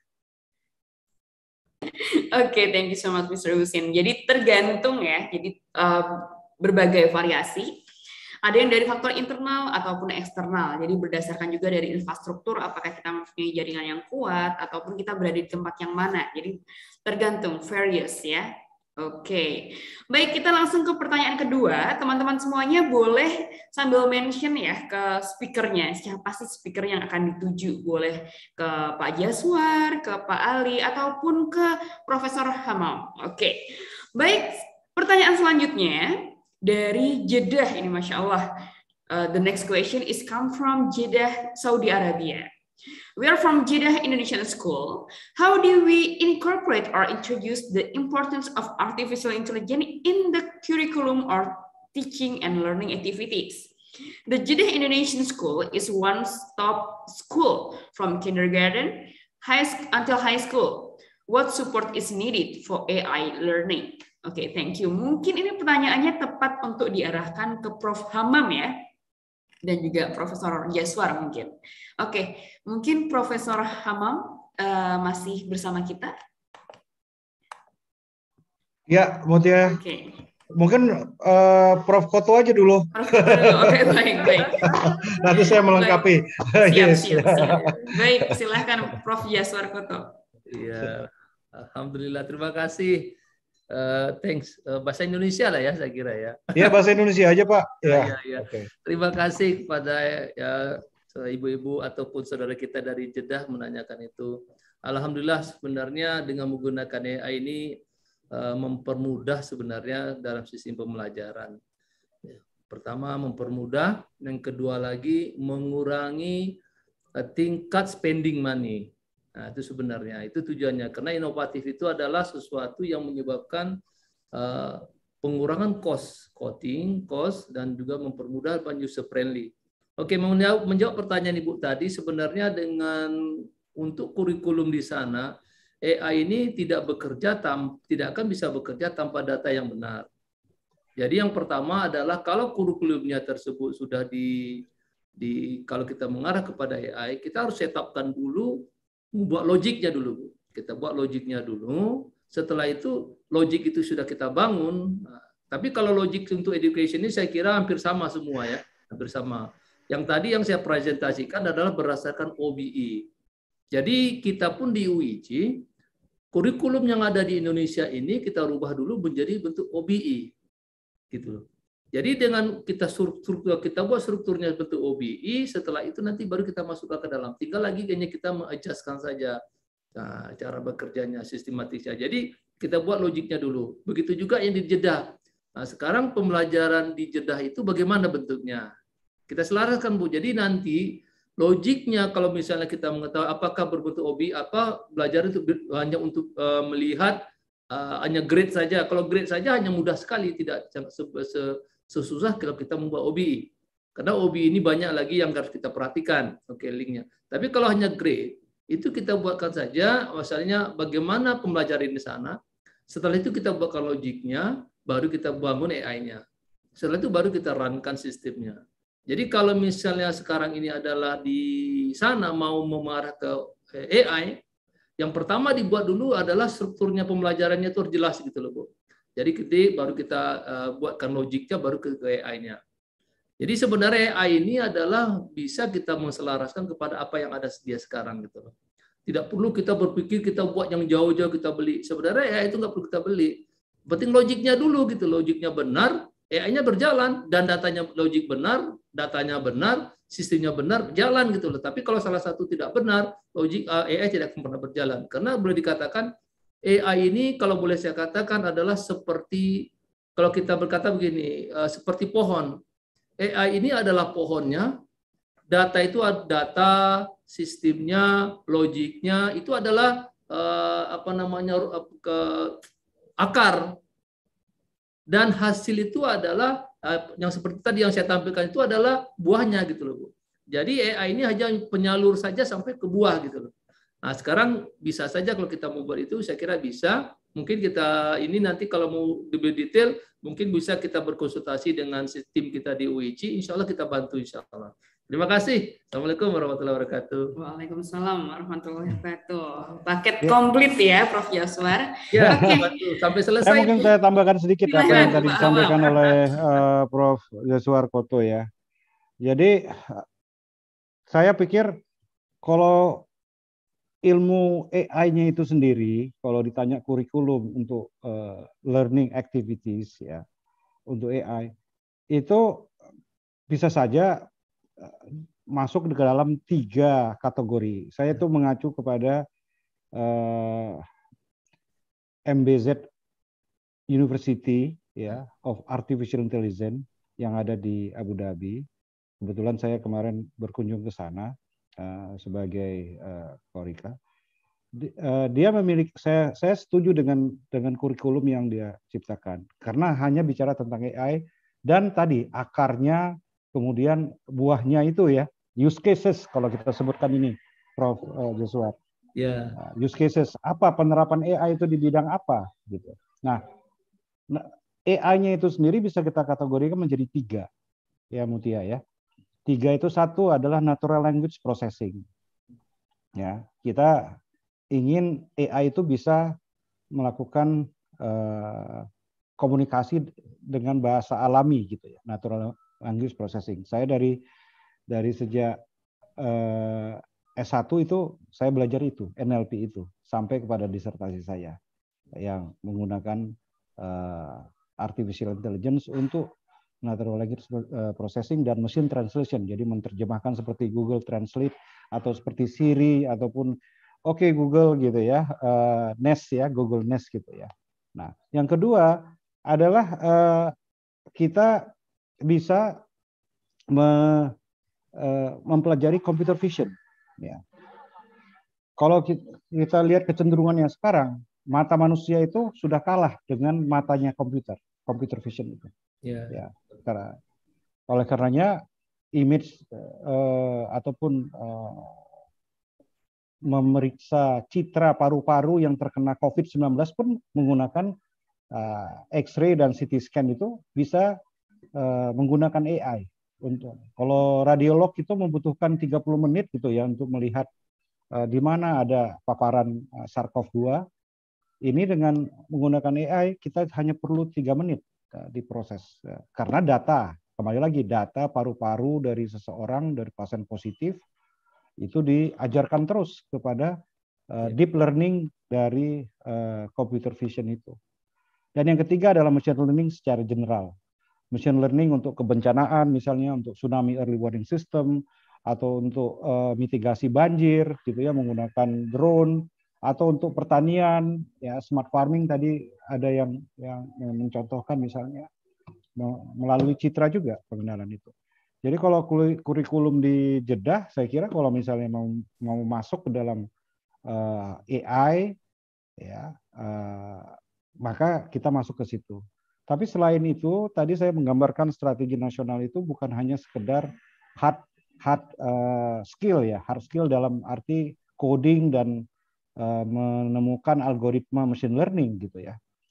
Oke, okay, thank you so much, Mister Husin. Jadi tergantung ya, jadi uh, berbagai variasi. Ada yang dari faktor internal ataupun eksternal. Jadi berdasarkan juga dari infrastruktur, apakah kita mempunyai jaringan yang kuat ataupun kita berada di tempat yang mana. Jadi tergantung, various ya. Oke, okay. Baik, kita langsung ke pertanyaan kedua. Teman-teman semuanya boleh sambil mention ya ke speakernya, siapa sih speaker yang akan dituju. Boleh ke Pak Jaswar, ke Pak Ali, ataupun ke Profesor Hamam. Oke, okay. Baik, pertanyaan selanjutnya dari Jeddah ini, Masya Allah. Uh, the next question is come from Jeddah, Saudi Arabia. We are from Jeddah Indonesian School. How do we incorporate or introduce the importance of artificial intelligence in the curriculum or teaching and learning activities? The Jeddah Indonesian School is one-stop school from kindergarten high until high school. What support is needed for A I learning? Oke, okay, thank you. Mungkin ini pertanyaannya tepat untuk diarahkan ke Prof Hamam ya, dan juga Profesor Jaswar mungkin. Oke, okay. Mungkin Profesor Hamam uh, masih bersama kita? Ya, Mutia. Oke. Okay. Mungkin uh, Prof Koto aja dulu. Oke, okay, baik, baik. Nanti saya melengkapi. Siap, yes. siap, siap. Baik, silahkan Prof Jaswar Koto. Iya, alhamdulillah, terima kasih. Uh, thanks, uh, bahasa Indonesia lah ya, saya kira ya. Iya, bahasa Indonesia aja Pak. Ya. Ya, ya. Okay. Terima kasih kepada ya, ibu-ibu ataupun saudara kita dari Jeddah menanyakan itu. Alhamdulillah, sebenarnya dengan menggunakan A I ini uh, mempermudah sebenarnya dalam sistem pembelajaran. Ya. Pertama mempermudah, yang kedua lagi mengurangi uh, tingkat spending money. Nah, itu sebenarnya, itu tujuannya. Karena inovatif itu adalah sesuatu yang menyebabkan uh, pengurangan cost, coding, cost, dan juga mempermudah user friendly. Oke, menjawab, menjawab pertanyaan Ibu tadi, sebenarnya dengan untuk kurikulum di sana, A I ini tidak bekerja, tam, tidak akan bisa bekerja tanpa data yang benar. Jadi yang pertama adalah kalau kurikulumnya tersebut sudah di, di kalau kita mengarah kepada A I, kita harus setupkan dulu, buat logiknya dulu. Kita buat logiknya dulu. Setelah itu, logik itu sudah kita bangun. Nah, tapi kalau logik untuk education ini saya kira hampir sama semua ya. Hampir sama. Yang tadi yang saya presentasikan adalah berdasarkan O B I. Jadi kita pun di U I C, kurikulum yang ada di Indonesia ini kita rubah dulu menjadi bentuk O B I. Gitu. Jadi dengan kita struktur, kita buat strukturnya bentuk O B I, setelah itu nanti baru kita masukkan ke dalam. Tinggal lagi kayaknya kita mengadjustkan saja nah, cara bekerjanya, sistematisnya. Jadi kita buat logiknya dulu. Begitu juga yang di Jeddah. Nah, sekarang pembelajaran di Jeddah itu bagaimana bentuknya? Kita selaraskan, Bu. Jadi nanti logiknya kalau misalnya kita mengetahui apakah berbentuk O B I, apa belajar itu hanya untuk uh, melihat uh, hanya grade saja. Kalau grade saja hanya mudah sekali, tidak se se sesusah kalau kita membuat O B I. Karena O B I ini banyak lagi yang harus kita perhatikan. Oke, linknya. Tapi kalau hanya grade, itu kita buatkan saja, misalnya bagaimana pembelajaran di sana. Setelah itu kita buatkan logiknya, baru kita bangun A I-nya. Setelah itu baru kita runkan sistemnya. Jadi kalau misalnya sekarang ini adalah di sana mau mengarah ke A I, yang pertama dibuat dulu adalah strukturnya pembelajarannya itu harus jelas gitu loh, Bu. Jadi kita baru kita uh, buatkan logiknya, baru ke, ke A I-nya. Jadi sebenarnya A I ini adalah bisa kita menselaraskan kepada apa yang ada sedia sekarang gitu loh. Tidak perlu kita berpikir kita buat yang jauh-jauh kita beli. Sebenarnya A I itu nggak perlu kita beli. Penting logiknya dulu gitu. Logiknya benar, A I-nya berjalan dan datanya logik benar, datanya benar, sistemnya benar, jalan gitu loh. Tapi kalau salah satu tidak benar, logik A I tidak akan pernah berjalan. Karena boleh dikatakan A I ini kalau boleh saya katakan adalah seperti kalau kita berkata begini, seperti pohon. A I ini adalah pohonnya. Data itu data, sistemnya, logiknya itu adalah uh, apa namanya uh, ke akar, dan hasil itu adalah uh, yang seperti tadi yang saya tampilkan itu adalah buahnya gitu loh, Bu. Jadi A I ini hanya penyalur saja sampai ke buah gitu loh. Nah sekarang bisa saja kalau kita mau buat itu, saya kira bisa. Mungkin kita ini nanti kalau mau lebih detail, mungkin bisa kita berkonsultasi dengan tim kita di U I C. Insya Allah kita bantu insya Allah. Terima kasih. Assalamualaikum warahmatullahi wabarakatuh. Waalaikumsalam warahmatullahi wabarakatuh. Paket ya. Komplit ya, Prof Yoswar. Ya, sampai selesai. Saya mungkin saya tambahkan sedikit apa yang tadi disampaikan oleh uh, Prof Yoswar Koto ya. Jadi saya pikir kalau ilmu A I-nya itu sendiri, kalau ditanya kurikulum untuk uh, learning activities ya, untuk A I, itu bisa saja masuk ke dalam tiga kategori. Saya itu mengacu kepada uh, M B Z University ya of Artificial Intelligence yang ada di Abu Dhabi. Kebetulan saya kemarin berkunjung ke sana uh, sebagai uh, korika. Di, uh, dia memiliki saya saya setuju dengan dengan kurikulum yang dia ciptakan karena hanya bicara tentang A I dan tadi akarnya, kemudian buahnya itu ya, use cases kalau kita sebutkan ini, Prof Joshua. Ya. Yeah. Use cases, apa penerapan A I itu di bidang apa gitu. Nah, A I-nya itu sendiri bisa kita kategorikan menjadi tiga, ya Mutia ya. Tiga itu satu adalah natural language processing. Ya, kita ingin A I itu bisa melakukan uh, komunikasi dengan bahasa alami gitu ya, natural language processing. Saya dari dari sejak eh, S satu itu saya belajar itu, N L P itu, sampai kepada disertasi saya yang menggunakan eh, artificial intelligence untuk natural language processing dan machine translation. Jadi menerjemahkan seperti Google Translate atau seperti Siri ataupun oke okay, Google gitu ya, eh, Nest ya, Google Nest gitu ya. Nah, yang kedua adalah eh, kita bisa me, uh, mempelajari computer vision. Ya. Kalau kita, kita lihat kecenderungannya sekarang, mata manusia itu sudah kalah dengan matanya komputer, computer vision itu. Yeah. Ya, karena oleh karenanya image uh, ataupun uh, memeriksa citra paru-paru yang terkena COVID sembilan belas pun menggunakan uh, X-ray dan C T scan itu bisa Uh, menggunakan A I. Untuk kalau radiolog itu membutuhkan tiga puluh menit gitu ya untuk melihat uh, di mana ada paparan uh, SARS-CoV dua. Ini dengan menggunakan A I kita hanya perlu tiga menit uh, diproses. Uh, karena data, kembali lagi data paru-paru dari seseorang, dari pasien positif itu diajarkan terus kepada uh, deep learning dari uh, computer vision itu. Dan yang ketiga adalah machine learning secara general. Machine learning untuk kebencanaan, misalnya untuk tsunami early warning system, atau untuk uh, mitigasi banjir, gitu ya, menggunakan drone, atau untuk pertanian, ya smart farming tadi ada yang yang, yang mencontohkan misalnya melalui citra juga pengenalan itu. Jadi kalau kurikulum di Jeddah, saya kira kalau misalnya mau mau masuk ke dalam uh, A I, ya uh, maka kita masuk ke situ. Tapi selain itu, tadi saya menggambarkan strategi nasional itu bukan hanya sekedar hard hard uh, skill ya, hard skill dalam arti coding dan uh, menemukan algoritma machine learning gitu ya.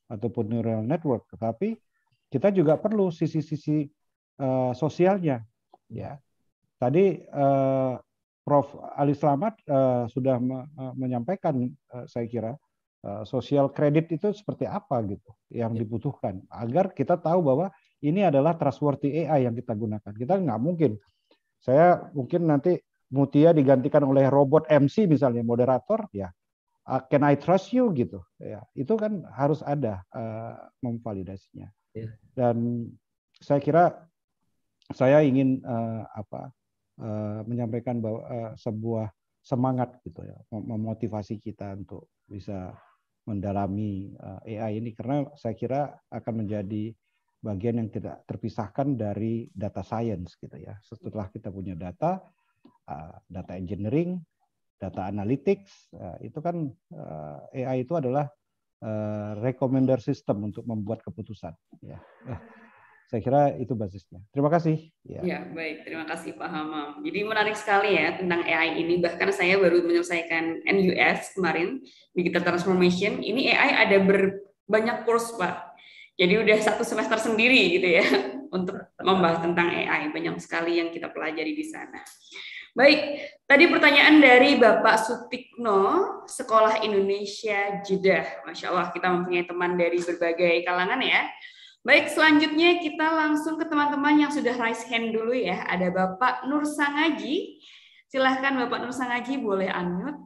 ataupun neural network, tetapi kita juga perlu sisi-sisi uh, sosialnya. Ya, tadi uh, Profesor Ali Slamet uh, sudah me uh, menyampaikan, uh, saya kira uh, sosial kredit itu seperti apa gitu yang dibutuhkan agar kita tahu bahwa ini adalah trustworthy A I yang kita gunakan. Kita nggak mungkin, saya mungkin nanti Mutia digantikan oleh robot M C misalnya, moderator, ya, uh, can I trust you gitu, ya, itu kan harus ada uh, memvalidasinya. Yeah. Dan saya kira saya ingin uh, apa uh, menyampaikan bahwa uh, sebuah semangat gitu ya, memotivasi kita untuk bisa mendalami uh, A I ini, karena saya kira akan menjadi bagian yang tidak terpisahkan dari data science gitu ya. Setelah kita punya data, uh, data engineering, data analytics, uh, itu kan uh, A I itu adalah uh, recommender system untuk membuat keputusan. Ya, uh, saya kira itu basisnya. Terima kasih. Ya. Ya, baik. Terima kasih Pak Hamam. Jadi menarik sekali ya tentang A I ini. Bahkan saya baru menyelesaikan N U S kemarin, Digital Transformation. Ini A I ada ber, banyak course Pak. Jadi udah satu semester sendiri gitu ya untuk membahas tentang A I. Banyak sekali yang kita pelajari di sana. Baik, tadi pertanyaan dari Bapak Sutikno, Sekolah Indonesia Jeddah. Masya Allah, kita mempunyai teman dari berbagai kalangan ya. Baik, selanjutnya kita langsung ke teman-teman yang sudah raise hand dulu ya. Ada Bapak Nur Sangaji. Silahkan Bapak Nur Sangaji, boleh unmute.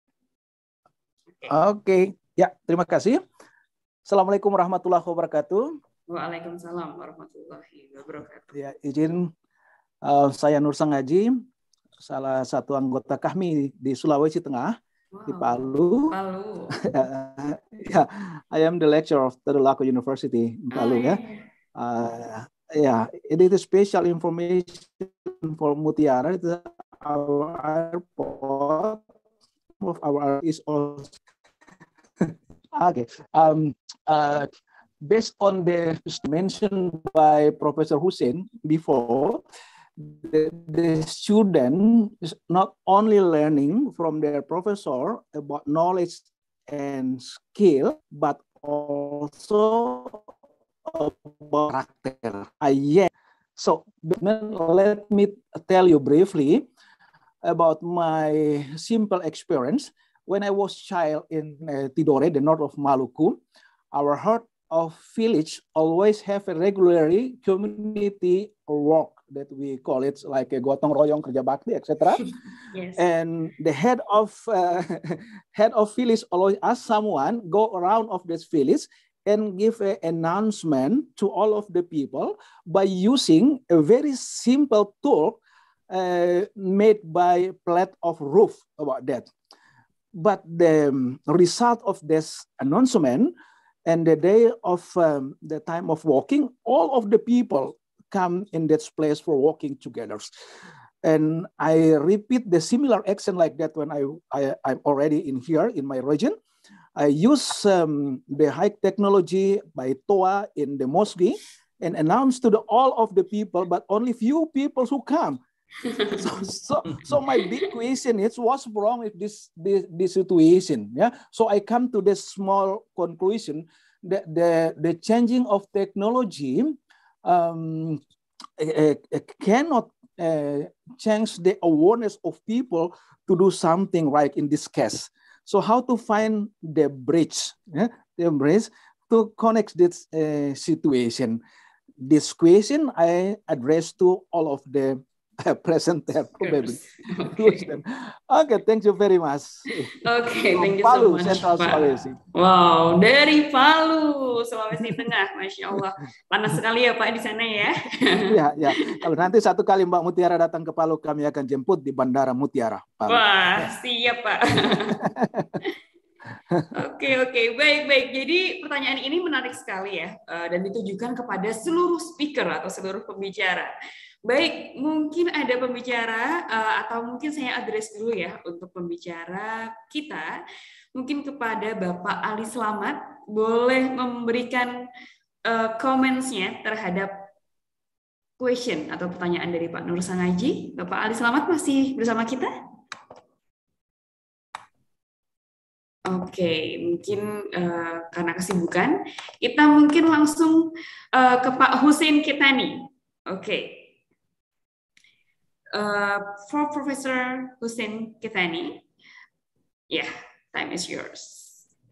Oke, okay. Ya, terima kasih. Assalamualaikum warahmatullahi wabarakatuh. Waalaikumsalam warahmatullahi wabarakatuh. Ya, izin uh, saya Nur Sangaji, salah satu anggota kami di Sulawesi Tengah, wow. Di Palu. Palu. Ya, I am the lecturer of Tadulako University in Palu. Ah, ya, uh, yeah, it is special information for Mutiara. It is our airport of our is also. Okay. Um, uh, based on the mentioned by Professor Hussein before, the, the student is not only learning from their professor about knowledge and skill, but also about character. Uh, yeah. So let me tell you briefly about my simple experience. When I was child in uh, Tidore, the north of Maluku, our heart of village always have a regularly community work that we call it like a gotong royong kerja bakti, et cetera. Yes. And the head of uh, head of village always ask someone go around of this village and give an announcement to all of the people by using a very simple tool uh, made by plate of roof about that. But the result of this announcement and the day of um, the time of walking, all of the people come in that place for walking together. And I repeat the similar action like that when I, I, I'm already in here in my region. I use um, the high technology by T O A in the mosque and announce to the, all of the people, but only few people who come. so, so, so my big question is what's wrong with this, this, this situation? Yeah. So I come to this small conclusion that the, the changing of technology um, uh, cannot uh, change the awareness of people to do something right in this case. So how to find the bridge, yeah, the bridge to connect this uh, situation? This question I address to all of the present there probably. Okay. Okay, thank you very much. Okay, thank you Palu, so much, Central Pak. Sulawesi. Wow, dari Palu, Sulawesi Tengah, Masya Allah. Panas sekali ya Pak di sana ya. Ya, ya. Kalau nanti satu kali Mbak Mutiara datang ke Palu, kami akan jemput di Bandara Mutiara. Palu. Wah, siap Pak. Oke, oke, baik, baik. Jadi pertanyaan ini menarik sekali ya, dan ditujukan kepada seluruh speaker atau seluruh pembicara. Baik, mungkin ada pembicara uh, atau mungkin saya address dulu ya untuk pembicara kita. Mungkin kepada Bapak Ali Slamet, boleh memberikan uh, comments-nya terhadap question atau pertanyaan dari Pak Nur Sangaji. Bapak Ali Slamet masih bersama kita? Oke. okay, mungkin uh, karena kesibukan, kita mungkin langsung uh, ke Pak Hussein Kitani. Oke. Okay. Uh, for Professor Hussein Kitani, yeah, time is yours.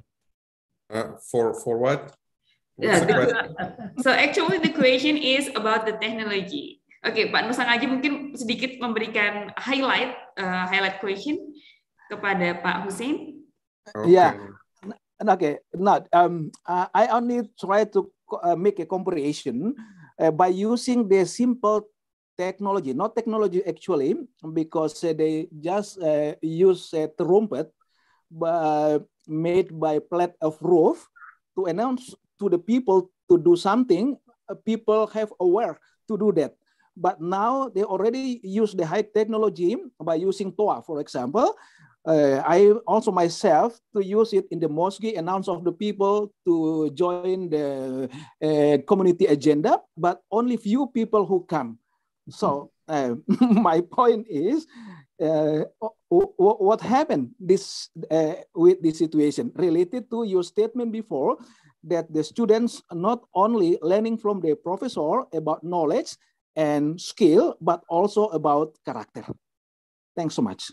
Uh, for for what? Yeah, the, so actually the question is about the technology. Oke, okay, Pak Nur Sangaji mungkin sedikit memberikan highlight uh, highlight question kepada Pak Hussein. Okay. Yeah. Okay. Not. Um. I only try to uh, make a comparison uh, by using the simple technology, not technology actually, because uh, they just uh, use a trumpet by, made by plate of roof to announce to the people to do something. Uh, people have aware to do that. But now they already use the high technology by using T O A, for example. Uh, I also myself to use it in the mosque, announce of the people to join the uh, community agenda, but only few people who come. So uh, my point is, uh, what happened this uh, with this situation related to your statement before that the students not only learning from the professor about knowledge and skill, but also about character. Thanks so much.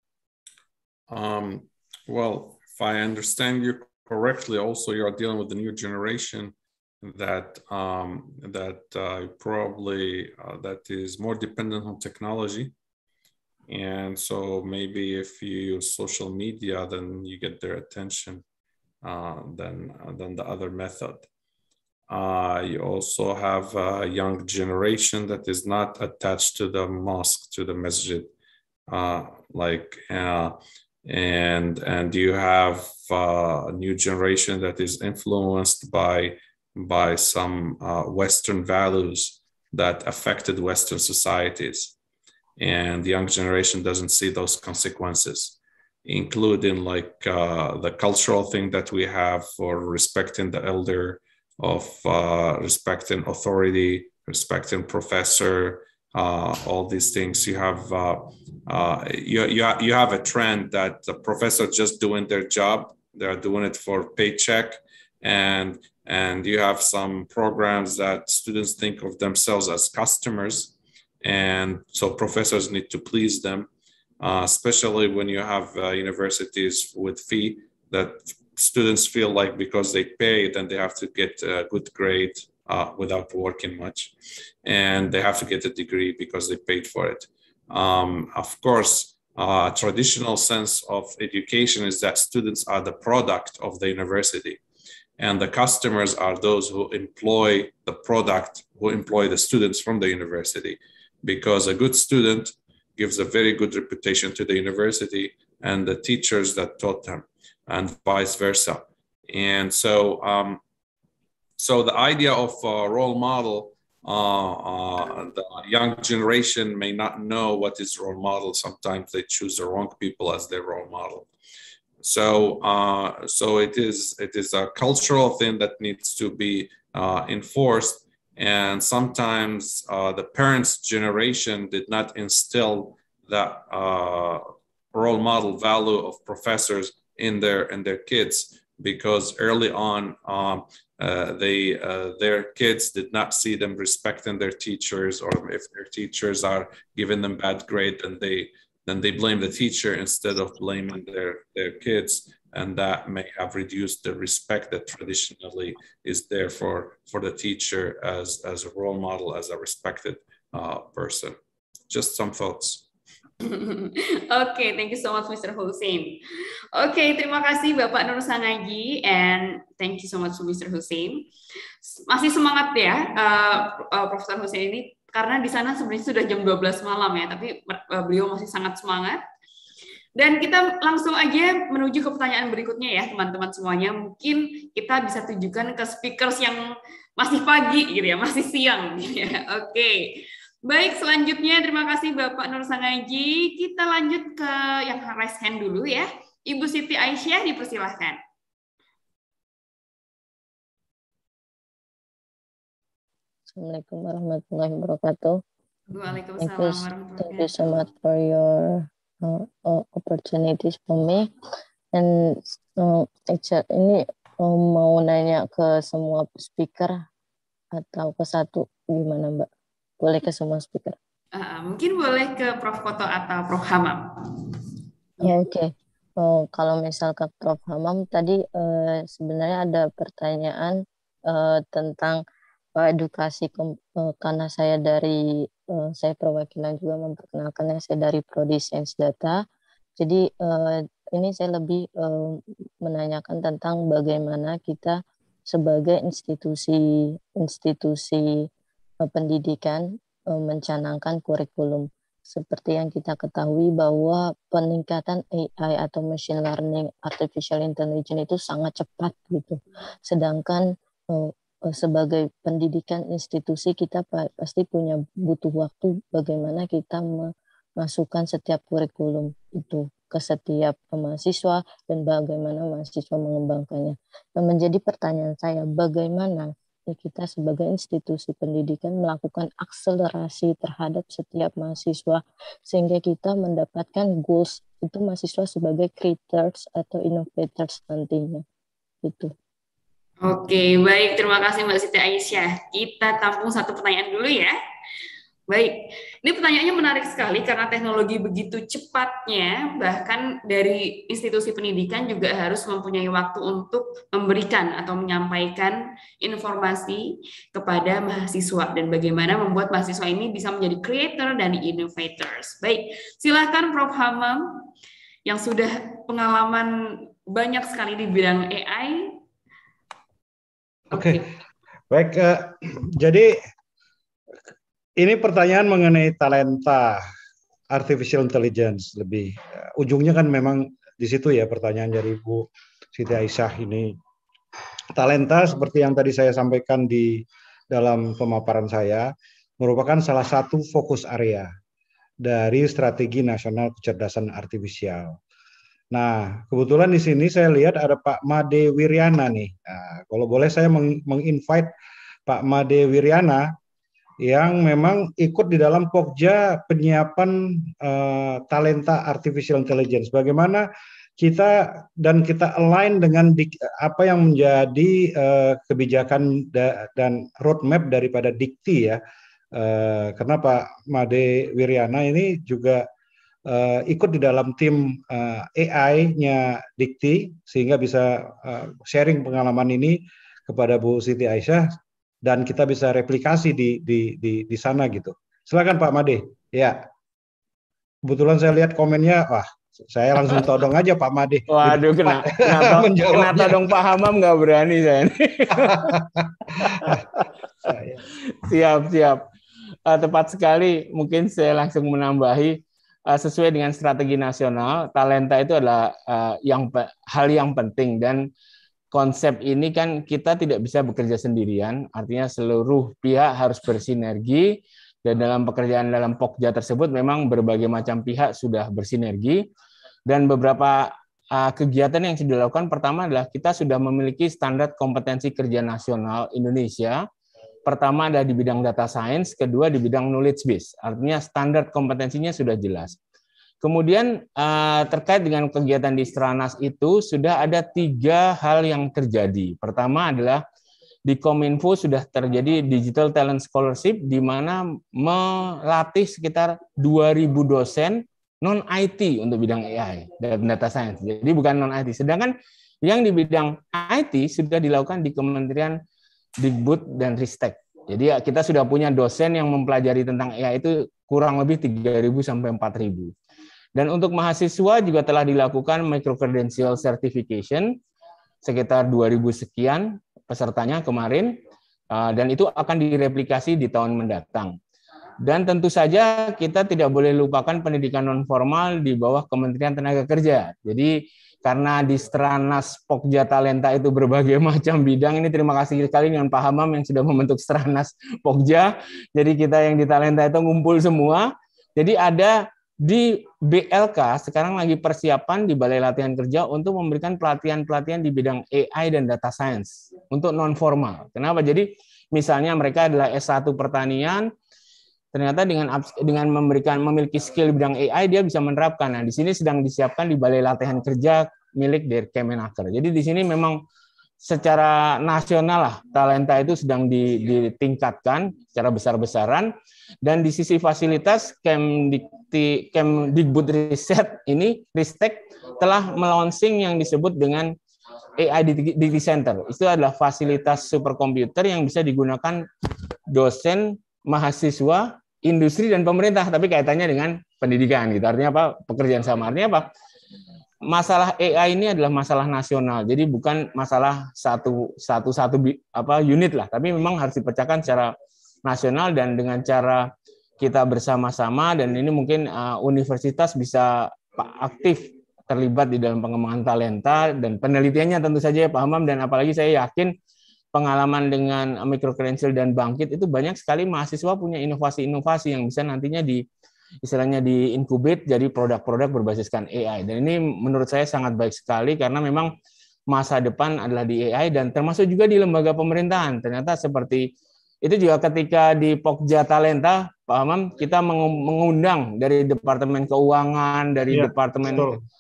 Um, well, if I understand you correctly, also you're dealing with the new generation that um, that uh, probably uh, that is more dependent on technology, and so maybe if you use social media, then you get their attention uh, than uh, than the other method. Uh, you also have a young generation that is not attached to the mosque, to the masjid, uh, like uh, and and you have uh, a new generation that is influenced by by some uh, Western values that affected Western societies. And the young generation doesn't see those consequences, including like uh, the cultural thing that we have for respecting the elder, of uh, respecting authority, respecting professor, uh, all these things. You have uh, uh, you, you, you have a trend that the professor just doing their job, they're doing it for paycheck, and And you have some programs that students think of themselves as customers. And so professors need to please them, uh, especially when you have uh, universities with fee that students feel like because they pay, then they have to get a good grade uh, without working much. And they have to get a degree because they paid for it. Um, of course, a uh, traditional sense of education is that students are the product of the university. And the customers are those who employ the product, who employ the students from the university, because a good student gives a very good reputation to the university and the teachers that taught them, and vice versa. And so, um, so the idea of a role model, uh, uh, the young generation may not know what is role model. Sometimes they choose the wrong people as their role model. So, uh, so it is it is a cultural thing that needs to be uh, enforced, and sometimes uh, the parents' generation did not instill that uh, role model value of professors in their in their kids, because early on um, uh, they uh, their kids did not see them respecting their teachers, or if their teachers are giving them bad grade, then they. then they blame the teacher instead of blaming their, their kids. And that may have reduced the respect that traditionally is there for, for the teacher as, as a role model, as a respected uh, person. Just some thoughts. Okay, thank you so much, Mister Hussein. Okay, terima kasih Bapak Nur Sangaji, and thank you so much, Mister Hussein. Masih semangat ya, uh, uh, Profesor Hussein ini, karena di sana sebenarnya sudah jam dua belas malam ya, tapi beliau masih sangat semangat. Dan kita langsung aja menuju ke pertanyaan berikutnya ya, teman-teman semuanya. Mungkin kita bisa tujukan ke speakers yang masih pagi gitu ya, masih siang gitu ya. Oke. Baik, selanjutnya terima kasih Bapak Nur Sangaji. Kita lanjut ke yang raise hand dulu ya. Ibu Siti Aisyah, dipersilahkan. Assalamualaikum warahmatullahi wabarakatuh. Waalaikumsalam thank you, warahmatullahi thank you so much for your uh, opportunities for me. And uh, actually, ini uh, mau nanya ke semua speaker atau ke satu, gimana Mbak? Boleh ke semua speaker? Uh, mungkin boleh ke Prof Koto atau Prof Hamam. Ya oke. Okay. Oh, kalau misal ke Prof Hamam tadi uh, sebenarnya ada pertanyaan uh, tentang uh, edukasi uh, karena saya dari uh, saya perwakilan juga memperkenalkannya, saya dari Prodi Sains Data. Jadi uh, ini saya lebih uh, menanyakan tentang bagaimana kita sebagai institusi institusi uh, pendidikan uh, mencanangkan kurikulum. Seperti yang kita ketahui bahwa peningkatan A I atau machine learning, artificial intelligence itu sangat cepat gitu. Sedangkan uh, sebagai pendidikan institusi kita pasti punya butuh waktu bagaimana kita memasukkan setiap kurikulum itu ke setiap mahasiswa dan bagaimana mahasiswa mengembangkannya. Dan menjadi pertanyaan saya, bagaimana kita sebagai institusi pendidikan melakukan akselerasi terhadap setiap mahasiswa sehingga kita mendapatkan goals itu mahasiswa sebagai creators atau innovators nantinya. Itu. Oke, baik. Terima kasih Mbak Siti Aisyah. Kita tampung satu pertanyaan dulu ya. Baik, ini pertanyaannya menarik sekali karena teknologi begitu cepatnya, bahkan dari institusi pendidikan juga harus mempunyai waktu untuk memberikan atau menyampaikan informasi kepada mahasiswa dan bagaimana membuat mahasiswa ini bisa menjadi creator dan innovators. Baik, silakan Prof Hamam yang sudah pengalaman banyak sekali di bidang A I. Oke, okay. Baik, uh, jadi ini pertanyaan mengenai talenta artificial intelligence lebih. Uh, ujungnya kan memang di situ ya pertanyaan dari Bu Siti Aisyah ini. Talenta seperti yang tadi saya sampaikan di dalam pemaparan saya merupakan salah satu fokus area dari strategi nasional kecerdasan artifisial. Nah, kebetulan di sini saya lihat ada Pak Made Wiryana nih. Nah, kalau boleh saya meng-invite Pak Made Wiryana yang memang ikut di dalam Pokja penyiapan uh, talenta artificial intelligence. Bagaimana kita dan kita align dengan dik, apa yang menjadi uh, kebijakan da, dan roadmap daripada Dikti ya. Uh, karena Pak Made Wiryana ini juga uh, ikut di dalam tim uh, A I-nya Dikti sehingga bisa uh, sharing pengalaman ini kepada Bu Siti Aisyah. Dan kita bisa replikasi di di di di sana gitu. Silakan Pak Made. Ya. Kebetulan saya lihat komennya, wah, saya langsung todong aja Pak Made. Waduh, kena kena, kena todong Pak Hamam nggak berani saya. Siap, siap. Uh, tepat sekali. Mungkin saya langsung menambahi uh, sesuai dengan strategi nasional, talenta itu adalah uh, yang hal yang penting dan konsep ini kan kita tidak bisa bekerja sendirian, artinya seluruh pihak harus bersinergi dan dalam pekerjaan dalam Pokja tersebut memang berbagai macam pihak sudah bersinergi dan beberapa uh, kegiatan yang sudah dilakukan pertama adalah kita sudah memiliki standar kompetensi kerja nasional Indonesia. Pertama ada di bidang data science, kedua di bidang knowledge base, artinya standar kompetensinya sudah jelas. Kemudian terkait dengan kegiatan di Stranas itu sudah ada tiga hal yang terjadi. Pertama adalah di Kominfo sudah terjadi Digital Talent Scholarship di mana melatih sekitar dua ribu dosen non-I T untuk bidang A I dan data science. Jadi bukan non-I T. Sedangkan yang di bidang I T sudah dilakukan di Kementerian Dikbud dan Ristek. Jadi kita sudah punya dosen yang mempelajari tentang A I itu kurang lebih tiga ribu sampai empat ribu. Dan untuk mahasiswa juga telah dilakukan micro-credential certification, sekitar dua ribu sekian pesertanya kemarin, dan itu akan direplikasi di tahun mendatang. Dan tentu saja kita tidak boleh lupakan pendidikan non-formal di bawah Kementerian Tenaga Kerja. Jadi karena di Stranas Pokja Talenta itu berbagai macam bidang, ini terima kasih sekali dengan Pak Hamam yang sudah membentuk Stranas Pokja. Jadi kita yang di Talenta itu ngumpul semua. Jadi ada di B L K sekarang lagi persiapan di Balai Latihan Kerja untuk memberikan pelatihan-pelatihan di bidang A I dan data science untuk non formal. Kenapa? Jadi misalnya mereka adalah S satu pertanian, ternyata dengan dengan memberikan memiliki skill bidang A I dia bisa menerapkan. Nah, di sini sedang disiapkan di Balai Latihan Kerja milik dari Kemenaker. Jadi di sini memang secara nasional lah talenta itu sedang ditingkatkan secara besar-besaran, dan di sisi fasilitas Kemdikti Kemdikbudristek ini Ristek telah melaunching yang disebut dengan A I Digi Center. Itu adalah fasilitas superkomputer yang bisa digunakan dosen, mahasiswa, industri dan pemerintah, tapi kaitannya dengan pendidikan gitu. Artinya apa? Pekerjaan sama. Artinya apa? Masalah A I ini adalah masalah nasional, jadi bukan masalah satu satu satu apa unit lah, tapi memang harus dipecahkan secara nasional dan dengan cara kita bersama-sama, dan ini mungkin uh, universitas bisa aktif terlibat di dalam pengembangan talenta dan penelitiannya tentu saja ya Pak Hamam, dan apalagi saya yakin pengalaman dengan Microcredential dan Bangkit itu banyak sekali mahasiswa punya inovasi-inovasi yang bisa nantinya di istilahnya di incubate jadi produk-produk berbasiskan A I. Dan ini menurut saya sangat baik sekali karena memang masa depan adalah di A I, dan termasuk juga di lembaga pemerintahan. Ternyata seperti itu juga ketika di Pokja Talenta, Pak Hamam, kita mengundang dari Departemen Keuangan, dari ya, Departemen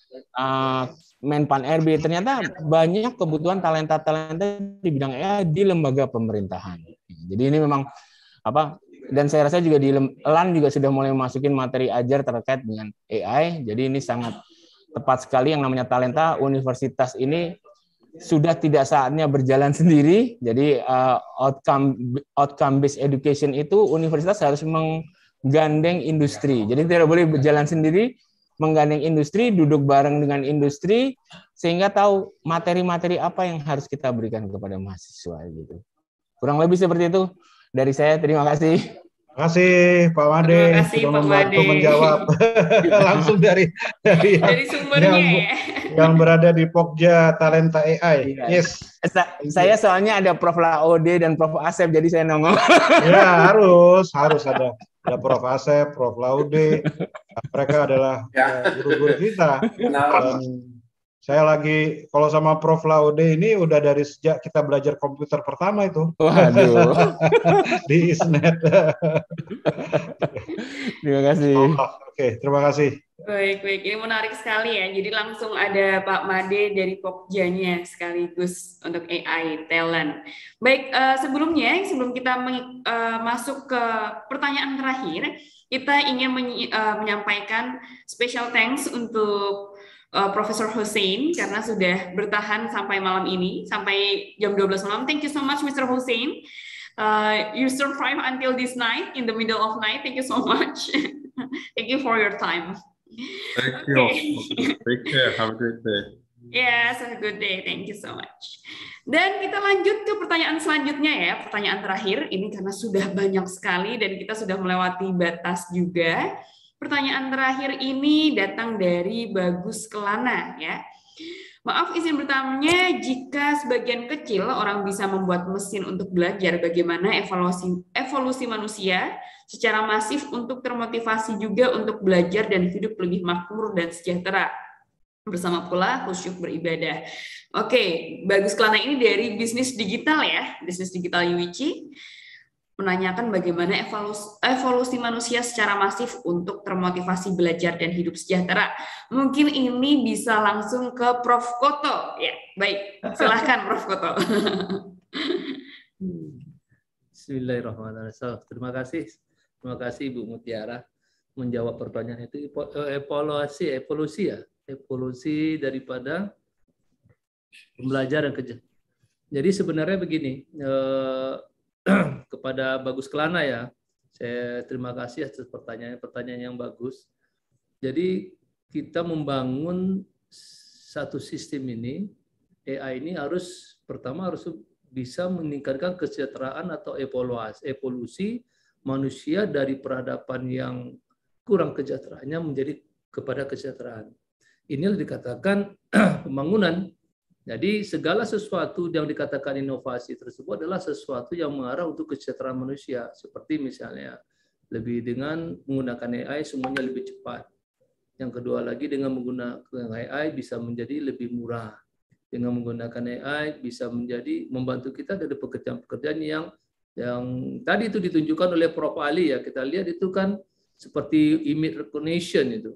uh, Menpan R B, ternyata banyak kebutuhan talenta-talenta di bidang A I di lembaga pemerintahan. Jadi ini memang apa? Dan saya rasa juga di L A N juga sudah mulai masukin materi ajar terkait dengan A I. Jadi ini sangat tepat sekali yang namanya talenta. Universitas ini sudah tidak saatnya berjalan sendiri. Jadi uh, outcome outcome based education itu universitas harus menggandeng industri. Jadi tidak boleh berjalan sendiri, menggandeng industri, duduk bareng dengan industri sehingga tahu materi-materi apa yang harus kita berikan kepada mahasiswa gitu. Kurang lebih seperti itu. Dari saya, terima kasih. Terima kasih Pak Made sudah membantu menjawab langsung dari dari, dari sumbernya yang, ya. yang berada di Pokja Talenta A I. Yes. Saya soalnya ada Prof Laude dan Prof Asep, jadi saya nongol. Ya harus harus ada ada Prof Asep, Prof Laude. Mereka adalah guru-guru kita. Dan saya lagi kalau sama Prof Laude ini udah dari sejak kita belajar komputer pertama itu. Waduh. Di Isnet. Terima kasih. Oh, Oke, okay, terima kasih. Baik, baik. Ini menarik sekali ya. Jadi langsung ada Pak Made dari Pokjanya sekaligus untuk A I talent. Baik, uh, sebelumnya sebelum kita uh, masuk ke pertanyaan terakhir, kita ingin men uh, menyampaikan special thanks untuk Uh, Profesor Hussein karena sudah bertahan sampai malam ini, sampai jam dua belas malam. Thank you so much, Mister Hussein. Uh, you survive until this night, in the middle of night. Thank you so much. Thank you for your time. Thank okay. you. Take care. Have a good day. Yes, have a good day. Thank you so much. Dan kita lanjut ke pertanyaan selanjutnya ya, pertanyaan terakhir. Ini karena sudah banyak sekali dan kita sudah melewati batas juga. Pertanyaan terakhir ini datang dari Bagus Kelana ya. Maaf izin bertanya, jika sebagian kecil orang bisa membuat mesin untuk belajar, bagaimana evolusi evolusi manusia secara masif untuk termotivasi juga untuk belajar dan hidup lebih makmur dan sejahtera bersama pula khusyuk beribadah. Oke, Bagus Kelana ini dari bisnis digital ya, bisnis digital U I C I. Menanyakan bagaimana evolusi, evolusi manusia secara masif untuk termotivasi belajar dan hidup sejahtera. Mungkin ini bisa langsung ke Prof Koto. Ya, baik. Silahkan Prof Koto. Bismillahirrahmanirrahim. Terima kasih. Terima kasih Ibu Mutiara menjawab pertanyaan itu. Evaluasi, evolusi ya. Evolusi daripada pembelajaran kerja. Jadi sebenarnya begini, eh, kepada Bagus Kelana ya, saya terima kasih atas pertanyaan-pertanyaan yang bagus. Jadi kita membangun satu sistem ini, A I ini harus pertama harus bisa meningkatkan kesejahteraan atau evaluasi, evolusi manusia dari peradaban yang kurang kesejahteraannya menjadi kepada kesejahteraan. Inilah dikatakan pembangunan. Jadi segala sesuatu yang dikatakan inovasi tersebut adalah sesuatu yang mengarah untuk kesejahteraan manusia. Seperti misalnya lebih dengan menggunakan A I semuanya lebih cepat. Yang kedua lagi dengan menggunakan A I bisa menjadi lebih murah. Dengan menggunakan A I bisa menjadi membantu kita dari pekerjaan-pekerjaan yang yang tadi itu ditunjukkan oleh Prof Ali ya. Kita lihat itu kan seperti image recognition itu.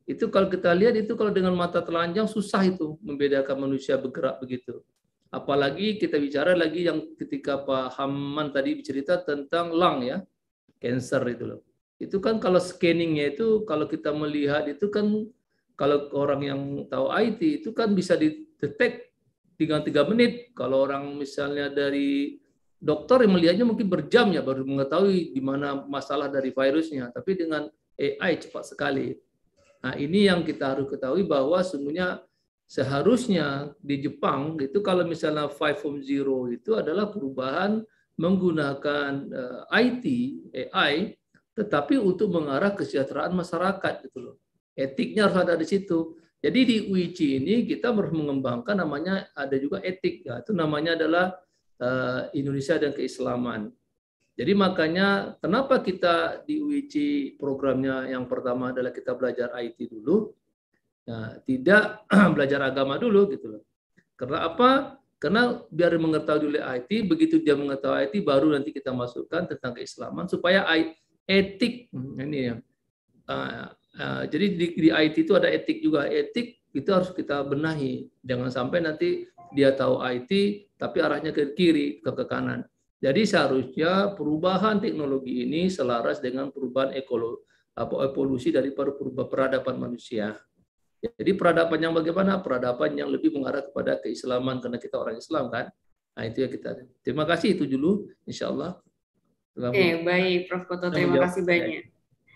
Itu kalau kita lihat itu kalau dengan mata telanjang susah itu membedakan manusia bergerak begitu. Apalagi kita bicara lagi yang ketika Pak Hamman tadi bercerita tentang lung ya, cancer itu loh. Itu kan kalau scanningnya itu kalau kita melihat itu kan kalau orang yang tahu I T itu kan bisa didetek dengan tiga menit. Kalau orang misalnya dari dokter yang melihatnya mungkin berjam ya baru mengetahui di mana masalah dari virusnya. Tapi dengan A I cepat sekali. Nah ini yang kita harus ketahui bahwa sesungguhnya seharusnya di Jepang itu kalau misalnya lima koma nol itu adalah perubahan menggunakan uh, I T, A I, tetapi untuk mengarah kesejahteraan masyarakat gitu loh. Etiknya harus ada di situ. Jadi di U I C ini kita harus mengembangkan namanya ada juga etik ya. Itu namanya adalah uh, Indonesia dan Keislaman. Jadi makanya kenapa kita di U I C programnya yang pertama adalah kita belajar I T dulu, ya, tidak belajar agama dulu gitu loh. Karena apa? Karena biar mengetahui dulu I T, begitu dia mengetahui I T baru nanti kita masukkan tentang keislaman supaya etik ini ya. Uh, uh, jadi di, di I T itu ada etik juga. Etik itu harus kita benahi. Jangan sampai nanti dia tahu I T tapi arahnya ke kiri, ke, ke kanan. Jadi seharusnya perubahan teknologi ini selaras dengan perubahan ekolo, apa, evolusi dari perubahan peradaban manusia. Jadi peradaban yang bagaimana? Peradaban yang lebih mengarah kepada keislaman karena kita orang Islam kan. Nah itu ya kita. Terima kasih itu dulu, insya Allah. Oke, baik, Prof Koto, terima kasih banyak.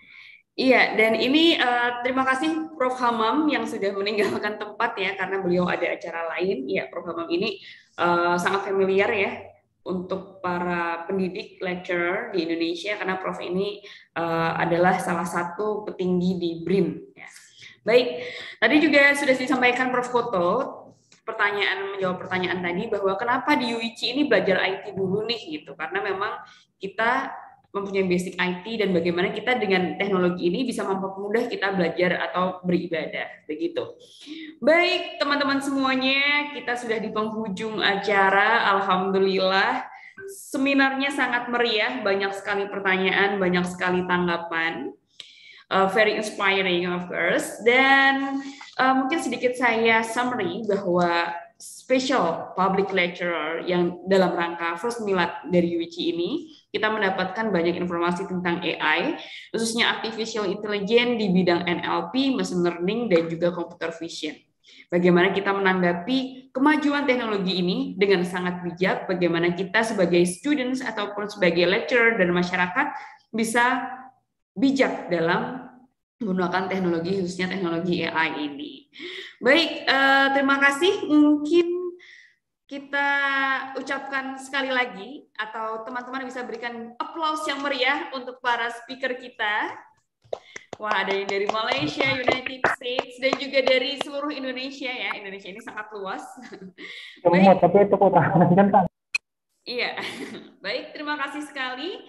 Iya, dan ini uh, terima kasih Prof Hamam yang sudah meninggalkan tempat ya karena beliau ada acara lain. Iya, Prof Hamam ini uh, sangat familiar ya untuk para pendidik lecturer di Indonesia karena Prof ini uh, adalah salah satu petinggi di B R I M. Ya. Baik, tadi juga sudah disampaikan Prof Koto pertanyaan menjawab pertanyaan tadi bahwa kenapa di U I C ini belajar I T dulu nih gitu karena memang kita mempunyai basic I T dan bagaimana kita dengan teknologi ini bisa mempermudah kita belajar atau beribadah begitu. Baik teman-teman semuanya, kita sudah di penghujung acara. Alhamdulillah seminarnya sangat meriah, banyak sekali pertanyaan, banyak sekali tanggapan. Uh, very inspiring of course, dan uh, mungkin sedikit saya summary bahwa special public lecturer yang dalam rangka First Milad dari U I C ini kita mendapatkan banyak informasi tentang A I, khususnya artificial intelligence di bidang N L P, machine learning, dan juga computer vision. Bagaimana kita menanggapi kemajuan teknologi ini dengan sangat bijak, bagaimana kita sebagai students ataupun sebagai lecturer dan masyarakat bisa bijak dalam menggunakan teknologi, khususnya teknologi A I ini. Baik, eh, terima kasih. Mungkin kita ucapkan sekali lagi, atau teman-teman bisa berikan aplaus yang meriah untuk para speaker kita. Wah, ada yang dari Malaysia, United States, dan juga dari seluruh Indonesia ya. Indonesia ini sangat luas. Baik. Tapi itu kota kan? Iya, baik. Terima kasih sekali.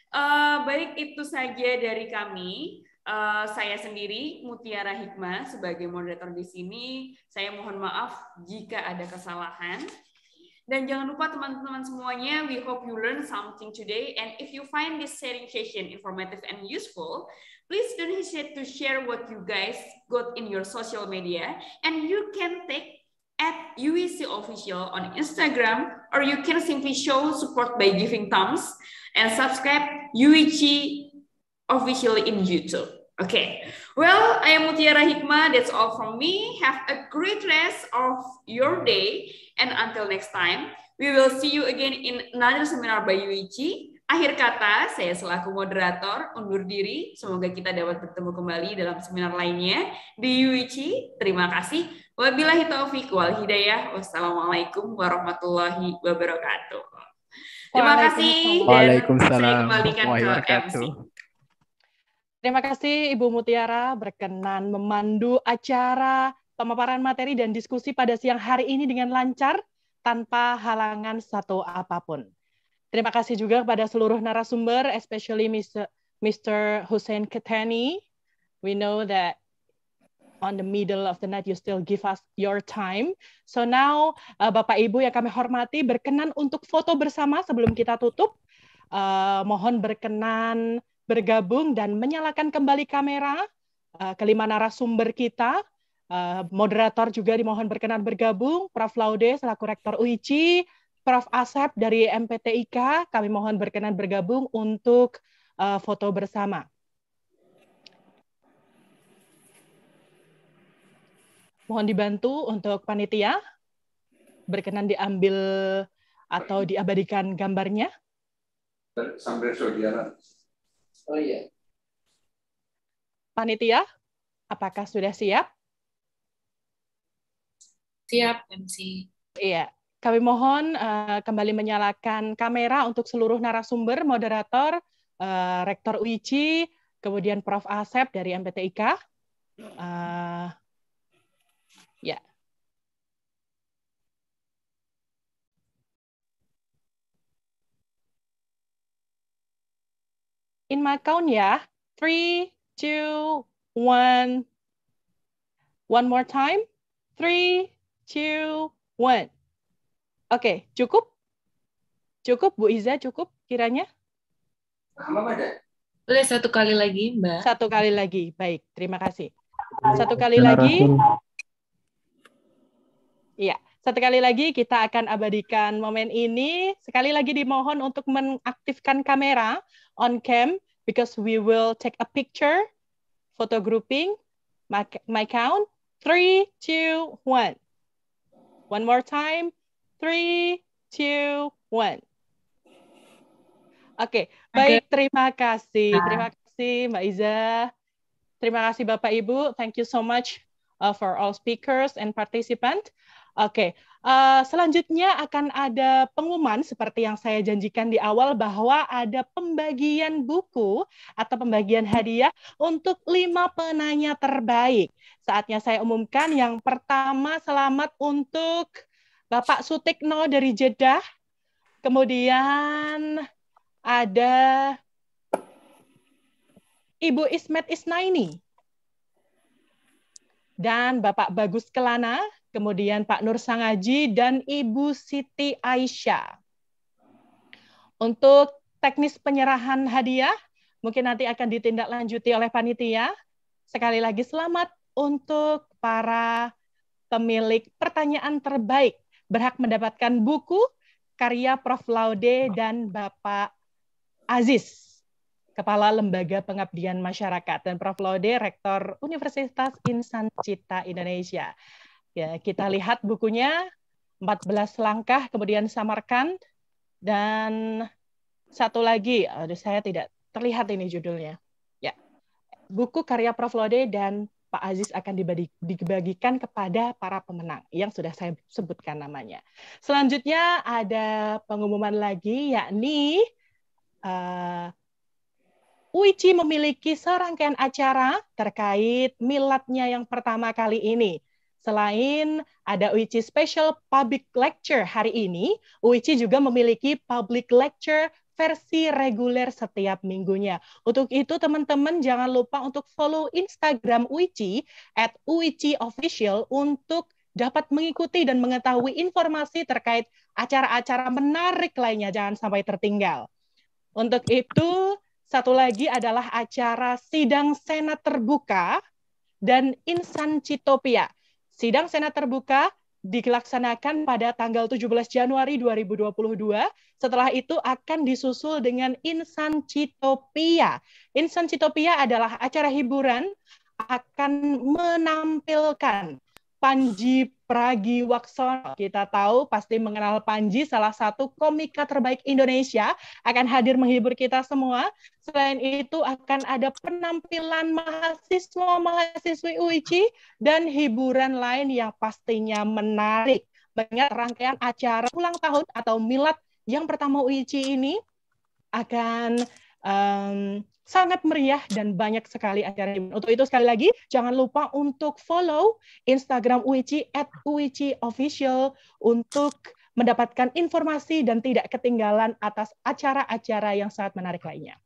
Uh, baik, itu saja dari kami. Uh, saya sendiri, Mutiara Hikmah, sebagai moderator di sini. Saya mohon maaf jika ada kesalahan. Dan jangan lupa teman-teman semuanya, we hope you learn something today. And if you find this sharing session informative and useful, please don't hesitate to share what you guys got in your social media. And you can tag at U I C Official on Instagram, or you can simply show support by giving thumbs and subscribe U I C Official in YouTube. Okay, well, I am Mutiara Hikmah. That's all from me. Have a great rest of your day. And until next time, we will see you again in another seminar by U I C. Akhir kata, saya selaku moderator undur diri. Semoga kita dapat bertemu kembali dalam seminar lainnya di U I C. Terima kasih. Wabillahi taufiq wal hidayah. Wassalamualaikum warahmatullahi wabarakatuh. Terima kasih. Dan saya kembalikan ke M C. Terima kasih Ibu Mutiara berkenan memandu acara pemaparan materi dan diskusi pada siang hari ini dengan lancar tanpa halangan satu apapun. Terima kasih juga kepada seluruh narasumber, especially Mister Mister Hussein Ketani. We know that on the middle of the night you still give us your time. So now uh, Bapak Ibu yang kami hormati berkenan untuk foto bersama sebelum kita tutup. Uh, mohon berkenan bergabung dan menyalakan kembali kamera uh, kelima narasumber kita. Uh, moderator juga dimohon berkenan bergabung. Prof Laude selaku Rektor U I C I, Prof Asep dari M P T I K, kami mohon berkenan bergabung untuk uh, foto bersama. Mohon dibantu untuk panitia, berkenan diambil atau diabadikan gambarnya. Sampai saudara. Oh iya. Panitia, apakah sudah siap? Siap, M C. Iya, kami mohon uh, kembali menyalakan kamera untuk seluruh narasumber, moderator, uh, Rektor U I C I, kemudian Prof Asep dari M P T I K. Uh, ya. In my count ya, three, two, one. One more time, three, two, one. Oke, cukup? Cukup, Bu Iza, cukup kiranya? Boleh satu kali lagi, Mbak. Satu kali lagi, baik, terima kasih. Satu kali lagi. Iya, satu kali lagi kita akan abadikan momen ini. Sekali lagi dimohon untuk mengaktifkan kamera on cam, because we will take a picture, photo grouping, my, my count, three, two, one. One more time, three, two, one. Oke, okay. Baik, terima kasih. Terima kasih Mbak Iza. Terima kasih Bapak Ibu. Thank you so much uh, for all speakers and participants. Oke, okay. uh, selanjutnya akan ada pengumuman seperti yang saya janjikan di awal bahwa ada pembagian buku atau pembagian hadiah untuk lima penanya terbaik. Saatnya saya umumkan yang pertama, selamat untuk Bapak Sutikno dari Jeddah. Kemudian ada Ibu Ismet Isnaini dan Bapak Bagus Kelana. Kemudian Pak Nur Sangaji dan Ibu Siti Aisyah. Untuk teknis penyerahan hadiah, mungkin nanti akan ditindaklanjuti oleh panitia. Sekali lagi selamat untuk para pemilik pertanyaan terbaik. Berhak mendapatkan buku karya Prof Laude dan Bapak Aziz, Kepala Lembaga Pengabdian Masyarakat, dan Prof Laude, Rektor Universitas Insan Cita Indonesia. Ya, kita lihat bukunya, empat belas langkah, kemudian Samarkand, dan satu lagi, aduh saya tidak terlihat ini judulnya. Ya, buku karya Prof Laude dan Pak Aziz akan dibagi, dibagikan kepada para pemenang yang sudah saya sebutkan namanya. Selanjutnya ada pengumuman lagi, yakni uh, U I C I memiliki serangkaian acara terkait miladnya yang pertama kali ini. Selain ada U I C I Special Public Lecture hari ini, U I C I juga memiliki Public Lecture versi reguler setiap minggunya. Untuk itu teman-teman jangan lupa untuk follow Instagram U I C I at U I C I Official untuk dapat mengikuti dan mengetahui informasi terkait acara-acara menarik lainnya. Jangan sampai tertinggal. Untuk itu, satu lagi adalah acara Sidang Senat Terbuka dan Insan Citopia. Sidang Senat Terbuka dilaksanakan pada tanggal tujuh belas Januari dua ribu dua puluh dua. Setelah itu akan disusul dengan Insan Citopia. Insan Citopia adalah acara hiburan akan menampilkan Panji Pragiwaksono. Kita tahu pasti mengenal Panji, salah satu komika terbaik Indonesia, akan hadir menghibur kita semua. Selain itu akan ada penampilan mahasiswa-mahasiswi U I C I dan hiburan lain yang pastinya menarik. Mengingat rangkaian acara ulang tahun atau milad yang pertama U I C I ini akan um, sangat meriah dan banyak sekali acara. Untuk itu sekali lagi jangan lupa untuk follow Instagram U I C I at U I C I Official untuk mendapatkan informasi dan tidak ketinggalan atas acara-acara yang sangat menarik lainnya.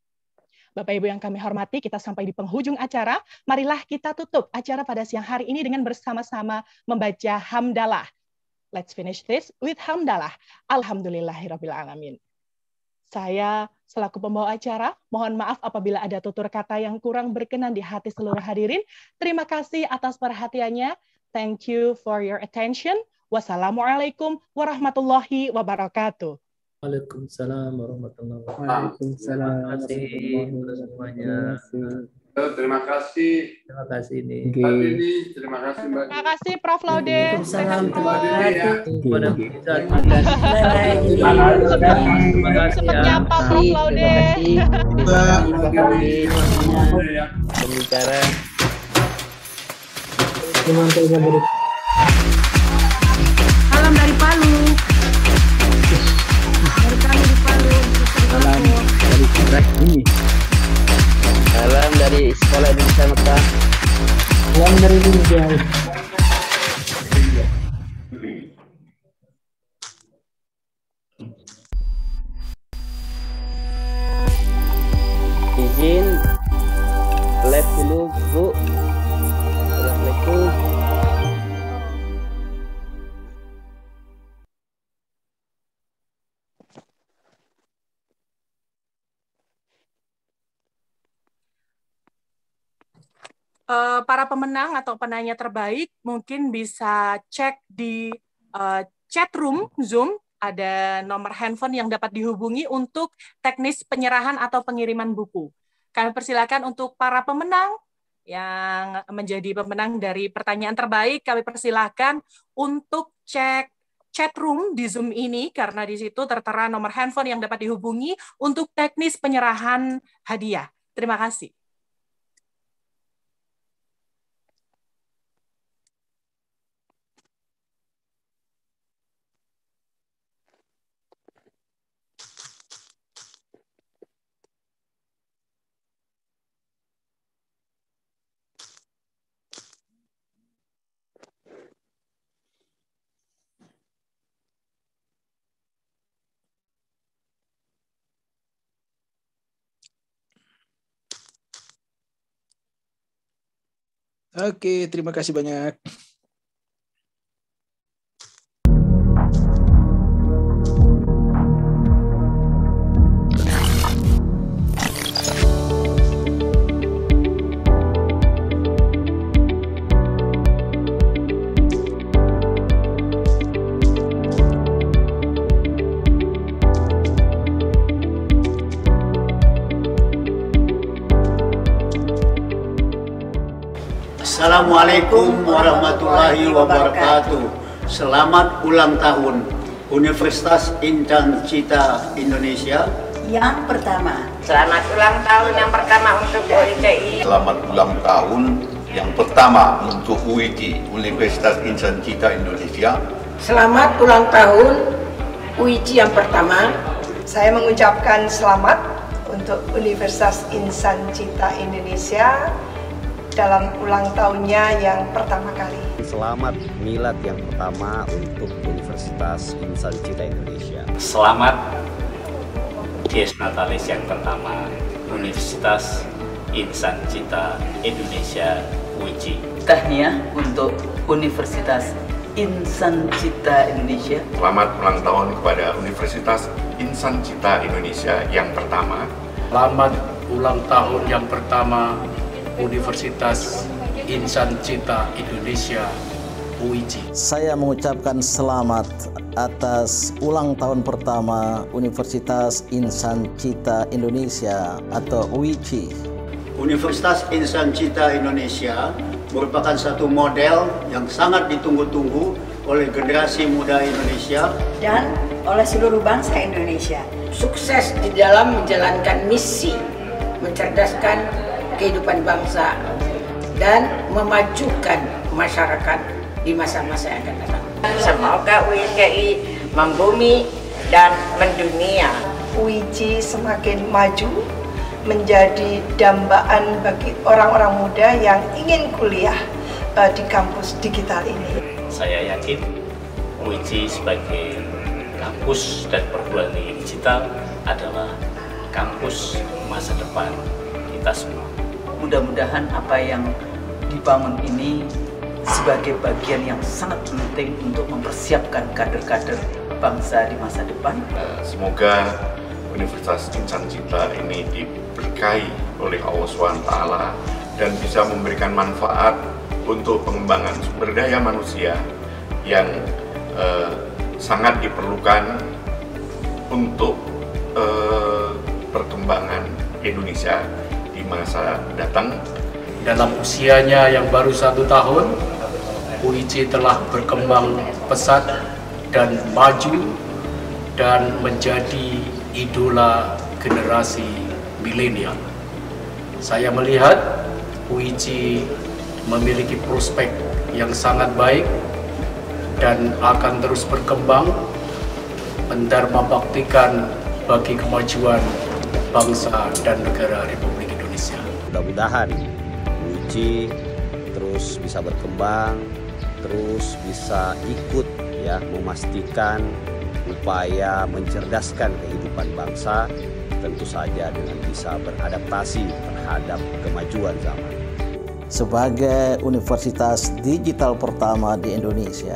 Bapak Ibu yang kami hormati, kita sampai di penghujung acara. Marilah kita tutup acara pada siang hari ini dengan bersama-sama membaca hamdalah. Let's finish this with hamdalah. Alhamdulillahirabbil alamin. Saya selaku pembawa acara, mohon maaf apabila ada tutur kata yang kurang berkenan di hati seluruh hadirin. Terima kasih atas perhatiannya. Thank you for your attention. Wassalamualaikum warahmatullahi wabarakatuh. Waalaikumsalam warahmatullahi wabarakatuh. Waalaikumsalam warahmatullahi wabarakatuh. Terima kasih. Terima kasih ini. Mbak Dini, terima kasih Mbak. Terima kasih Prof Laude. Salam Mbak Dini ya. Kepada Terima kasih. Sempat nyapa Prof Laude. Pembicara. Salam dari Palu. Dari kami di Palu. Salam dari ini. Salam dari Sekolah Indonesia Mekah. Salam dari Indonesia. Izin live dulu, Bu. Assalamualaikum. Uh, para pemenang atau penanya terbaik mungkin bisa cek di uh, chat room Zoom, ada nomor handphone yang dapat dihubungi untuk teknis penyerahan atau pengiriman buku. Kami persilakan untuk para pemenang yang menjadi pemenang dari pertanyaan terbaik, kami persilakan untuk cek chat room di Zoom ini karena di situ tertera nomor handphone yang dapat dihubungi untuk teknis penyerahan hadiah. Terima kasih. Oke, terima kasih banyak. Assalamualaikum warahmatullahi wabarakatuh. Selamat ulang tahun Universitas Insan Cita Indonesia yang pertama. Selamat ulang tahun yang pertama untuk U I T I. Selamat ulang tahun yang pertama untuk U I T I, Universitas Insan Cita Indonesia. Selamat ulang tahun U I T I yang pertama. Saya mengucapkan selamat untuk Universitas Insan Cita Indonesia dalam ulang tahunnya yang pertama kali. Selamat milad yang pertama untuk Universitas Insan Cita Indonesia. Selamat Dies Natalis yang pertama Universitas Insan Cita Indonesia U I C. Tahniah untuk Universitas Insan Cita Indonesia. Selamat ulang tahun kepada Universitas Insan Cita Indonesia yang pertama. Selamat ulang tahun yang pertama Universitas Insan Cita Indonesia U I C. Saya mengucapkan selamat atas ulang tahun pertama Universitas Insan Cita Indonesia atau U I C. Universitas Insan Cita Indonesia merupakan satu model yang sangat ditunggu-tunggu oleh generasi muda Indonesia dan oleh seluruh bangsa Indonesia. Sukses di dalam menjalankan misi mencerdaskan kehidupan bangsa dan memajukan masyarakat di masa-masa yang akan datang. Semoga U I T I membumi dan mendunia. U I C semakin maju, menjadi dambaan bagi orang-orang muda yang ingin kuliah uh, di kampus digital ini. Saya yakin U I C sebagai kampus dan perguruan tinggi digital adalah kampus masa depan kita semua. Mudah-mudahan apa yang dibangun ini sebagai bagian yang sangat penting untuk mempersiapkan kader-kader bangsa di masa depan. Semoga Universitas Insan Cita ini diberkahi oleh Allah subhanahu wa taala dan bisa memberikan manfaat untuk pengembangan sumber daya manusia yang eh, sangat diperlukan untuk eh, perkembangan Indonesia di masa datang. Dalam usianya yang baru satu tahun, U I C telah berkembang pesat dan maju dan menjadi idola generasi milenial. Saya melihat U I C memiliki prospek yang sangat baik dan akan terus berkembang mendharma baktikan bagi kemajuan bangsa dan negara Republik Indonesia. Mudah-mudahan U I C terus bisa berkembang, terus bisa ikut ya memastikan upaya mencerdaskan kehidupan bangsa, tentu saja dengan bisa beradaptasi terhadap kemajuan zaman. Sebagai universitas digital pertama di Indonesia,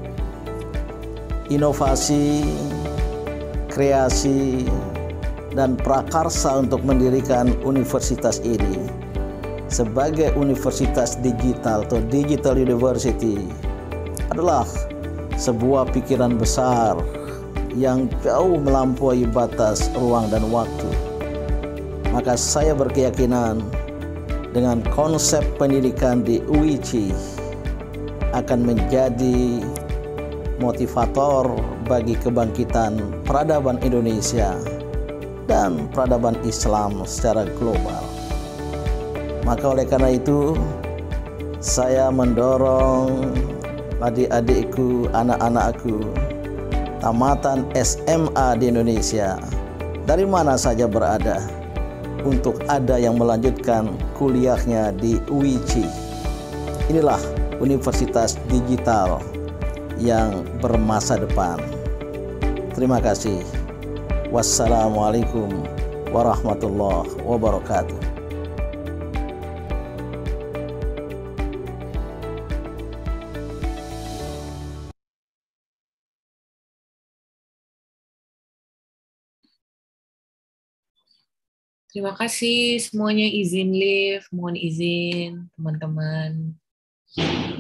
inovasi, kreasi, dan prakarsa untuk mendirikan universitas ini sebagai universitas digital atau digital university adalah sebuah pikiran besar yang jauh melampaui batas ruang dan waktu. Maka saya berkeyakinan dengan konsep pendidikan di U I C akan menjadi motivator bagi kebangkitan peradaban Indonesia dan peradaban Islam secara global. Maka oleh karena itu saya mendorong adik-adikku, anak-anakku tamatan S M A di Indonesia dari mana saja berada untuk ada yang melanjutkan kuliahnya di U I C. Inilah universitas digital yang bermasa depan. Terima kasih. Wassalamualaikum warahmatullahi wabarakatuh. Terima kasih semuanya, izin live, mohon izin teman-teman.